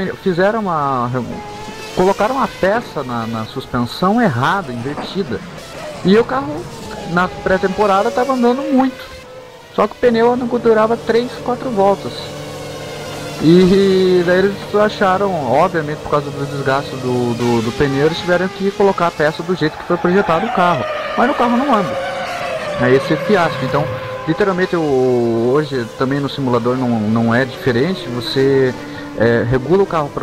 colocaram uma peça na suspensão errada, invertida, e o carro na pré-temporada estava andando muito, só que o pneu não durava 3, 4 voltas. E daí eles acharam, obviamente por causa do desgaste do pneu, eles tiveram que colocar a peça do jeito que foi projetado o carro, mas o carro não anda. É esse fiasco. Então, literalmente, hoje também no simulador não é diferente. Você regula o carro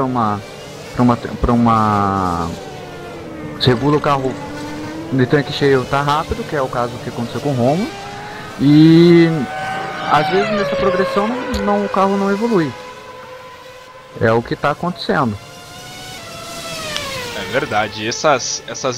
você regula o carro de tanque cheio, tá rápido, que é o caso que aconteceu com o Romo, e às vezes nessa progressão o carro não evolui. É o que está acontecendo. É verdade. Essas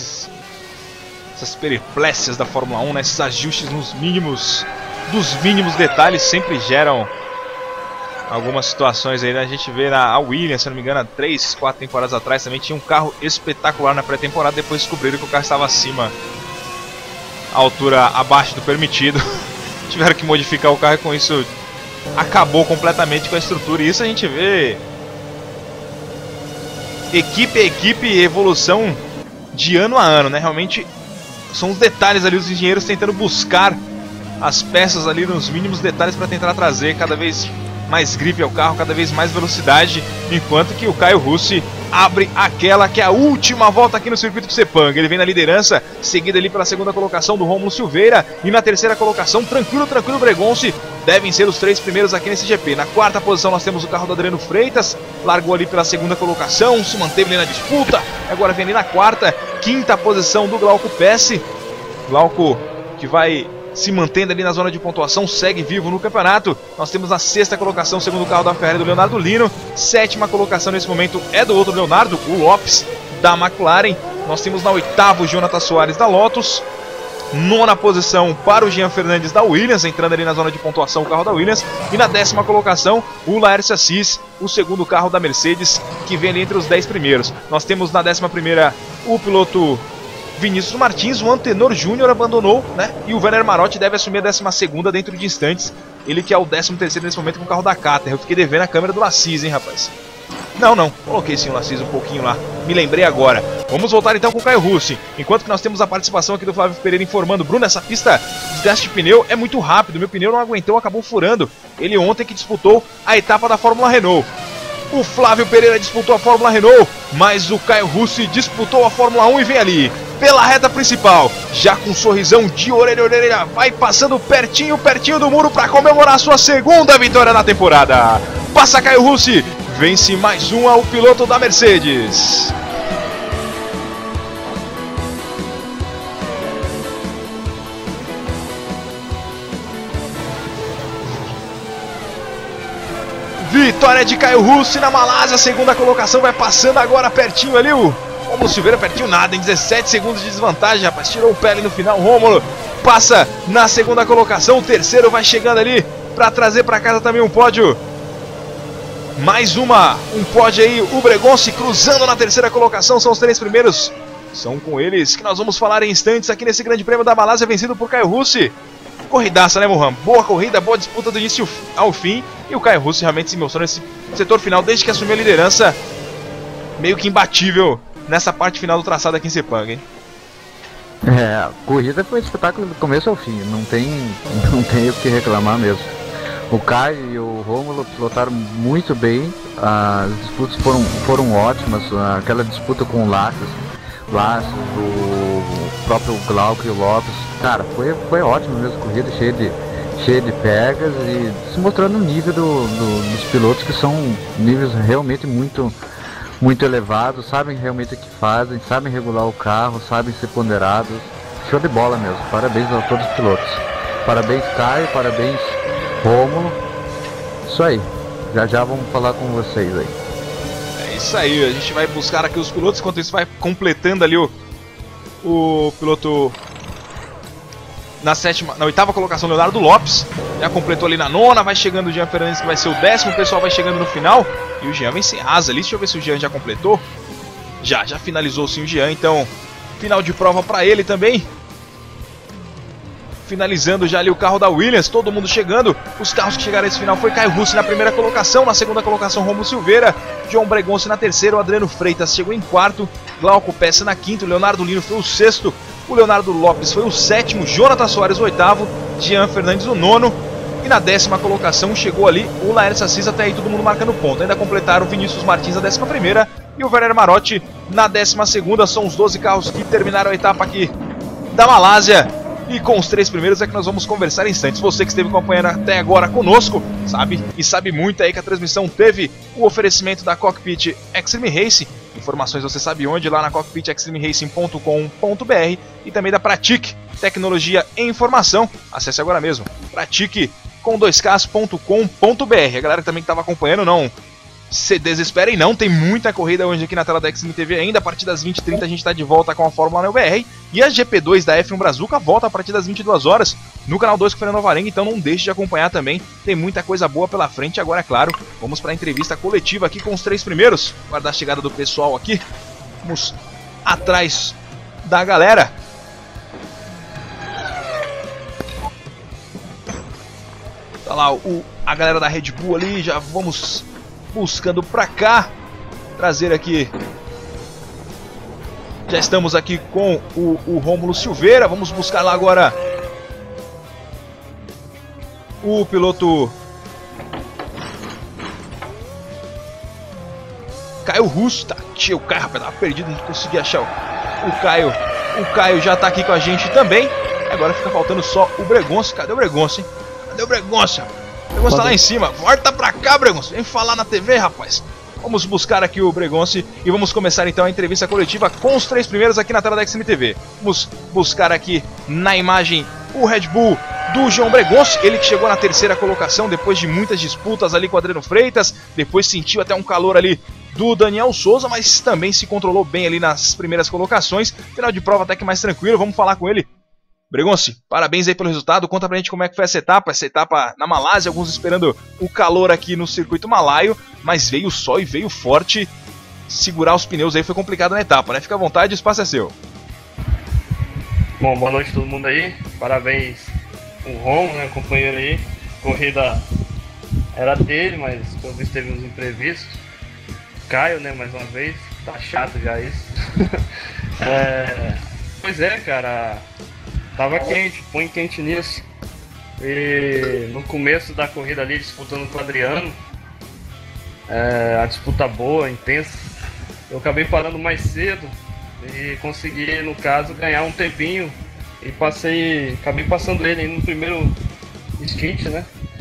periplécias da Fórmula 1, né, esses ajustes dos mínimos detalhes sempre geram algumas situações aí, né? A gente vê a Williams, se não me engano, há 3, 4 temporadas atrás também tinha um carro espetacular na pré-temporada, depois descobriram que o carro estava acima, a altura abaixo do permitido. Tiveram que modificar o carro e com isso acabou completamente com a estrutura. E isso a gente vê equipe a equipe, evolução de ano a ano, né? Realmente são os detalhes ali, os engenheiros tentando buscar as peças ali nos mínimos detalhes para tentar trazer cada vez mais gripe ao carro, cada vez mais velocidade, enquanto que o Caio Russi abre aquela que é a última volta aqui no circuito de Sepang. Ele vem na liderança, seguido ali pela segunda colocação do Rômulo Silveira, e na terceira colocação, tranquilo, Bregonci, devem ser os 3 primeiros aqui nesse GP. Na quarta posição nós temos o carro do Adriano Freitas, largou ali pela segunda colocação, se manteve ali na disputa, agora vem ali na quinta posição do Glauco Pesce. Glauco que vai se mantendo ali na zona de pontuação, segue vivo no campeonato. Nós temos na sexta colocação o segundo carro da Ferrari do Leonardo Lino. Sétima colocação nesse momento é do outro Leonardo, o Lopes, da McLaren. Nós temos na oitava o Jonathan Soares da Lotus. Nona posição para o Jean Fernandes da Williams, entrando ali na zona de pontuação o carro da Williams. E na 10ª colocação o Laércio Assis, o segundo carro da Mercedes, que vem ali entre os 10 primeiros. Nós temos na 11ª o piloto Vinícius Martins. O Antenor Júnior abandonou, né? E o Werner Marotti deve assumir a 12ª dentro de instantes. Ele que é o 13º nesse momento com o carro da Cater. Eu fiquei devendo a câmera do Lassis, hein, rapaz? Não, coloquei sim o Lassis um pouquinho lá, me lembrei agora. Vamos voltar então com o Caio Russi, enquanto que nós temos a participação aqui do Flávio Pereira informando: Bruno, essa pista, desgaste de pneu é muito rápido, meu pneu não aguentou, acabou furando. Ele ontem que disputou a etapa da Fórmula Renault. O Flávio Pereira disputou a Fórmula Renault, mas o Caio Russi disputou a Fórmula 1 e vem ali pela reta principal, já com um sorrisão de orelha a orelha, vai passando pertinho do muro para comemorar sua segunda vitória na temporada. Passa Caio Russi, vence mais uma o piloto da Mercedes. Vitória de Caio Russi na Malásia, segunda colocação, vai passando agora pertinho ali o Rômulo Silveira pertinho nada, em 17 segundos de desvantagem, rapaz. Tirou o pé ali no final. Rômulo passa na segunda colocação. O terceiro vai chegando ali para trazer para casa também um pódio. Mais um pódio aí. O Bregonce cruzando na terceira colocação. São os 3 primeiros. São com eles que nós vamos falar em instantes aqui nesse grande prêmio da Malásia, vencido por Caio Russi. Corridaça, né, Mohan? Boa corrida, boa disputa do início ao fim. E o Caio Russi realmente se mostrou nesse setor final, desde que assumiu a liderança, meio que imbatível nessa parte final do traçado aqui em Sepang, hein? A corrida foi um espetáculo do começo ao fim, não tem o que reclamar mesmo. O Caio e o Rômulo pilotaram muito bem, as disputas foram ótimas, aquela disputa com o Laços, o próprio Glauco e o Lopes, cara, foi ótimo mesmo, corrida cheia de pegas e se mostrando o nível dos pilotos, que são níveis realmente muito elevados, sabem realmente o que fazem, sabem regular o carro, sabem ser ponderados. Show de bola mesmo, parabéns a todos os pilotos. Parabéns Caio, parabéns Rômulo. Isso aí, já vamos falar com vocês aí. É isso aí, a gente vai buscar aqui os pilotos, enquanto isso vai completando ali o piloto na oitava colocação, Leonardo Lopes. Já completou ali na nona, vai chegando o Jean Fernandes, que vai ser o 10º, o pessoal vai chegando no final. E o Jean vem sem asa ali, deixa eu ver se o Jean já completou. Já finalizou sim o Jean, então final de prova para ele também. Finalizando já ali o carro da Williams, todo mundo chegando. Os carros que chegaram a esse final foi Caio Russi na primeira colocação, na segunda colocação Rômulo Silveira, João Bregonce na terceira, o Adriano Freitas chegou em quarto, Glauco Peça na quinta, o Leonardo Lino foi o sexto, o Leonardo Lopes foi o sétimo, Jonathan Soares o oitavo, Jean Fernandes o nono, e na 10ª colocação chegou ali o Laércio Assis, até aí todo mundo marcando ponto. Ainda completaram o Vinícius Martins na 11ª e o Werner Marotti na 12ª. São os 12 carros que terminaram a etapa aqui da Malásia. E com os 3 primeiros é que nós vamos conversar em instantes. Você que esteve acompanhando até agora conosco, sabe muito aí que a transmissão teve o oferecimento da Cockpit Extreme Racing. Informações você sabe onde, lá na cockpitextremeracing.com.br, e também da Pratique, tecnologia e informação. Acesse agora mesmo, pratique.com.br. A galera também que estava acompanhando, não se desesperem não, tem muita corrida hoje aqui na tela da Extreme TV ainda. A partir das 20h30 a gente está de volta com a Fórmula 1 BR, e a GP2 da F1 Brazuca volta a partir das 22 horas no canal 2 com o Fernando Alvarenga, então não deixe de acompanhar também, tem muita coisa boa pela frente. Agora, é claro, vamos para a entrevista coletiva aqui com os 3 primeiros, guardar a chegada do pessoal aqui, vamos atrás da galera. Tá lá a galera da Red Bull ali, já vamos buscando pra cá, trazer aqui. Já estamos aqui com o Rômulo Silveira, vamos buscar lá agora o piloto Caio Russi. Tá, o Caio, rapaz, tava perdido, não consegui achar o Caio. O Caio já tá aqui com a gente também. Agora fica faltando só o Bregonce. Cadê o Bregonce, hein? Cadê o Bregonce? O Bregonce tá lá em cima. Volta pra cá, Bregonce. Vem falar na TV, rapaz. Vamos buscar aqui o Bregonce e vamos começar então a entrevista coletiva com os 3 primeiros aqui na tela da Extreme TV. Vamos buscar aqui na imagem o Red Bull do João Bregonce, ele que chegou na 3ª colocação depois de muitas disputas ali com o Adriano Freitas, depois sentiu até um calor ali do Daniel Souza, mas também se controlou bem ali nas primeiras colocações. Final de prova até que mais tranquilo, vamos falar com ele. Bregonce, parabéns aí pelo resultado, conta pra gente como é que foi essa etapa na Malásia, alguns esperando o calor aqui no circuito malaio, mas veio o sol e veio forte, segurar os pneus aí foi complicado na etapa, né? Fica à vontade, o espaço é seu. Bom, boa noite a todo mundo aí, parabéns o Ron, né, companheiro aí, corrida era dele, mas pelo visto teve uns imprevistos. Caio, né, mais uma vez, tá chato já isso. Pois é, cara, tava quente, põe quente nisso. E no começo da corrida ali, disputando com o Adriano, a disputa boa, intensa, eu acabei parando mais cedo e consegui, no caso, ganhar um tempinho e acabei passando ele no primeiro stint, né?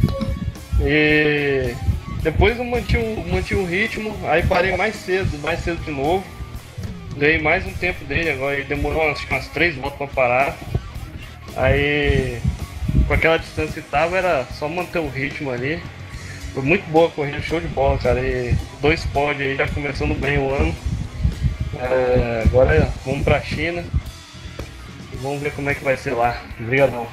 E depois eu mantive o ritmo, aí parei mais cedo de novo, ganhei mais um tempo dele, agora ele demorou acho que umas 3 voltas para parar. Aí, com aquela distância que tava, era só manter o ritmo ali. Foi muito boa a corrida, show de bola, cara. E 2 pódios aí, já começando bem o ano. Agora vamos pra China e vamos ver como é que vai ser lá. Obrigadão.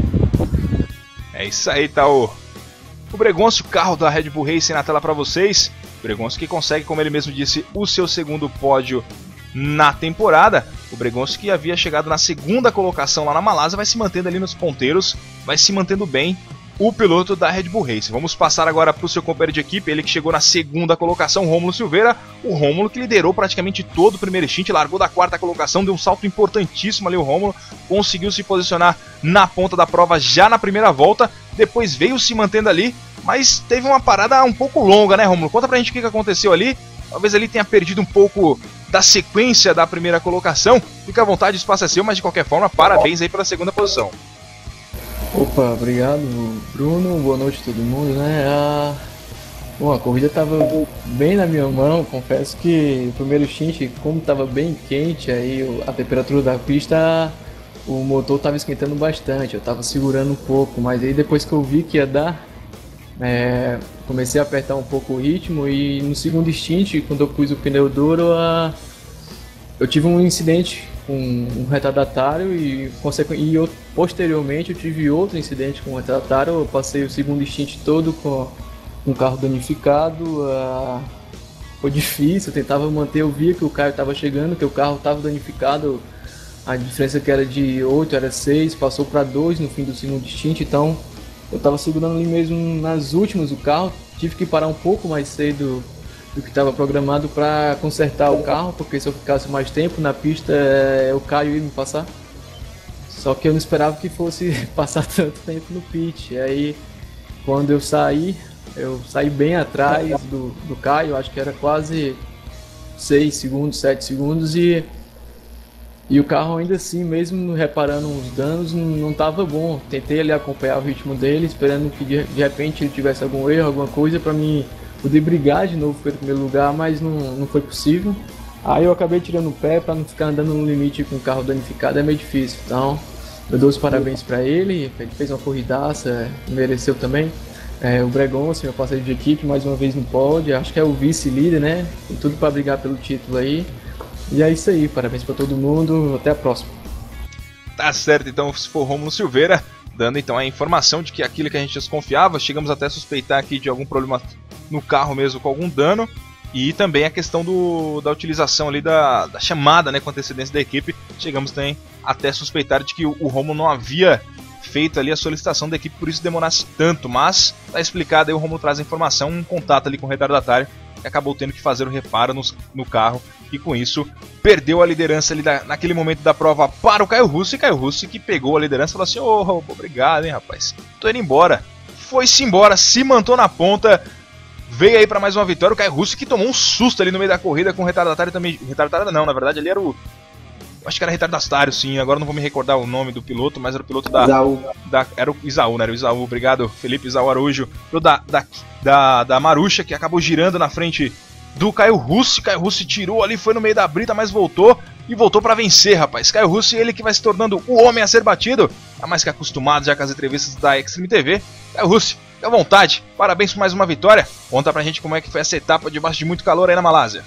É isso aí, tá o Bregoncio, carro da Red Bull Racing na tela para vocês. O Bregoncio que consegue, como ele mesmo disse, o seu segundo pódio na temporada. O Bregoncio que havia chegado na segunda colocação lá na Malásia vai se mantendo ali nos ponteiros, vai se mantendo bem o piloto da Red Bull Racing. Vamos passar agora para o seu companheiro de equipe, ele que chegou na segunda colocação, Rômulo Silveira. O Rômulo que liderou praticamente todo o primeiro stint, largou da quarta colocação, deu um salto importantíssimo ali o Rômulo, conseguiu se posicionar na ponta da prova já na primeira volta, depois veio se mantendo ali, mas teve uma parada um pouco longa, né, Rômulo? Conta pra gente o que aconteceu ali. Talvez ele tenha perdido um pouco da sequência da primeira colocação. Fica à vontade, o espaço é seu, mas de qualquer forma, parabéns aí pela segunda posição. Opa, obrigado Bruno, boa noite a todo mundo, né? Bom, a corrida estava bem na minha mão, confesso que o primeiro stint, como estava bem quente, aí a temperatura da pista, o motor estava esquentando bastante, eu estava segurando um pouco, mas aí depois que eu vi que ia dar, comecei a apertar um pouco o ritmo e no segundo stint, quando eu pus o pneu duro, eu tive um incidente com um retardatário e posteriormente eu tive outro incidente com um retardatário. Eu passei o segundo stint todo com o carro danificado. Foi difícil, eu tentava manter, eu via que o Caio estava chegando, que o carro estava danificado. A diferença que era de 8 era 6, passou para 2 no fim do segundo stint, então eu estava segurando ali mesmo nas últimas do carro. Tive que parar um pouco mais cedo do que estava programado para consertar o carro, porque se eu ficasse mais tempo na pista, o Caio ia me passar. Só que eu não esperava que fosse passar tanto tempo no pit. E aí, quando eu saí bem atrás do Caio, acho que era quase 6 segundos, 7 segundos, e o carro ainda assim, mesmo reparando uns danos, não estava bom. Tentei ali acompanhar o ritmo dele, esperando que de repente ele tivesse algum erro, alguma coisa para mim poder brigar de novo pelo primeiro lugar, mas não foi possível. Aí eu acabei tirando o pé para não ficar andando no limite com o carro danificado, é meio difícil. Então, eu dou os parabéns para ele fez uma corridaça, mereceu também. O Bregoncio, meu parceiro de equipe, mais uma vez no pódio, acho que é o vice-líder, né? Tem tudo para brigar pelo título aí. E é isso aí, parabéns para todo mundo, até a próxima. Tá certo, então se for Rômulo Silveira, dando então a informação de que aquilo que a gente desconfiava, chegamos até a suspeitar aqui de algum problema no carro mesmo, com algum dano, e também a questão da utilização ali da chamada, né, com antecedência da equipe. Chegamos também até a suspeitar de que o Rômulo não havia feito ali a solicitação da equipe, por isso demorasse tanto, mas tá explicado aí, o Rômulo traz a informação, um contato ali com o retardatário, que acabou tendo que fazer o reparo no carro, e com isso perdeu a liderança ali naquele momento da prova para o Caio Russo, e Caio Russo que pegou a liderança e falou assim: obrigado, hein, rapaz, tô indo embora. Foi-se embora, se mantou na ponta, veio aí para mais uma vitória. O Caio Russo que tomou um susto ali no meio da corrida com o retardatário também. Retardatário não, na verdade ali era acho que era retardatário, sim, agora não vou me recordar o nome do piloto, mas era o piloto Isaú. Era o Isaú, né? Era o Isaú, obrigado, Felipe Isaú Araújo, da Marusha, que acabou girando na frente do Caio Russo. Caio Russo tirou ali, foi no meio da brita, mas voltou para vencer, rapaz. Caio Russo, ele que vai se tornando o homem a ser batido, tá mais que acostumado já com as entrevistas da Extreme TV. Caio Russo, fique à vontade, parabéns por mais uma vitória. Conta pra gente como é que foi essa etapa debaixo de muito calor aí na Malásia.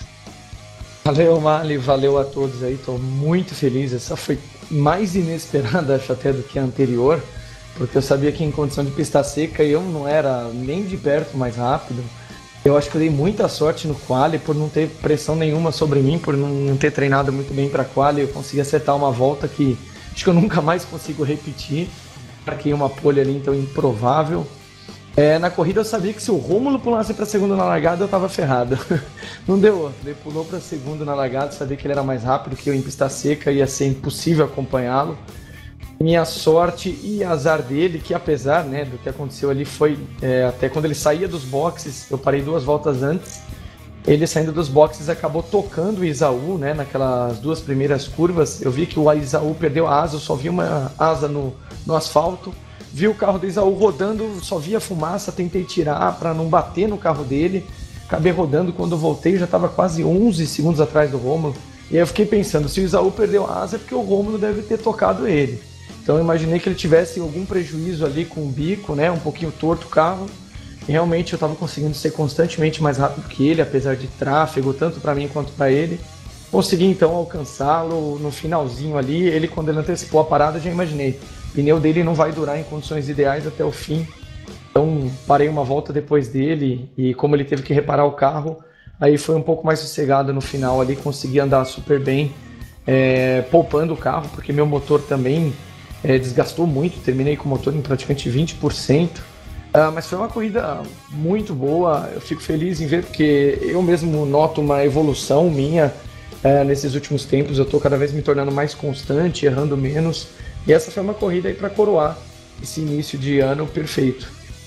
Valeu, Mali, valeu a todos aí, tô muito feliz. Essa foi mais inesperada, acho, até do que a anterior, porque eu sabia que em condição de pista seca eu não era nem de perto mais rápido. Eu acho que eu dei muita sorte no quali por não ter pressão nenhuma sobre mim, por não ter treinado muito bem para quali. Eu consegui acertar uma volta que acho que eu nunca mais consigo repetir. Marquei uma pole ali, então improvável. Na corrida eu sabia que se o Rômulo pulasse para segunda na largada eu tava ferrado. Não deu outro, ele pulou para segunda na largada, sabia que ele era mais rápido que eu em pista seca, ia ser impossível acompanhá-lo. Minha sorte e azar dele, que apesar, né, do que aconteceu ali, foi até quando ele saía dos boxes, eu parei 2 voltas antes, ele saindo dos boxes acabou tocando o Isaú, né, naquelas 2 primeiras curvas. Eu vi que o Isaú perdeu a asa, eu só vi uma asa no asfalto. Vi o carro do Isaú rodando, só via fumaça, tentei tirar para não bater no carro dele. Acabei rodando, quando eu voltei já estava quase 11 segundos atrás do Rômulo. E aí eu fiquei pensando, se o Isaú perdeu a asa é porque o Rômulo deve ter tocado ele. Então eu imaginei que ele tivesse algum prejuízo ali com o bico, né, um pouquinho torto o carro. E realmente eu estava conseguindo ser constantemente mais rápido que ele, apesar de tráfego, tanto para mim quanto para ele. consegui então alcançá-lo no finalzinho ali. Ele, quando ele antecipou a parada, eu já imaginei, o pneu dele não vai durar em condições ideais até o fim. Então parei uma volta depois dele e como ele teve que reparar o carro, aí foi um pouco mais sossegado no final ali, consegui andar super bem, poupando o carro, porque meu motor também desgastou muito, terminei com o motor em praticamente 20%. Mas foi uma corrida muito boa, eu fico feliz em ver, porque eu mesmo noto uma evolução minha nesses últimos tempos. Eu estou cada vez me tornando mais constante, errando menos, e essa foi uma corrida aí para coroar esse início de ano perfeito.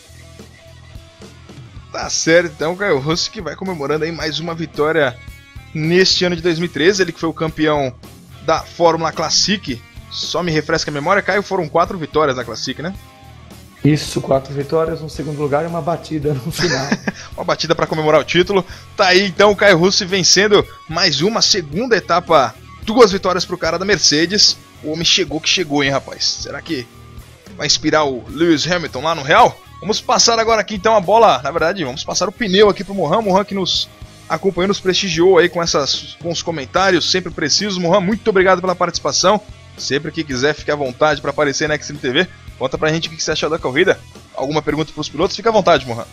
Tá certo, então, Caio Rossi que vai comemorando aí mais uma vitória neste ano de 2013, ele que foi o campeão da Fórmula Classic. Só me refresca a memória, Caio, foram 4 vitórias na Classic, né? Isso, 4 vitórias, um segundo lugar e uma batida no final. Uma batida para comemorar o título. Tá aí então o Caio Rossi vencendo mais uma segunda etapa. 2 vitórias pro cara da Mercedes. O homem chegou que chegou, hein, rapaz? Será que vai inspirar o Lewis Hamilton lá no Real? Vamos passar agora aqui então a bola. Na verdade, vamos passar o pneu aqui pro Mohan. Mohan que nos acompanhou, nos prestigiou aí com os comentários sempre precisos. Mohan, muito obrigado pela participação. Sempre que quiser, fique à vontade para aparecer na Xtreme TV. Conta pra gente o que você achou da corrida. Alguma pergunta pros pilotos? Fica à vontade, Mohan.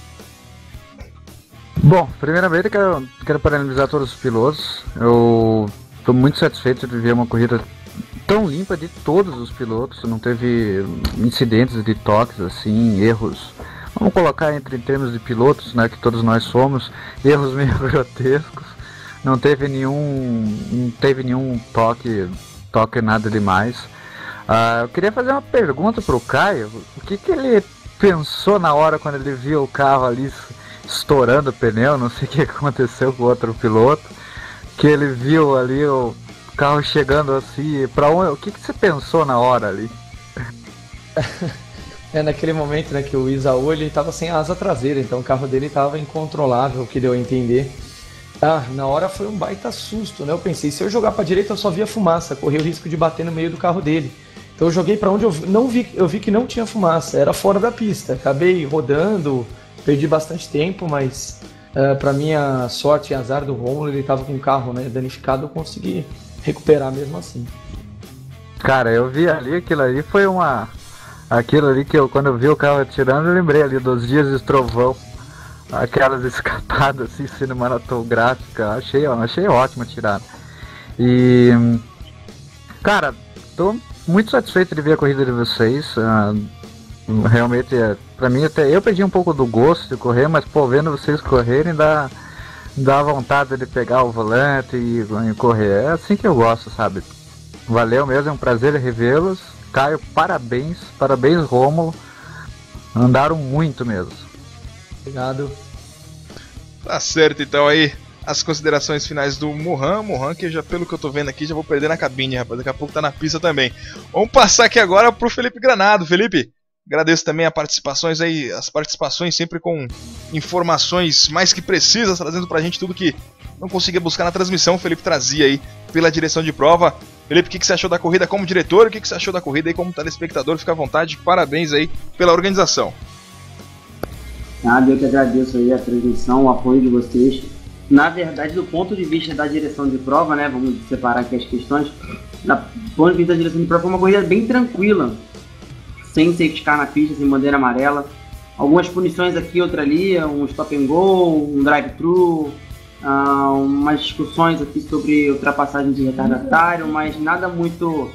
Bom, primeiramente quero parabenizar todos os pilotos. Eu estou muito satisfeito de ver uma corrida tão limpa de todos os pilotos. Não teve incidentes de toques, assim, erros. Vamos colocar em termos de pilotos, né, que todos nós somos, erros meio grotescos. Não teve nenhum toque nada demais. Eu queria fazer uma pergunta pro Caio. O que ele pensou na hora quando ele viu o carro ali estourando o pneu? Não sei o que aconteceu com o outro piloto, que ele viu ali o carro chegando assim. O que você pensou na hora ali? Naquele momento, né, que o Isaú, ele tava sem asa traseira, então o carro dele tava incontrolável, o que deu a entender. Na hora foi um baita susto, né? Eu pensei, se eu jogar pra direita eu só via fumaça, corri o risco de bater no meio do carro dele. Então eu joguei pra onde eu vi que não tinha fumaça, era fora da pista. Acabei rodando, perdi bastante tempo, mas pra minha sorte e azar do Romulo, ele tava com o carro, né, danificado, eu consegui recuperar mesmo assim. Cara, eu vi ali, aquilo ali que quando eu vi o carro atirando, eu lembrei ali dos dias de trovão. Aquelas escapadas assim, cinematográficas, achei ótima a tirada. E, cara, tô muito satisfeito de ver a corrida de vocês. Realmente, pra mim, até eu perdi um pouco do gosto de correr, mas pô, vendo vocês correrem dá vontade de pegar o volante e correr. É assim que eu gosto, sabe? Valeu mesmo, é um prazer revê-los. Caio, parabéns Rômulo. Andaram muito mesmo. Obrigado. Tá certo, então aí as considerações finais do Mohan, que já pelo que eu tô vendo aqui já vou perder na cabine, rapaz, daqui a pouco tá na pista também. Vamos passar aqui agora pro Felipe Granado. Felipe, agradeço também as participações sempre com informações mais que precisas, trazendo pra gente tudo que não conseguia buscar na transmissão. O Felipe trazia aí pela direção de prova. Felipe, o que você achou da corrida como diretor? O que você achou da corrida aí como telespectador? Fica à vontade, parabéns aí pela organização. Nada, eu que agradeço aí a transmissão, o apoio de vocês. Na verdade, do ponto de vista da direção de prova, né, vamos separar aqui as questões. Do ponto de vista da direção de prova, foi uma corrida bem tranquila, sem safety car na pista, sem bandeira amarela. Algumas punições aqui, outra ali, um stop and go, um drive-thru, umas discussões aqui sobre ultrapassagem de retardatário, mas nada muito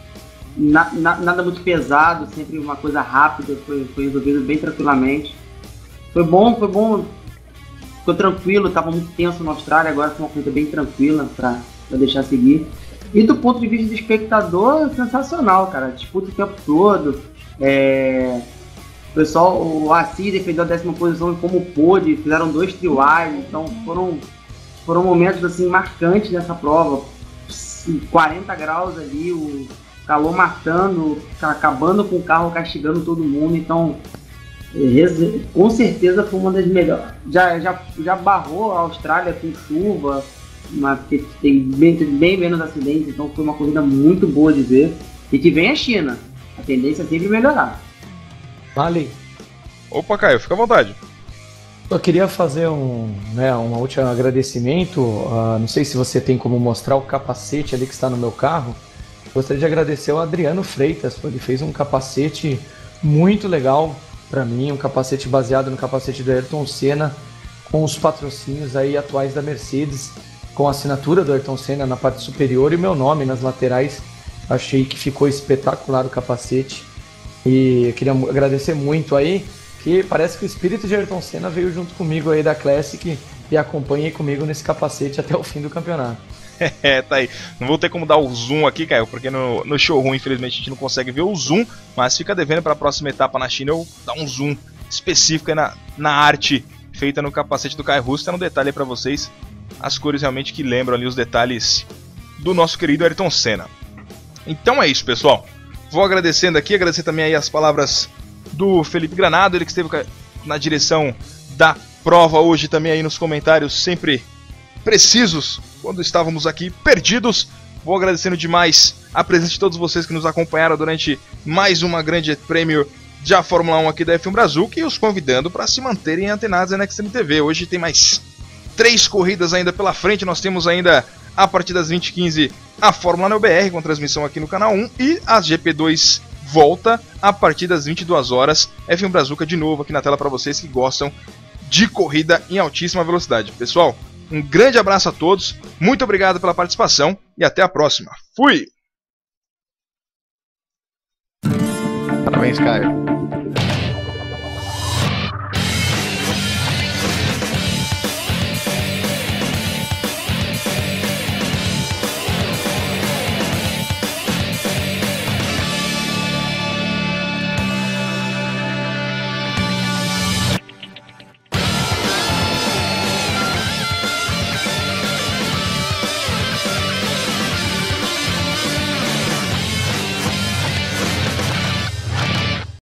pesado, sempre uma coisa rápida, foi resolvido bem tranquilamente. Foi bom, ficou tranquilo, estava muito tenso na Austrália, agora foi uma coisa bem tranquila para deixar seguir. E do ponto de vista do espectador, sensacional, cara, disputa o tempo todo. O pessoal, o Assis defendeu a 10ª posição como pôde, fizeram 2 trials, então foram momentos assim marcantes nessa prova. 40 graus ali, o calor matando, acabando com o carro, castigando todo mundo, então com certeza foi uma das melhores. Já barrou a Austrália com chuva, porque tem bem menos acidentes, então foi uma corrida muito boa de ver. E que vem a China, a tendência é sempre melhorar. Vale. Opa, Caio, fica à vontade. Eu queria fazer um último agradecimento. Não sei se você tem como mostrar o capacete ali que está no meu carro. Gostaria de agradecer ao Adriano Freitas. Ele fez um capacete muito legal para mim, um capacete baseado no capacete do Ayrton Senna, com os patrocínios aí atuais da Mercedes, com a assinatura do Ayrton Senna na parte superior e meu nome nas laterais. Achei que ficou espetacular o capacete e eu queria agradecer muito aí, que parece que o espírito de Ayrton Senna veio junto comigo aí da Classic e acompanhe comigo nesse capacete até o fim do campeonato. Tá aí. Não vou ter como dar o zoom aqui, Caio, porque no showroom, infelizmente, a gente não consegue ver o zoom, mas fica devendo para a próxima etapa na China eu dar um zoom específico aí na arte feita no capacete do Caio Russo. Tá no detalhe aí para vocês, as cores realmente que lembram ali os detalhes do nosso querido Ayrton Senna. Então é isso, pessoal. Vou agradecendo aqui, agradecer também aí as palavras do Felipe Granado, ele que esteve na direção da prova hoje também aí nos comentários, sempre precisos quando estávamos aqui perdidos. Vou agradecendo demais a presença de todos vocês que nos acompanharam durante mais uma grande prêmio da Fórmula 1 aqui da F1 Brasil, e os convidando para se manterem antenados na XM TV. Hoje tem mais 3 corridas ainda pela frente. Nós temos ainda a partir das 20h15 a Fórmula 1 BR com transmissão aqui no canal 1 e a GP2 volta a partir das 22 horas. F1 Brazuca de novo aqui na tela para vocês que gostam de corrida em altíssima velocidade. Pessoal, um grande abraço a todos, muito obrigado pela participação e até a próxima. Fui! Parabéns, Caio.